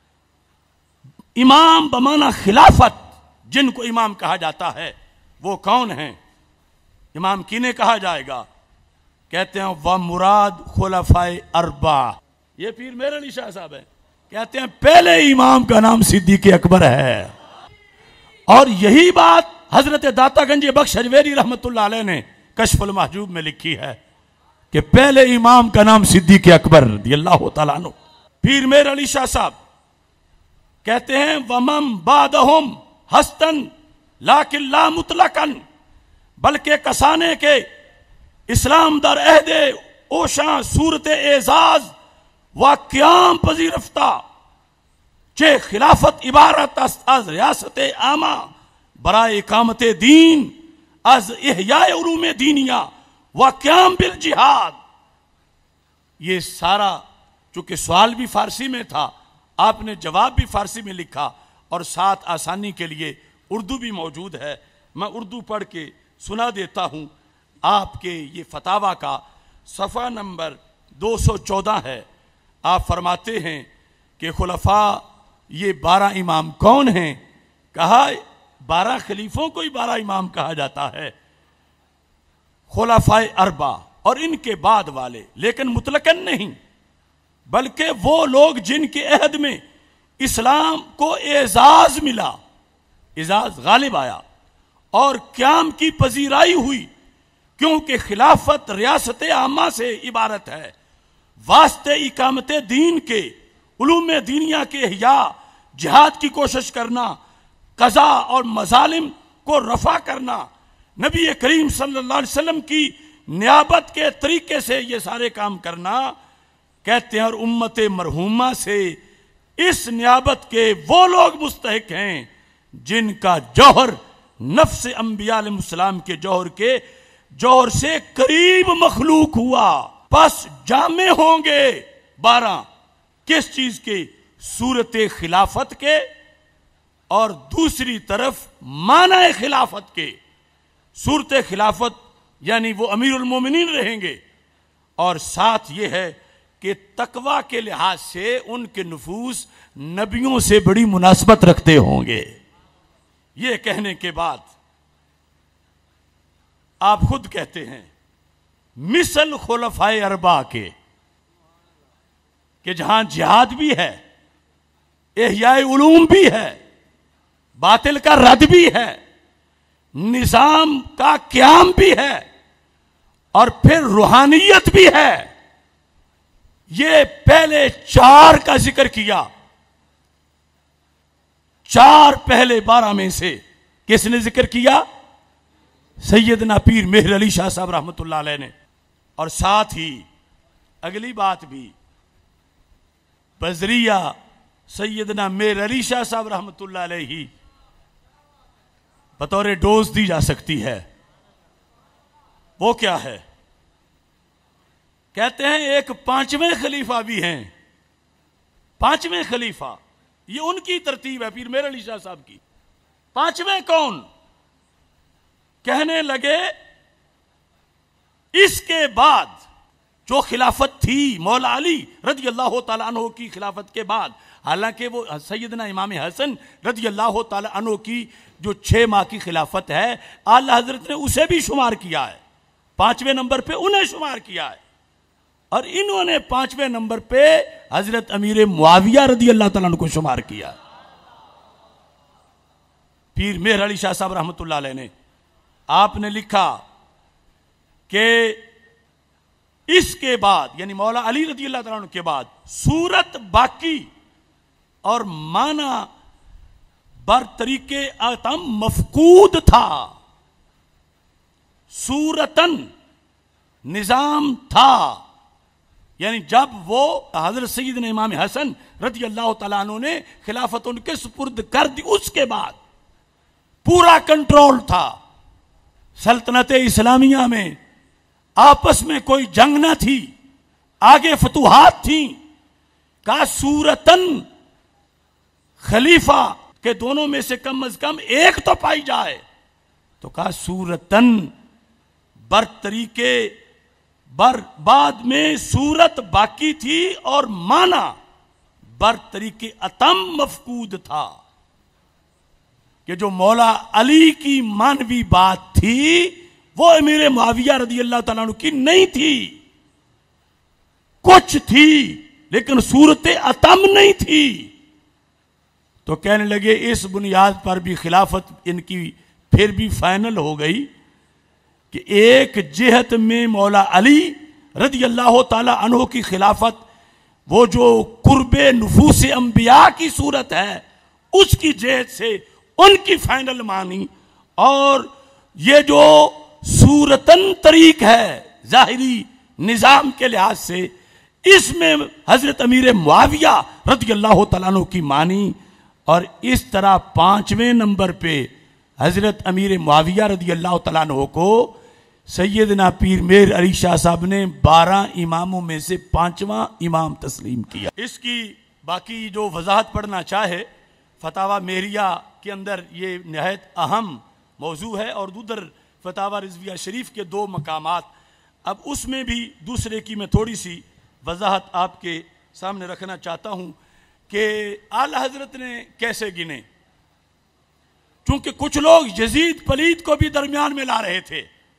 امام بمانا خلافت جن کو امام کہا جاتا ہے وہ کون ہیں؟ امام کینے کہا جائے گا؟ کہتے ہیں وہ مراد خلفائے اربع۔ یہ پیر میر علی شاہ صاحب ہیں، کہتے ہیں پہلے امام کا نام صدیق اکبر ہے، اور یہی بات حضرت داتا گنج بخش حجویری رحمت اللہ علیہ نے کشف المحجوب میں لکھی ہے کہ پہلے امام کا نام صدیق اکبر رضی اللہ تعالیٰ عنہ۔ پیر میر علی شاہ صاحب کہتے ہیں وَمَن بَعْدَهُمْ حَسْتًا لیکن لا مطلقاً، بلکہ کسانے کے اسلام در عہد اوشاں صورت اعزاز و قیام پذیرفتہ چہ خلافت عبارت از ریاست عامہ برائے اقامت دین، از احیاء علوم دینیہ و قیام بالجہاد۔ یہ سارا چونکہ سوال بھی فارسی میں تھا، آپ نے جواب بھی فارسی میں لکھا، اور ساتھ آسانی کے لیے اردو بھی موجود ہے، میں اردو پڑھ کے سنا دیتا ہوں۔ آپ کے یہ فتاویٰ کا صفحہ نمبر دو سو چودہ ہے۔ آپ فرماتے ہیں کہ خلفاء یہ بارہ امام کون ہیں؟ کہا بارہ خلیفوں کو ہی بارہ امام کہا جاتا ہے، خلفائے اربع اور ان کے بعد والے، لیکن مطلقاً نہیں، بلکہ وہ لوگ جن کے عہد میں اسلام کو اعزاز ملا، اعزاز غالب آیا اور قیام کی پذیرائی ہوئی، کیونکہ خلافت ریاست عامہ سے عبارت ہے، واسطے اقامت دین کے، علوم دینیہ کے احیاء، جہاد کی کوشش کرنا، قضا اور مظالم کو رفع کرنا، نبی کریم صلی اللہ علیہ وسلم کی نیابت کے طریقے سے یہ سارے کام کرنا، کہتے ہیں اور امت مرحومہ سے اس نیابت کے وہ لوگ مستحق ہیں جن کا جوہر نفس انبیاء علیہ السلام کے جوہر کے جوہر سے قریب مخلوق ہوا، پس جامع ہوں گے بارہ کس چیز کے؟ صورت خلافت کے، اور دوسری طرف معنی خلافت کے۔ صورت خلافت یعنی وہ امیر المومنین رہیں گے، اور ساتھ یہ ہے کہ تقوی کے لحاظ سے ان کے نفوس نبیوں سے بڑی مناسبت رکھتے ہوں گے۔ یہ کہنے کے بعد آپ خود کہتے ہیں مثل خلفائے اربع کے، کہ جہاں جہاد بھی ہے، احیاء علوم بھی ہے، باطل کا رد بھی ہے، نظام کا قیام بھی ہے، اور پھر روحانیت بھی ہے۔ یہ پہلے چار کا ذکر کیا، چار پہلے بارہ میں سے کس نے ذکر کیا؟ سیدنا پیر مہر علی شاہ صاحب رحمت اللہ علیہ نے، اور ساتھ ہی اگلی بات بھی بذریعہ سیدنا مہر علی شاہ صاحب رحمت اللہ علیہ ہی بطور ڈوز دی جا سکتی ہے وہ کیا ہے؟ کہتے ہیں ایک پانچویں خلیفہ بھی ہیں. پانچویں خلیفہ، یہ ان کی ترتیب ہے پیر مہر علی شاہ صاحب کی. پانچویں کون؟ کہنے لگے اس کے بعد جو خلافت تھی مولا علی رضی اللہ تعالیٰ عنہ کی خلافت کے بعد، حالانکہ وہ سیدنا امام حسن رضی اللہ تعالیٰ عنہ کی جو چھ ماہ کی خلافت ہے، اعلی حضرت نے اسے بھی شمار کیا ہے، پانچویں نمبر پہ انہیں شمار کیا ہے. اور انہوں نے پانچویں نمبر پہ حضرت امیر معاویہ رضی اللہ تعالیٰ عنہ کو شمار کیا. پیر مہر علی شاہ صاحب رحمۃ اللہ علیہ نے آپ نے لکھا کہ اس کے بعد یعنی مولا علی رضی اللہ تعالیٰ عنہ کے بعد صورت باقی اور معنی بر طریقے اتم مفقود تھا. صورتن نظام تھا، یعنی جب وہ حضرت سیدنا امام حسن رضی اللہ تعالیٰ عنہ نے خلافت ان کے سپرد کر دی، اس کے بعد پورا کنٹرول تھا. سلطنت اسلامیہ میں آپس میں کوئی جنگ نہ تھی، آگے فتوحات تھیں. کہا صورتن خلیفہ کے دونوں میں سے کم از کم ایک تو پائی جائے، تو کہا صورتن بر طریقے بر بعد میں صورت باقی تھی اور معنی بر طریقے اتم مفقود تھا. کہ جو مولا علی کی مانوی بات تھی وہ امیر معاویہ رضی اللہ تعالیٰ عنہ کی نہیں تھی. کچھ تھی لیکن صورت اتم نہیں تھی. تو کہنے لگے اس بنیاد پر بھی خلافت ان کی پھر بھی فائنل ہو گئی کہ ایک جہت میں مولا علی رضی اللہ تعالیٰ عنہ کی خلافت، وہ جو قرب نفوس انبیاء کی صورت ہے اس کی جہت سے ان کی فائنل مانی، اور یہ جو صورتن طریق ہے ظاہری نظام کے لحاظ سے اس میں حضرت امیر معاویہ رضی اللہ تعالیٰ عنہ کی مانی. اور اس طرح پانچویں نمبر پہ حضرت امیر معاویہ رضی اللہ تعالیٰ عنہ کو سیدنا پیر مہر علی شاہ صاحب نے بارہ اماموں میں سے پانچواں امام تسلیم کیا. اس کی باقی جو وضاحت پڑھنا چاہے فتاوی مہریہ کے اندر یہ نہایت اہم موضوع ہے، اور ادھر فتاوی رضویہ شریف کے دو مقامات. اب اس میں بھی دوسرے کی میں تھوڑی سی وضاحت آپ کے سامنے رکھنا چاہتا ہوں کہ اعلی حضرت نے کیسے گنے. چونکہ کچھ لوگ یزید پلید کو بھی درمیان میں لا رہے تھے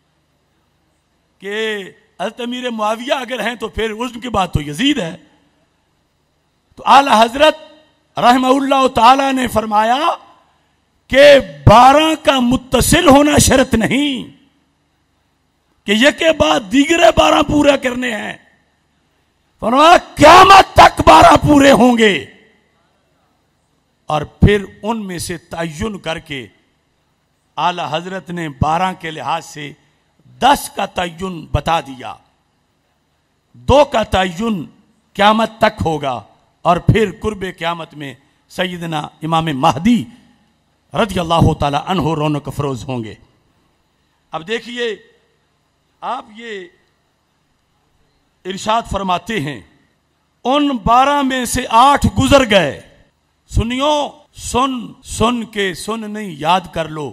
کہ حضرت امیر معاویہ اگر ہیں تو پھر اس کی بات تو یزید ہے. تو اعلی حضرت رحمہ اللہ تعالی نے فرمایا کہ بارہ کا متصل ہونا شرط نہیں کہ یہ کے بعد دیگرے بارہ پورے کرنے ہیں. فرمایا قیامت تک بارہ پورے ہوں گے. اور پھر ان میں سے تعین کر کے اعلی حضرت نے بارہ کے لحاظ سے دس کا تعین بتا دیا. دو کا تعین قیامت تک ہوگا، اور پھر قرب قیامت میں سیدنا امام مہدی رضی اللہ تعالی عنہ رونق افروز ہوں گے. اب دیکھیے آپ یہ ارشاد فرماتے ہیں ان بارہ میں سے آٹھ گزر گئے. سنیو سن سن کے سن نہیں یاد کر لو.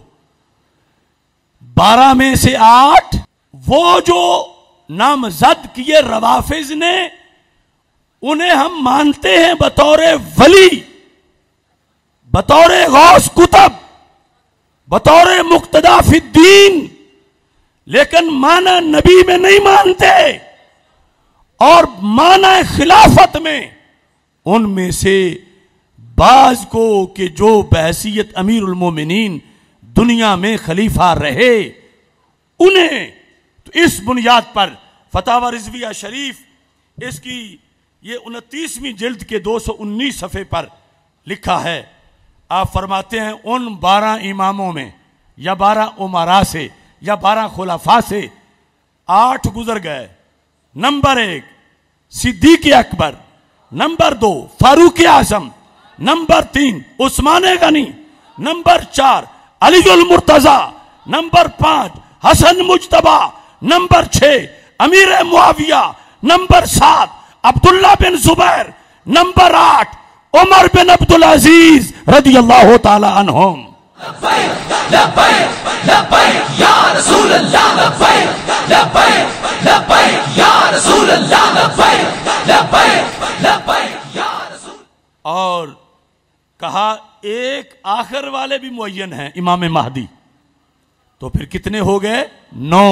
بارہ میں سے آٹھ وہ جو نامزد کیے روافض نے انہیں ہم مانتے ہیں بطور ولی، بطور غوث کتب، بطور مقتدا فی الدین، لیکن معنی نبی میں نہیں مانتے. اور معنی خلافت میں ان میں سے بعض کو کہ جو بحیثیت امیر المومنین دنیا میں خلیفہ رہے انہیں، تو اس بنیاد پر فتاوی رضویہ شریف اس کی یہ انتیسویں جلد کے دو سو انیس صفحے پر لکھا ہے. آپ فرماتے ہیں ان بارہ اماموں میں یا بارہ امراء سے یا بارہ خلفاء سے آٹھ گزر گئے. نمبر ایک صدیق اکبر، نمبر دو فاروق اعظم، نمبر تین عثمان غنی، نمبر چار علی المرتضی، نمبر پانچ حسن مجتبی، نمبر چھ امیر معاویہ، نمبر سات عبداللہ بن زبیر، نمبر آٹھ عمر بن عبدالعزیز رضی اللہ تعالی عنہم۔ لبیک لبیک لبیک یا رسول اللہ، لبیک لبیک لبیک یا رسول اللہ، لبیک لبیک لبیک یا رسول۔ اور کہا ایک آخر والے بھی معین ہیں امام مہدی، تو پھر کتنے ہو گئے؟ نو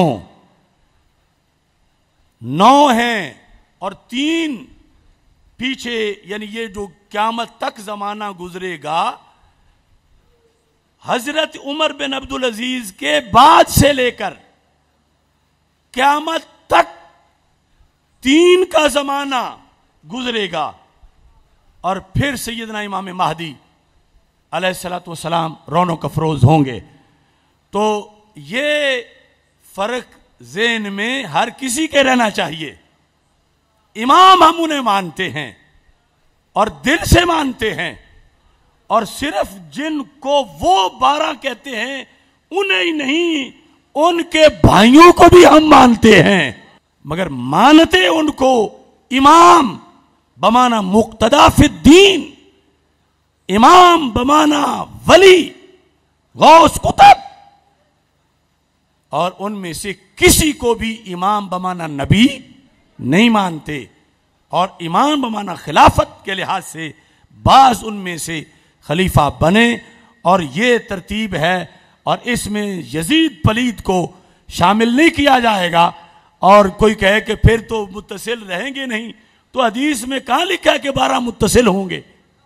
نو ہیں، اور تین پیچھے، یعنی یہ جو قیامت تک زمانہ گزرے گا حضرت عمر بن عبدالعزیز کے بعد سے لے کر قیامت تک تین کا زمانہ گزرے گا، اور پھر سیدنا امام مہدی علیہ الصلوۃ والسلام رونق افروز ہوں گے۔ تو یہ فرق ذہن میں ہر کسی کے رہنا چاہیے۔ امام ہم انہیں مانتے ہیں اور دل سے مانتے ہیں، اور صرف جن کو وہ بارہ کہتے ہیں انہیں ہی نہیں، ان کے بھائیوں کو بھی ہم مانتے ہیں، مگر مانتے ان کو امام بمانا مقتدا فی الدین، امام بمانا ولی غوث قطب، اور ان میں سے کسی کو بھی امام بمانا نبی نہیں مانتے، اور امام بمانا خلافت کے لحاظ سے بعض ان میں سے خلیفہ بنے، اور یہ ترتیب ہے، اور اس میں یزید پلید کو شامل نہیں کیا جائے گا۔ اور کوئی کہے کہ پھر تو متصل رہیں گے نہیں، تو حدیث میں کہاں لکھا ہے کہ بارہ متصل ہوں گے؟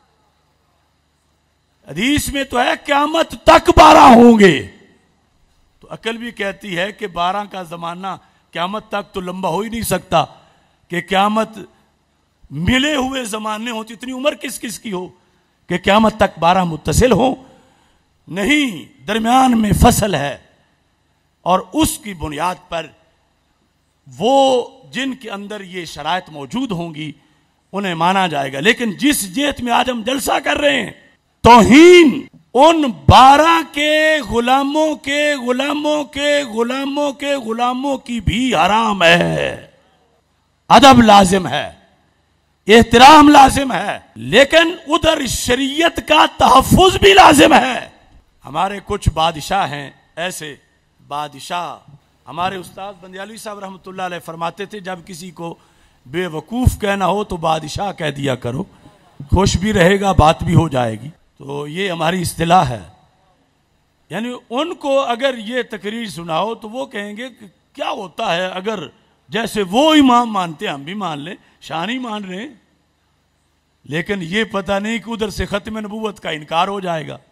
حدیث میں تو ہے قیامت تک بارہ ہوں گے، تو عقل بھی کہتی ہے کہ بارہ کا زمانہ قیامت تک تو لمبا ہو ہی نہیں سکتا، کہ قیامت ملے ہوئے زمانے ہوں، اتنی عمر کس کس کی ہو کہ قیامت تک بارہ متصل ہوں؟ نہیں، درمیان میں فصل ہے، اور اس کی بنیاد پر وہ جن کے اندر یہ شرائط موجود ہوں گی انہیں مانا جائے گا۔ لیکن جس جہت میں آج ہم جلسہ کر رہے ہیں، توہین ان بارہ کے غلاموں کے غلاموں کے غلاموں کے غلاموں کی بھی حرام ہے، ادب لازم ہے، احترام لازم ہے، لیکن ادھر شریعت کا تحفظ بھی لازم ہے۔ ہمارے کچھ بادشاہ ہیں ایسے بادشاہ، ہمارے استاد بندیالوی صاحب رحمۃ اللہ علیہ فرماتے تھے جب کسی کو بے وقوف کہنا ہو تو بادشاہ کہہ دیا کرو، خوش بھی رہے گا، بات بھی ہو جائے گی۔ تو یہ ہماری اصطلاح ہے، یعنی ان کو اگر یہ تقریر سناؤ تو وہ کہیں گے کہ کیا ہوتا ہے اگر جیسے وہ امام مانتے ہم بھی مان لیں، شان ہی مان رہے ہیں، لیکن یہ پتہ نہیں کہ ادھر سے ختم نبوت کا انکار ہو جائے گا۔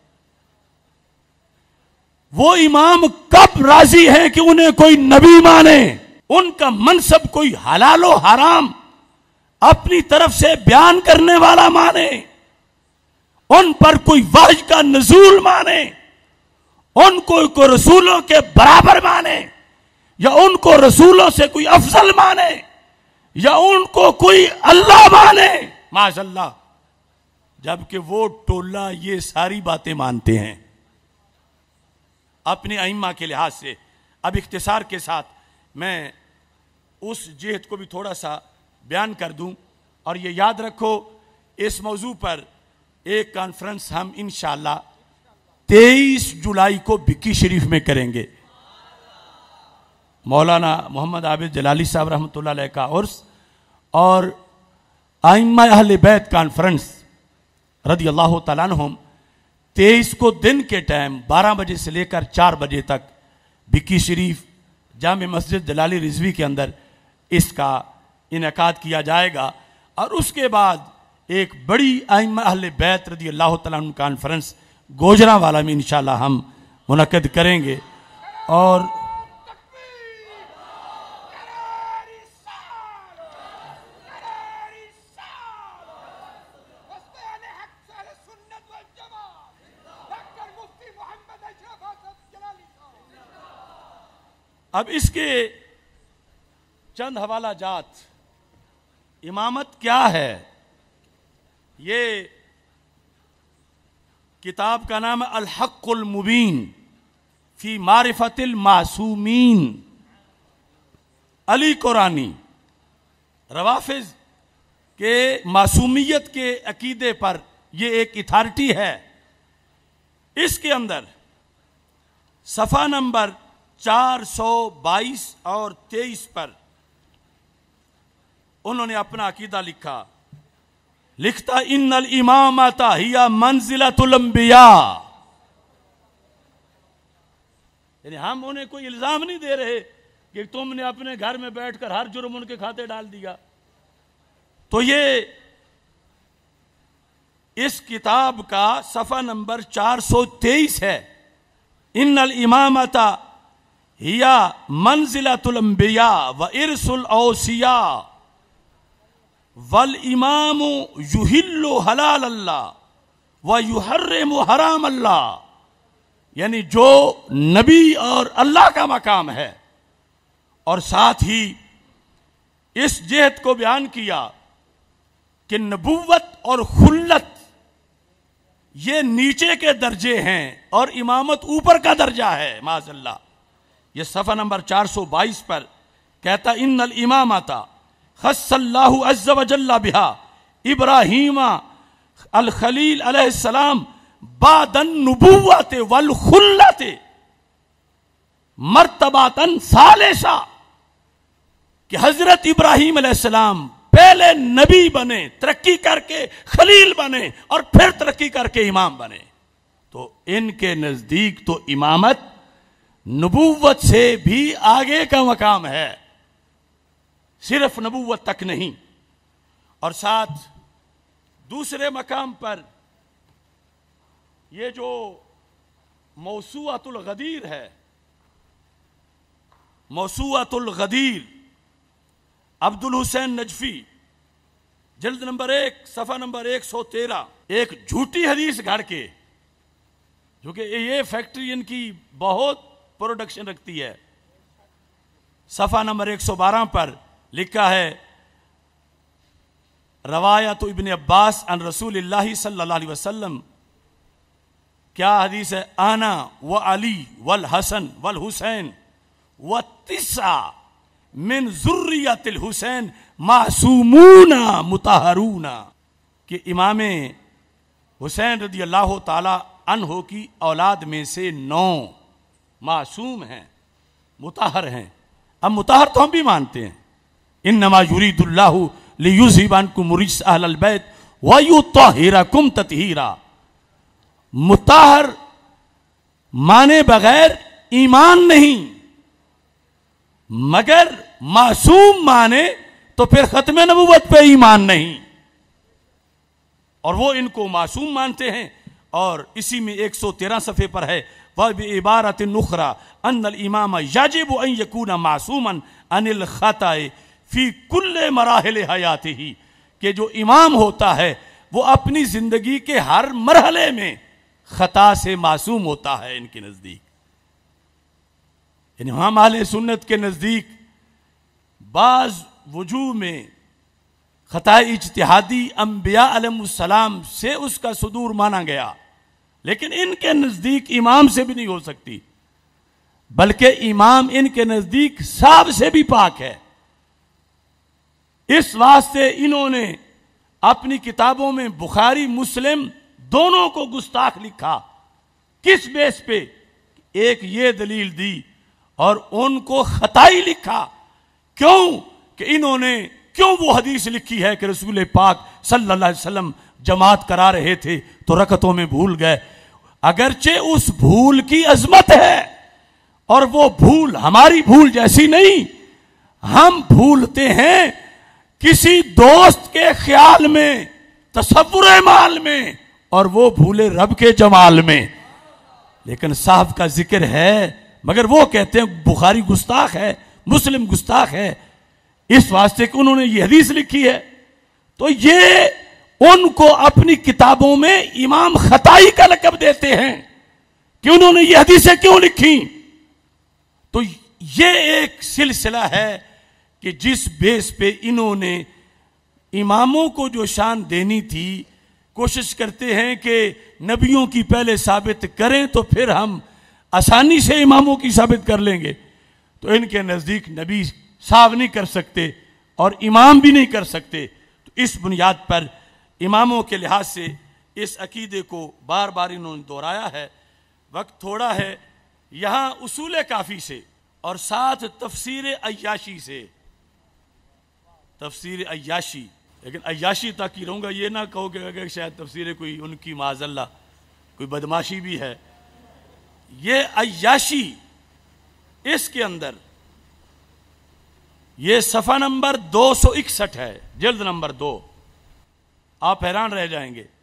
وہ امام کب راضی ہیں کہ انہیں کوئی نبی مانے، ان کا منصب کوئی حلال و حرام اپنی طرف سے بیان کرنے والا مانے، ان پر کوئی وحی کا نزول مانے، ان کو کوئی رسولوں کے برابر مانے، یا ان کو رسولوں سے کوئی افضل مانے، یا ان کو کوئی اللہ مانے، معاذ اللہ، جبکہ وہ ٹولہ یہ ساری باتیں مانتے ہیں اپنے ائمہ کے لحاظ سے۔ اب اختصار کے ساتھ میں اس جہت کو بھی تھوڑا سا بیان کر دوں، اور یہ یاد رکھو اس موضوع پر ایک کانفرنس ہم انشاءاللہ تیئیس جولائی کو بکی شریف میں کریں گے، مولانا محمد عابد جلالی صاحب رحمۃ اللہ علیہ کا عرس، اور ائمہ اہل بیت کانفرنس رضی اللہ تعالیٰ عنہم تیئیس کو دن کے ٹائم بارہ بجے سے لے کر چار بجے تک بکی شریف جامع مسجد جلالی رضوی کے اندر اس کا انعقاد کیا جائے گا، اور اس کے بعد ایک بڑی ائمہ اہل بیت رضی اللہ تعالیٰ عنہ کانفرنس گوجرا والا میں انشاءاللہ ہم منعقد کریں گے۔ اور اب اس کے چند حوالہ جات، امامت کیا ہے، یہ کتاب کا نام ہے الحق المبین فی معرفت المعصومین، علی قرانی روافظ کے معصومیت کے عقیدے پر یہ ایک اتھارٹی ہے. اس کے اندر صفحہ نمبر چار سو بائیس اور تیئیس پر انہوں نے اپنا عقیدہ لکھا. لکھتا ان الامامۃ ہی منزلۃ الانبیاء. یعنی ہم انہیں کوئی الزام نہیں دے رہے کہ تم نے اپنے گھر میں بیٹھ کر ہر جرم ان کے کھاتے ڈال دیا. تو یہ اس کتاب کا صفحہ نمبر چار سو تیئیس ہے. ان الامامۃ ہی منزلۃ الانبیاء و ارث الاوصیاء والامام یحل حلال اللہ و یحرم حرام اللہ. یعنی جو نبی اور اللہ کا مقام ہے، اور ساتھ ہی اس جہت کو بیان کیا کہ نبوت اور خلت یہ نیچے کے درجے ہیں اور امامت اوپر کا درجہ ہے معاذ اللہ. یہ صفحہ نمبر چار سو بائیس پر کہتا ان الامامۃ خص اللہ عز وجل بہا ابراہیم الخلیل علیہ السلام بعد النبوت والخلت مرتباتا ثالثہ. کہ حضرت ابراہیم علیہ السلام پہلے نبی بنے، ترقی کر کے خلیل بنے، اور پھر ترقی کر کے امام بنے. تو ان کے نزدیک تو امامت نبوت سے بھی آگے کا مقام ہے، صرف نبوت تک نہیں. اور ساتھ دوسرے مقام پر یہ جو موسوعۃ الغدیر ہے، موسوعۃ الغدیر عبد الحسین نجفی، جلد نمبر ایک صفحہ نمبر ایک سو تیرہ، ایک جھوٹی حدیث گھڑ کے، جو کہ یہ فیکٹری ان کی بہت پروڈکشن رکھتی ہے، صفحہ نمبر ایک سو بارہ پر لکھا ہے روایت ابن عباس عن رسول اللہ صلی اللہ علیہ وسلم. کیا حدیث ہے؟ انا و علی والحسن والحسین والتسع من ذریت الحسین معصومون مطہرون. کہ امام حسین رضی اللہ تعالی عنہ کی اولاد میں سے نو معصوم ہیں، مطہر ہیں. اب مطہر تو ہم بھی مانتے ہیں، انما یرید اللہ لیذھب عنکم الرجس اہل البیت ویطہرکم تطہیرا. مطہر مانے بغیر ایمان نہیں، مگر معصوم مانے تو پھر ختم نبوت پہ ایمان نہیں. اور وہ ان کو معصوم مانتے ہیں. اور اسی میں ایک سو تیرہ صفحے پر ہے وَبِعِبَارَةٍ نُخْرَى أَنَّ الْإِمَامَ يَجِبُ أَن يَكُونَ مَعْصُومًا عَنِ الْخَطَئِ فِي كُلِّ مَرَاحِلِ حَيَاتِهِ. کہ جو امام ہوتا ہے وہ اپنی زندگی کے ہر مرحلے میں خطا سے معصوم ہوتا ہے ان کے نزدیک. یعنی ہم اہل سنت کے نزدیک بعض وجوہ میں خطا اجتہادی انبیاء علیہ السلام سے اس کا صدور مانا گیا، لیکن ان کے نزدیک امام سے بھی نہیں ہو سکتی، بلکہ امام ان کے نزدیک صاحب سے بھی پاک ہے. اس واسطے انہوں نے اپنی کتابوں میں بخاری مسلم دونوں کو گستاخ لکھا. کس بیس پہ؟ ایک یہ دلیل دی اور ان کو خطائی لکھا. کیوں؟ کہ انہوں نے کیوں وہ حدیث لکھی ہے کہ رسول پاک صلی اللہ علیہ وسلم جماعت کرا رہے تھے تو رکعتوں میں بھول گئے. اگرچہ اس بھول کی عظمت ہے اور وہ بھول ہماری بھول جیسی نہیں. ہم بھولتے ہیں کسی دوست کے خیال میں، تصور مال میں، اور وہ بھولے رب کے جمال میں. لیکن صاحب کا ذکر ہے، مگر وہ کہتے ہیں بخاری گستاخ ہے، مسلم گستاخ ہے، اس واسطے کہ انہوں نے یہ حدیث لکھی ہے. تو یہ ان کو اپنی کتابوں میں امام خطائی کا لقب دیتے ہیں کہ انہوں نے یہ حدیثیں کیوں لکھی. تو یہ ایک سلسلہ ہے کہ جس بیس پہ انہوں نے اماموں کو جو شان دینی تھی کوشش کرتے ہیں کہ نبیوں کی پہلے ثابت کریں تو پھر ہم آسانی سے اماموں کی ثابت کر لیں گے. تو ان کے نزدیک نبی صاف نہیں کر سکتے اور امام بھی نہیں کر سکتے. تو اس بنیاد پر اماموں کے لحاظ سے اس عقیدے کو بار بار انہوں نے دہرایا ہے. وقت تھوڑا ہے. یہاں اصول کافی سے اور ساتھ تفسیر عیاشی سے، تفسیر عیاشی، لیکن عیاشی تک ہی رہوں گا، یہ نہ کہو کہ اگر شاید تفسیر کوئی ان کی معاذ اللہ کوئی بدماشی بھی ہے. یہ عیاشی اس کے اندر یہ صفحہ نمبر دو سو اکسٹھ ہے، جلد نمبر دو. آپ حیران رہ جائیں گے.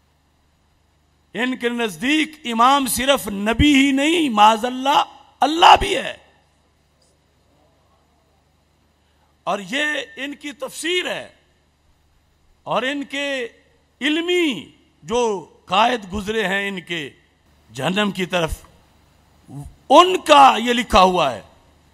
ان کے نزدیک امام صرف نبی ہی نہیں، معاذ اللہ اللہ بھی ہے. اور یہ ان کی تفسیر ہے اور ان کے علمی جو قائد گزرے ہیں ان کے جہنم کی طرف، ان کا یہ لکھا ہوا ہے.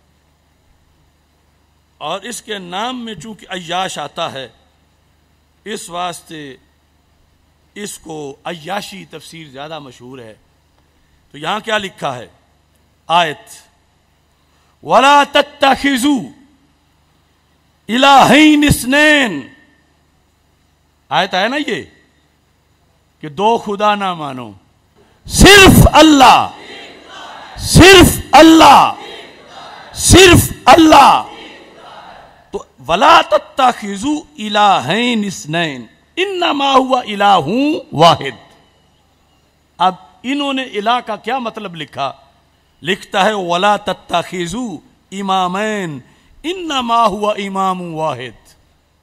اور اس کے نام میں چونکہ عیاش آتا ہے اس واسطے اس کو عیاشی تفسیر زیادہ مشہور ہے. تو یہاں کیا لکھا ہے آیت، وَلَا تَتَّخِذُوا إِلَٰهَيْنِ اثْنَيْنِ، آیت ہے نا یہ کہ دو خدا نہ مانو، صرف اللہ، صرف اللہ، صرف اللہ. تو وَلَا تَتَّخِذُوا إِلَٰهَيْنِ اثْنَيْنِ انما ہوا الہ واحد. اب انہوں نے الہ کا کیا مطلب لکھا؟ لکھتا ہے ولا تتخذوا امامین انما ہوا امام واحد.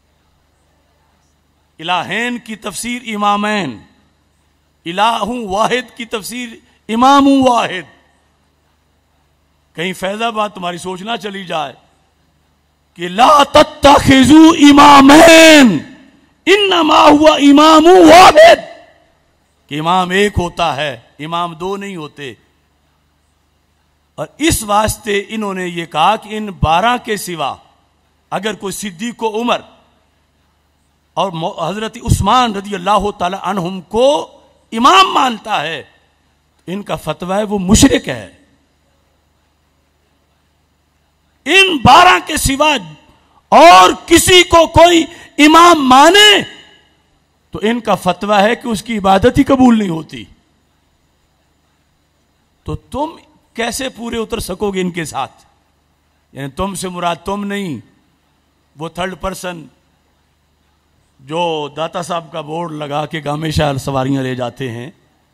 الہین کی تفسیر امامین، الہ واحد کی تفسیر امام واحد. کہیں فیض آباد تمہاری سوچنا چلی جائے کہ لا تتخذوا امامین انما ہوا امام واحد، کہ امام ایک ہوتا ہے، امام دو نہیں ہوتے. اور اس واسطے انہوں نے یہ کہا کہ ان بارہ کے سوا اگر کوئی صدیق و عمر اور حضرت عثمان رضی اللہ تعالی عنہم کو امام مانتا ہے تو ان کا فتویٰ ہے وہ مشرک ہے. ان بارہ کے سوا اور کسی کو کوئی امام مانے تو ان کا فتویٰ ہے کہ اس کی عبادت ہی قبول نہیں ہوتی. تو تم کیسے پورے اتر سکو گے ان کے ساتھ؟ یعنی تم سے مراد تم نہیں، وہ تھرڈ پرسن جو داتا صاحب کا بورڈ لگا کے ہمیشہ سواریاں لے جاتے ہیں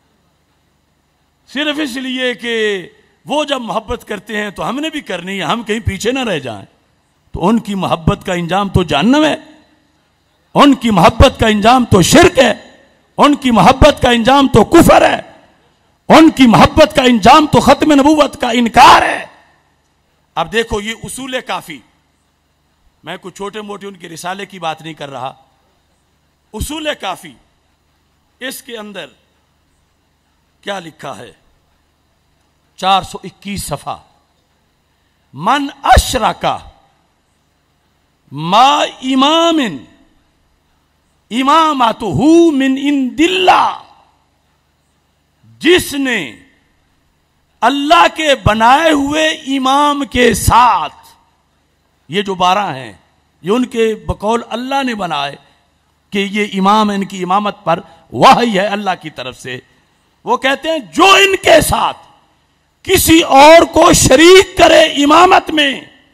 صرف اس لیے کہ وہ جب محبت کرتے ہیں تو ہم نے بھی کرنی ہے، ہم کہیں پیچھے نہ رہ جائیں. تو ان کی محبت کا انجام تو جہنم ہے، ان کی محبت کا انجام تو شرک ہے، ان کی محبت کا انجام تو کفر ہے، ان کی محبت کا انجام تو ختم نبوت کا انکار ہے. اب دیکھو یہ اصول کافی، میں کچھ چھوٹے موٹے ان کے رسالے کی بات نہیں کر رہا. اصول کافی اس کے اندر کیا لکھا ہے؟ چار سو اکیس صفحہ. من اشرکا ما امام امامتہ من عند اللہ، جس نے اللہ کے بنائے ہوئے امام کے ساتھ، یہ جو بارہ ہیں یہ ان کے بقول اللہ نے بنائے کہ یہ امام ان کی امامت پر وحی ہے اللہ کی طرف سے. وہ کہتے ہیں جو ان کے ساتھ کسی اور کو شریک کرے امامت میں،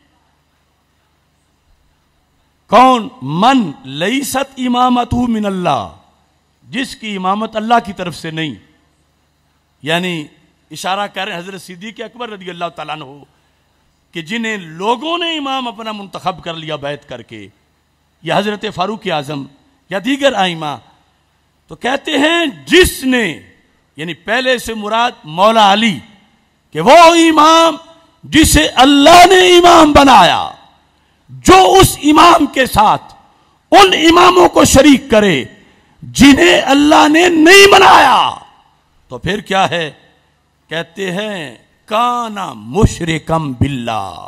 کون؟ من لیست امامتہ من اللہ، جس کی امامت اللہ کی طرف سے نہیں. یعنی اشارہ کر رہے ہیں حضرت صدیق اکبر رضی اللہ تعالیٰ عنہ کہ جنہیں لوگوں نے امام اپنا منتخب کر لیا بیعت کر کے، یا حضرت فاروق اعظم یا دیگر ائمہ. تو کہتے ہیں جس نے، یعنی پہلے سے مراد مولا علی، کہ وہ امام جسے اللہ نے امام بنایا، جو اس امام کے ساتھ ان اماموں کو شریک کرے جنہیں اللہ نے نہیں بنایا، تو پھر کیا ہے؟ کہتے ہیں کانا مشرکم باللہ،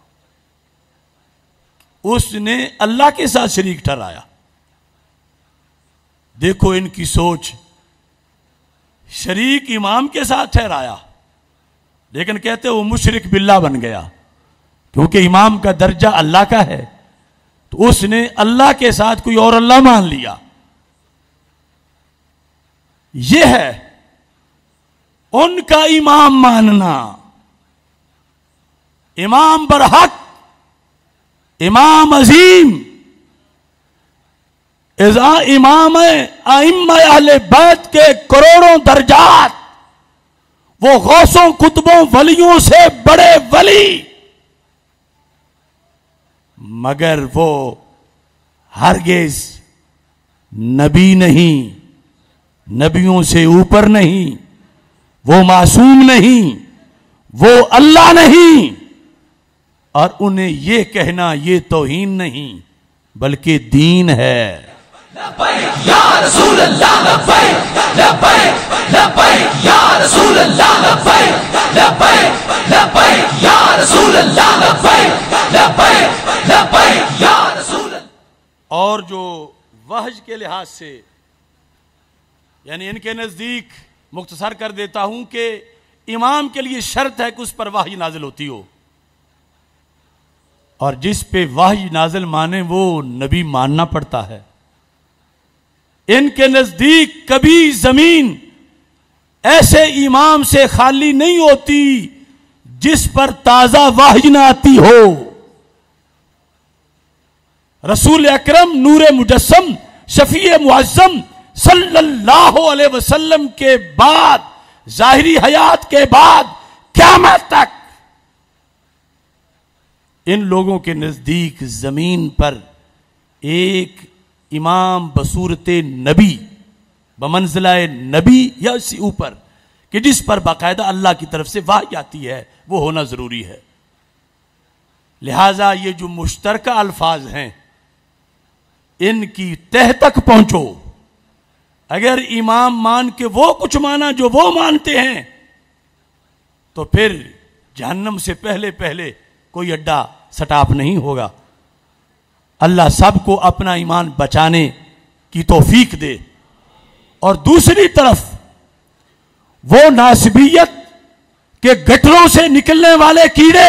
اس نے اللہ کے ساتھ شریک ٹھہرایا. دیکھو ان کی سوچ، شریک امام کے ساتھ ٹھہرایا لیکن کہتے وہ مشرک باللہ بن گیا. کیونکہ امام کا درجہ اللہ کا ہے تو اس نے اللہ کے ساتھ کوئی اور اللہ مان لیا. یہ ہے ان کا امام ماننا. امام برحق، امام عظیم، اذا امام ائمہ اہل بیت کے کروڑوں درجات، وہ غوثوں قطبوں ولیوں سے بڑے ولی، مگر وہ ہرگز نبی نہیں، نبیوں سے اوپر نہیں، وہ معصوم نہیں، وہ اللہ نہیں. اور انہیں یہ کہنا یہ توہین نہیں بلکہ دین ہے. لبیک یا رسول اللہ لبیک لبیک لبیک یا رسول اللہ لبیک لبیک لبیک یا رسول اللہ لبیک لبیک لبیک یا رسول اللہ. اور جو وحج کے لحاظ سے یعنی ان کے نزدیک مختصر کر دیتا ہوں کہ امام کے لیے شرط ہے کہ اس پر وحی نازل ہوتی ہو، اور جس پہ وحی نازل مانے وہ نبی ماننا پڑتا ہے. ان کے نزدیک کبھی زمین ایسے امام سے خالی نہیں ہوتی جس پر تازہ وحی نہ آتی ہو. رسول اکرم نور مجسم شفیع معظم صلی اللہ علیہ وسلم کے بعد، ظاہری حیات کے بعد قیامت تک ان لوگوں کے نزدیک زمین پر ایک امام بصورت نبی، بمنزلہ نبی یا اس سے اوپر، کہ جس پر باقاعدہ اللہ کی طرف سے وحی آتی ہے، وہ ہونا ضروری ہے. لہذا یہ جو مشترکہ الفاظ ہیں ان کی تہ تک پہنچو. اگر امام مان کے وہ کچھ مانا جو وہ مانتے ہیں تو پھر جہنم سے پہلے پہلے کوئی اڈا سٹاپ نہیں ہوگا. اللہ سب کو اپنا ایمان بچانے کی توفیق دے. اور دوسری طرف وہ ناسبیت کے گٹروں سے نکلنے والے کیڑے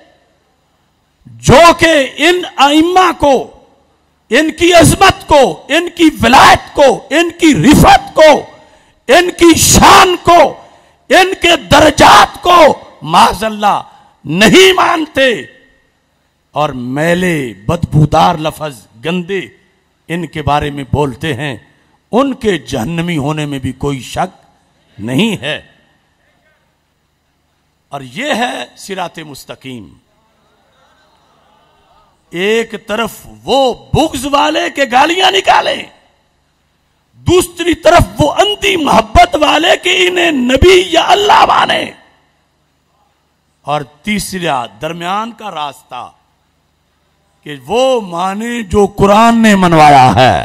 جو کہ ان ائمہ کو، ان کی عظمت کو، ان کی ولایت کو، ان کی رفعت کو، ان کی شان کو، ان کے درجات کو معاذ اللہ نہیں مانتے اور میلے بدبودار لفظ گندے ان کے بارے میں بولتے ہیں، ان کے جہنمی ہونے میں بھی کوئی شک نہیں ہے. اور یہ ہے صراط مستقیم. ایک طرف وہ بغض والے کے گالیاں نکالیں، دوسری طرف وہ اندھی محبت والے کہ انہیں نبی یا اللہ مانے، اور تیسرا درمیان کا راستہ کہ وہ مانے جو قرآن نے منوایا ہے،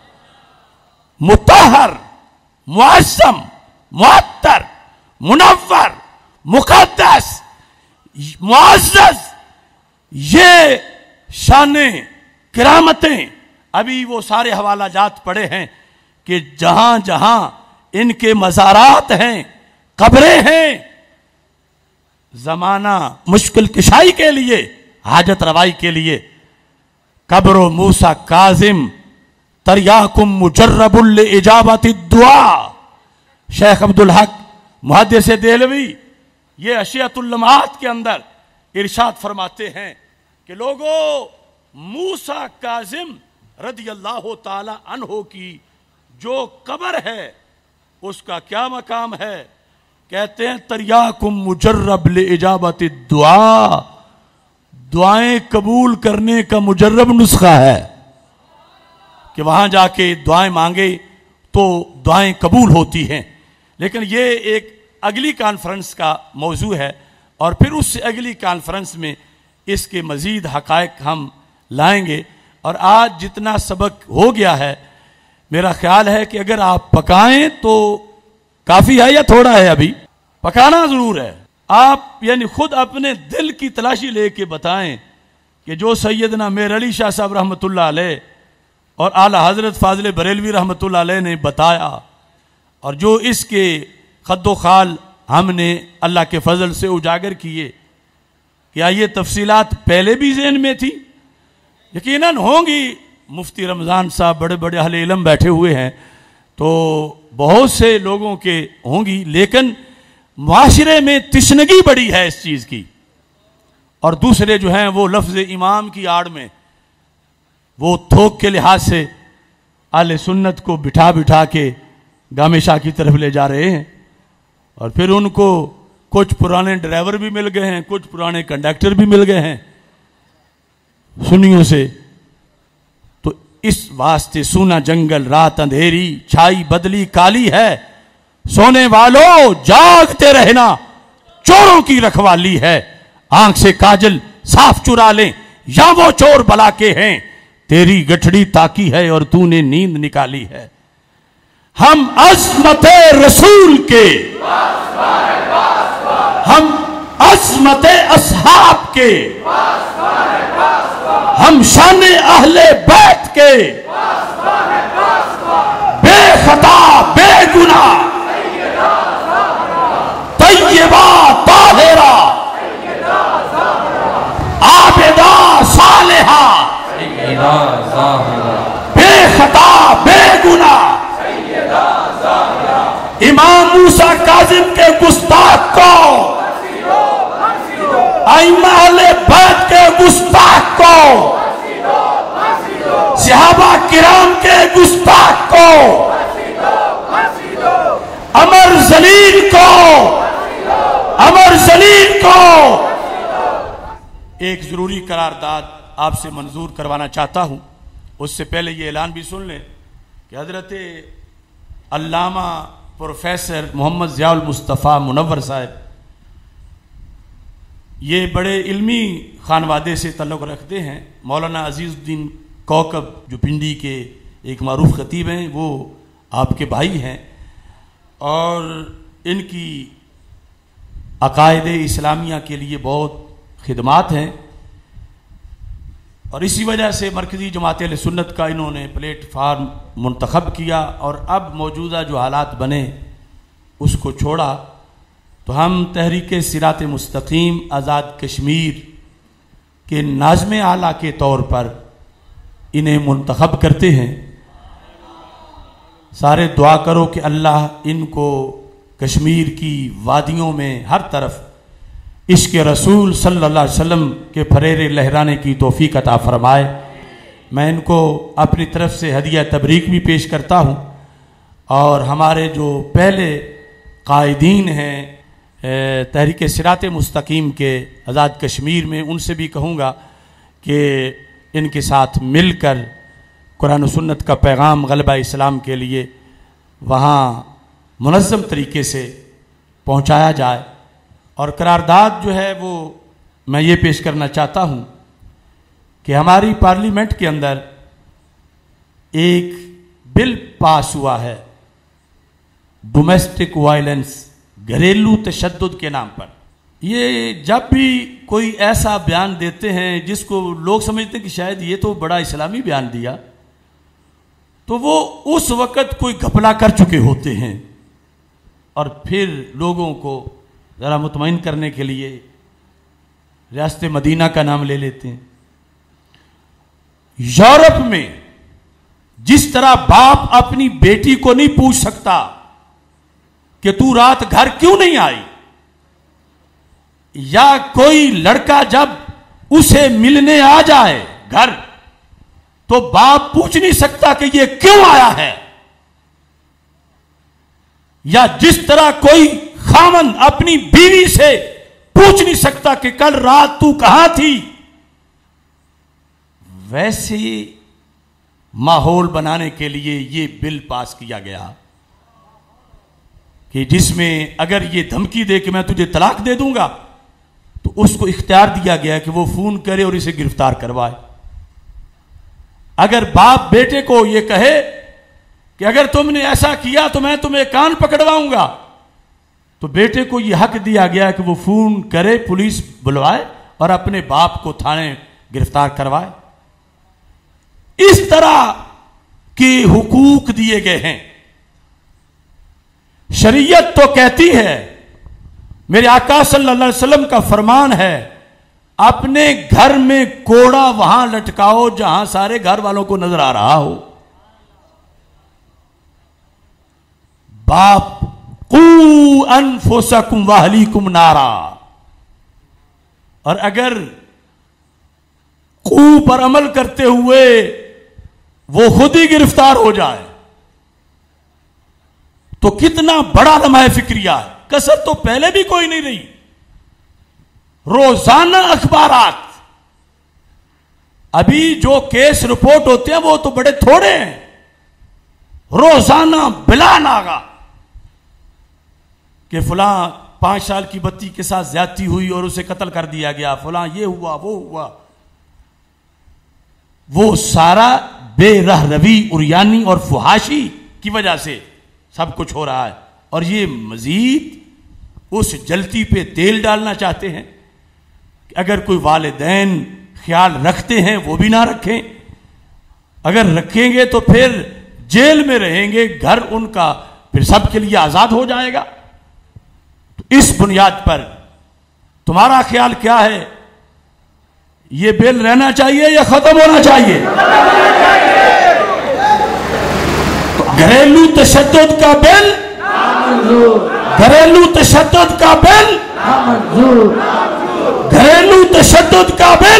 مطہر، معظم، معطر، منور، مقدس، معزز. یہ شانیں، کرامتیں، ابھی وہ سارے حوالہ جات پڑے ہیں کہ جہاں جہاں ان کے مزارات ہیں، قبریں ہیں، زمانہ مشکل کشائی کے لیے، حاجت روائی کے لیے، قبر و موسیٰ کاظم تریاکم مجرب لإجابت الدعاء. شیخ عبدالحق محدث دہلوی یہ اشیاء اللمعات کے اندر ارشاد فرماتے ہیں کہ لوگوں، موسیٰ کاظم رضی اللہ تعالی عنہ کی جو قبر ہے اس کا کیا مقام ہے؟ کہتے ہیں تریاکم مجرب لإجابت الدعاء، دعائیں قبول کرنے کا مجرب نسخہ ہے کہ وہاں جا کے دعائیں مانگے تو دعائیں قبول ہوتی ہیں. لیکن یہ ایک اگلی کانفرنس کا موضوع ہے، اور پھر اس سے اگلی کانفرنس میں اس کے مزید حقائق ہم لائیں گے. اور آج جتنا سبق ہو گیا ہے میرا خیال ہے کہ اگر آپ پکائیں تو کافی ہے یا تھوڑا ہے؟ ابھی پکانا ضرور ہے. آپ یعنی خود اپنے دل کی تلاشی لے کے بتائیں کہ جو سیدنا میر علی شاہ صاحب رحمۃ اللہ علیہ اور اعلی حضرت فاضل بریلوی رحمۃ اللہ علیہ نے بتایا، اور جو اس کے خد و خال ہم نے اللہ کے فضل سے اجاگر کیے، کیا یہ تفصیلات پہلے بھی ذہن میں تھی؟ یقیناً ہوں گی. مفتی رمضان صاحب بڑے بڑے اہل علم بیٹھے ہوئے ہیں تو بہت سے لوگوں کے ہوں گی، لیکن معاشرے میں تشنگی بڑی ہے اس چیز کی. اور دوسرے جو ہیں وہ لفظ امام کی آڑ میں وہ تھوک کے لحاظ سے اہل سنت کو بٹھا بٹھا کے گام شاہ کی طرف لے جا رہے ہیں. اور پھر ان کو کچھ پرانے ڈرائیور بھی مل گئے ہیں، کچھ پرانے کنڈکٹر بھی مل گئے ہیں سنیوں سے. تو اس واسطے سونا جنگل رات اندھیری چھائی بدلی کالی ہے، سونے والوں جاگتے رہنا چوروں کی رکھوالی ہے. آنکھ سے کاجل صاف چرا لیں یا وہ چور بلا کے ہیں، تیری گٹھڑی تاکی ہے اور تو نے نیند نکالی ہے. ہم عظمت رسول کے، ہم عظمت اصحاب کے، ہم شان اہل بیت کے، بے خطا بے گناہ طیبہ طاہرہ عابدہ صالحہ بے خطا بے گناہ امام موسیٰ کاظم کے گستاخ کو، ائمہ اہل بیت کے گستاخ کو، صحابہ کرام کے گستاخ کو، امر ذلیل کو، امر ذلیل کو ایک ضروری قرارداد آپ سے منظور کروانا چاہتا ہوں. اس سے پہلے یہ اعلان بھی سن لیں کہ حضرت علامہ پروفیسر محمد ضیاء المصطفیٰ منور صاحب یہ بڑے علمی خانوادے سے تعلق رکھتے ہیں. مولانا عزیز الدین کوکب جو پنڈی کے ایک معروف خطیب ہیں وہ آپ کے بھائی ہیں اور ان کی عقائد اسلامیہ کے لیے بہت خدمات ہیں اور اسی وجہ سے مرکزی جماعت اہل سنت کا انہوں نے پلیٹ فارم منتخب کیا اور اب موجودہ جو حالات بنے اس کو چھوڑا. تو ہم تحریک صراط مستقیم آزاد کشمیر کے ناظم اعلیٰ کے طور پر انہیں منتخب کرتے ہیں. سارے دعا کرو کہ اللہ ان کو کشمیر کی وادیوں میں ہر طرف عشق رسول صلی اللہ علیہ وسلم کے پھریرے لہرانے کی توفیق عطا فرمائے. میں ان کو اپنی طرف سے ہدیہ تبریک بھی پیش کرتا ہوں اور ہمارے جو پہلے قائدین ہیں تحریک صراط مستقیم کے آزاد کشمیر میں ان سے بھی کہوں گا کہ ان کے ساتھ مل کر قرآن و سنت کا پیغام غلبہ اسلام کے لیے وہاں منظم طریقے سے پہنچایا جائے. اور قرارداد جو ہے وہ میں یہ پیش کرنا چاہتا ہوں کہ ہماری پارلیمنٹ کے اندر ایک بل پاس ہوا ہے ڈومیسٹک وائلنس، گھریلو تشدد کے نام پر. یہ جب بھی کوئی ایسا بیان دیتے ہیں جس کو لوگ سمجھتے ہیں کہ شاید یہ تو بڑا اسلامی بیان دیا، تو وہ اس وقت کوئی گھپلا کر چکے ہوتے ہیں اور پھر لوگوں کو ذرا مطمئن کرنے کے لیے ریاست مدینہ کا نام لے لیتے ہیں. یورپ میں جس طرح باپ اپنی بیٹی کو نہیں پوچھ سکتا کہ تو رات گھر کیوں نہیں آئی، یا کوئی لڑکا جب اسے ملنے آ جائے گھر تو باپ پوچھ نہیں سکتا کہ یہ کیوں آیا ہے، یا جس طرح کوئی خاوند اپنی بیوی سے پوچھ نہیں سکتا کہ کل رات تو کہاں تھی، ویسے ماحول بنانے کے لیے یہ بل پاس کیا گیا کہ جس میں اگر یہ دھمکی دے کہ میں تجھے طلاق دے دوں گا تو اس کو اختیار دیا گیا کہ وہ فون کرے اور اسے گرفتار کروائے. اگر باپ بیٹے کو یہ کہے کہ اگر تم نے ایسا کیا تو میں تمہیں کان پکڑواؤں گا، تو بیٹے کو یہ حق دیا گیا کہ وہ فون کرے، پولیس بلوائے اور اپنے باپ کو تھانے گرفتار کروائے. اس طرح کے حقوق دیے گئے ہیں. شریعت تو کہتی ہے، میرے آقا صلی اللہ علیہ وسلم کا فرمان ہے، اپنے گھر میں کوڑا وہاں لٹکاؤ جہاں سارے گھر والوں کو نظر آ رہا ہو. باپ قو انفسکم واہلیکم نارا. اور اگر قو پر عمل کرتے ہوئے وہ خود ہی گرفتار ہو جائے تو کتنا بڑا لمحہ فکریہ ہے. کسر تو پہلے بھی کوئی نہیں رہی. روزانہ اخبارات، ابھی جو کیس رپورٹ ہوتے ہیں وہ تو بڑے تھوڑے ہیں. روزانہ بلا ناغا کہ فلاں پانچ سال کی بچی کے ساتھ زیادتی ہوئی اور اسے قتل کر دیا گیا، فلاں یہ ہوا وہ ہوا. وہ سارا بے رہ روی اریانی اور فحاشی کی وجہ سے سب کچھ ہو رہا ہے. اور یہ مزید اس جلتی پہ تیل ڈالنا چاہتے ہیں کہ اگر کوئی والدین خیال رکھتے ہیں وہ بھی نہ رکھیں، اگر رکھیں گے تو پھر جیل میں رہیں گے، گھر ان کا پھر سب کے لیے آزاد ہو جائے گا. تو اس بنیاد پر تمہارا خیال کیا ہے؟ یہ بل رہنا چاہیے یا ختم ہونا چاہیے؟ گھریلو تشدد کا بل، گھریلو تشدد کا بل، گھریلو تشدد کا بل،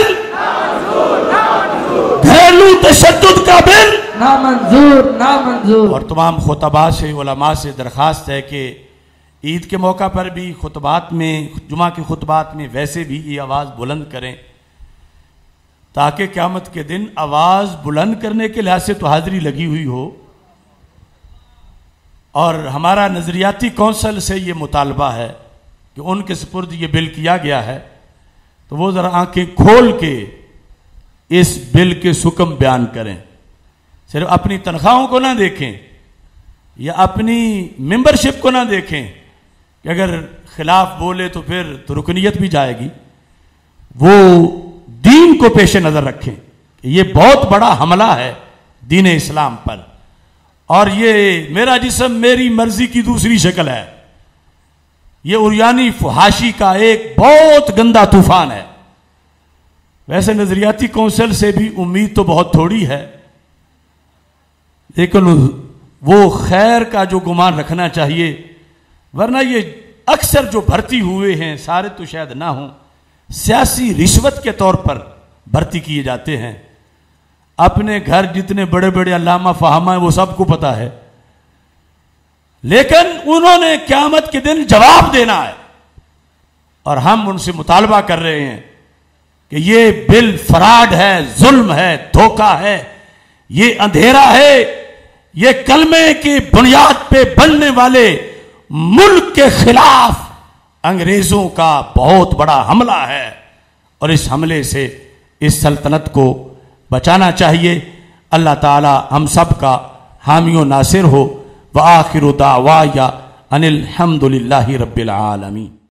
گھریلو تشدد کا بل نامنظور نامنظور. اور تمام خطباء سے، علماء سے درخواست ہے کہ عید کے موقع پر بھی خطبات میں، جمعہ کے خطبات میں ویسے بھی یہ آواز بلند کریں تاکہ قیامت کے دن آواز بلند کرنے کے لحاظ سے تو حاضری لگی ہوئی ہو. اور ہمارا نظریاتی کونسل سے یہ مطالبہ ہے کہ ان کے سپرد یہ بل کیا گیا ہے تو وہ ذرا آنکھیں کھول کے اس بل کے حکم بیان کریں. صرف اپنی تنخواہوں کو نہ دیکھیں یا اپنی ممبرشپ کو نہ دیکھیں کہ اگر خلاف بولے تو پھر تو رکنیت بھی جائے گی. وہ دین کو پیش نظر رکھیں کہ یہ بہت بڑا حملہ ہے دین اسلام پر، اور یہ میرا جسم میری مرضی کی دوسری شکل ہے. یہ اریانی فحاشی کا ایک بہت گندا طوفان ہے. ویسے نظریاتی کونسل سے بھی امید تو بہت تھوڑی ہے، لیکن وہ خیر کا جو گمان رکھنا چاہیے، ورنہ یہ اکثر جو بھرتی ہوئے ہیں سارے تو شاید نہ ہوں، سیاسی رشوت کے طور پر بھرتی کیے جاتے ہیں. اپنے گھر جتنے بڑے بڑے علامہ فہامہ ہیں وہ سب کو پتا ہے، لیکن انہوں نے قیامت کے دن جواب دینا ہے. اور ہم ان سے مطالبہ کر رہے ہیں کہ یہ بل فراڈ ہے، ظلم ہے، دھوکہ ہے، یہ اندھیرا ہے، یہ کلمے کی بنیاد پہ بننے والے ملک کے خلاف انگریزوں کا بہت بڑا حملہ ہے. اور اس حملے سے اس سلطنت کو بچانا چاہیے. اللہ تعالی ہم سب کا حامی و ناصر ہو. وآخر دعوایا ان الحمد للہ رب العالمین.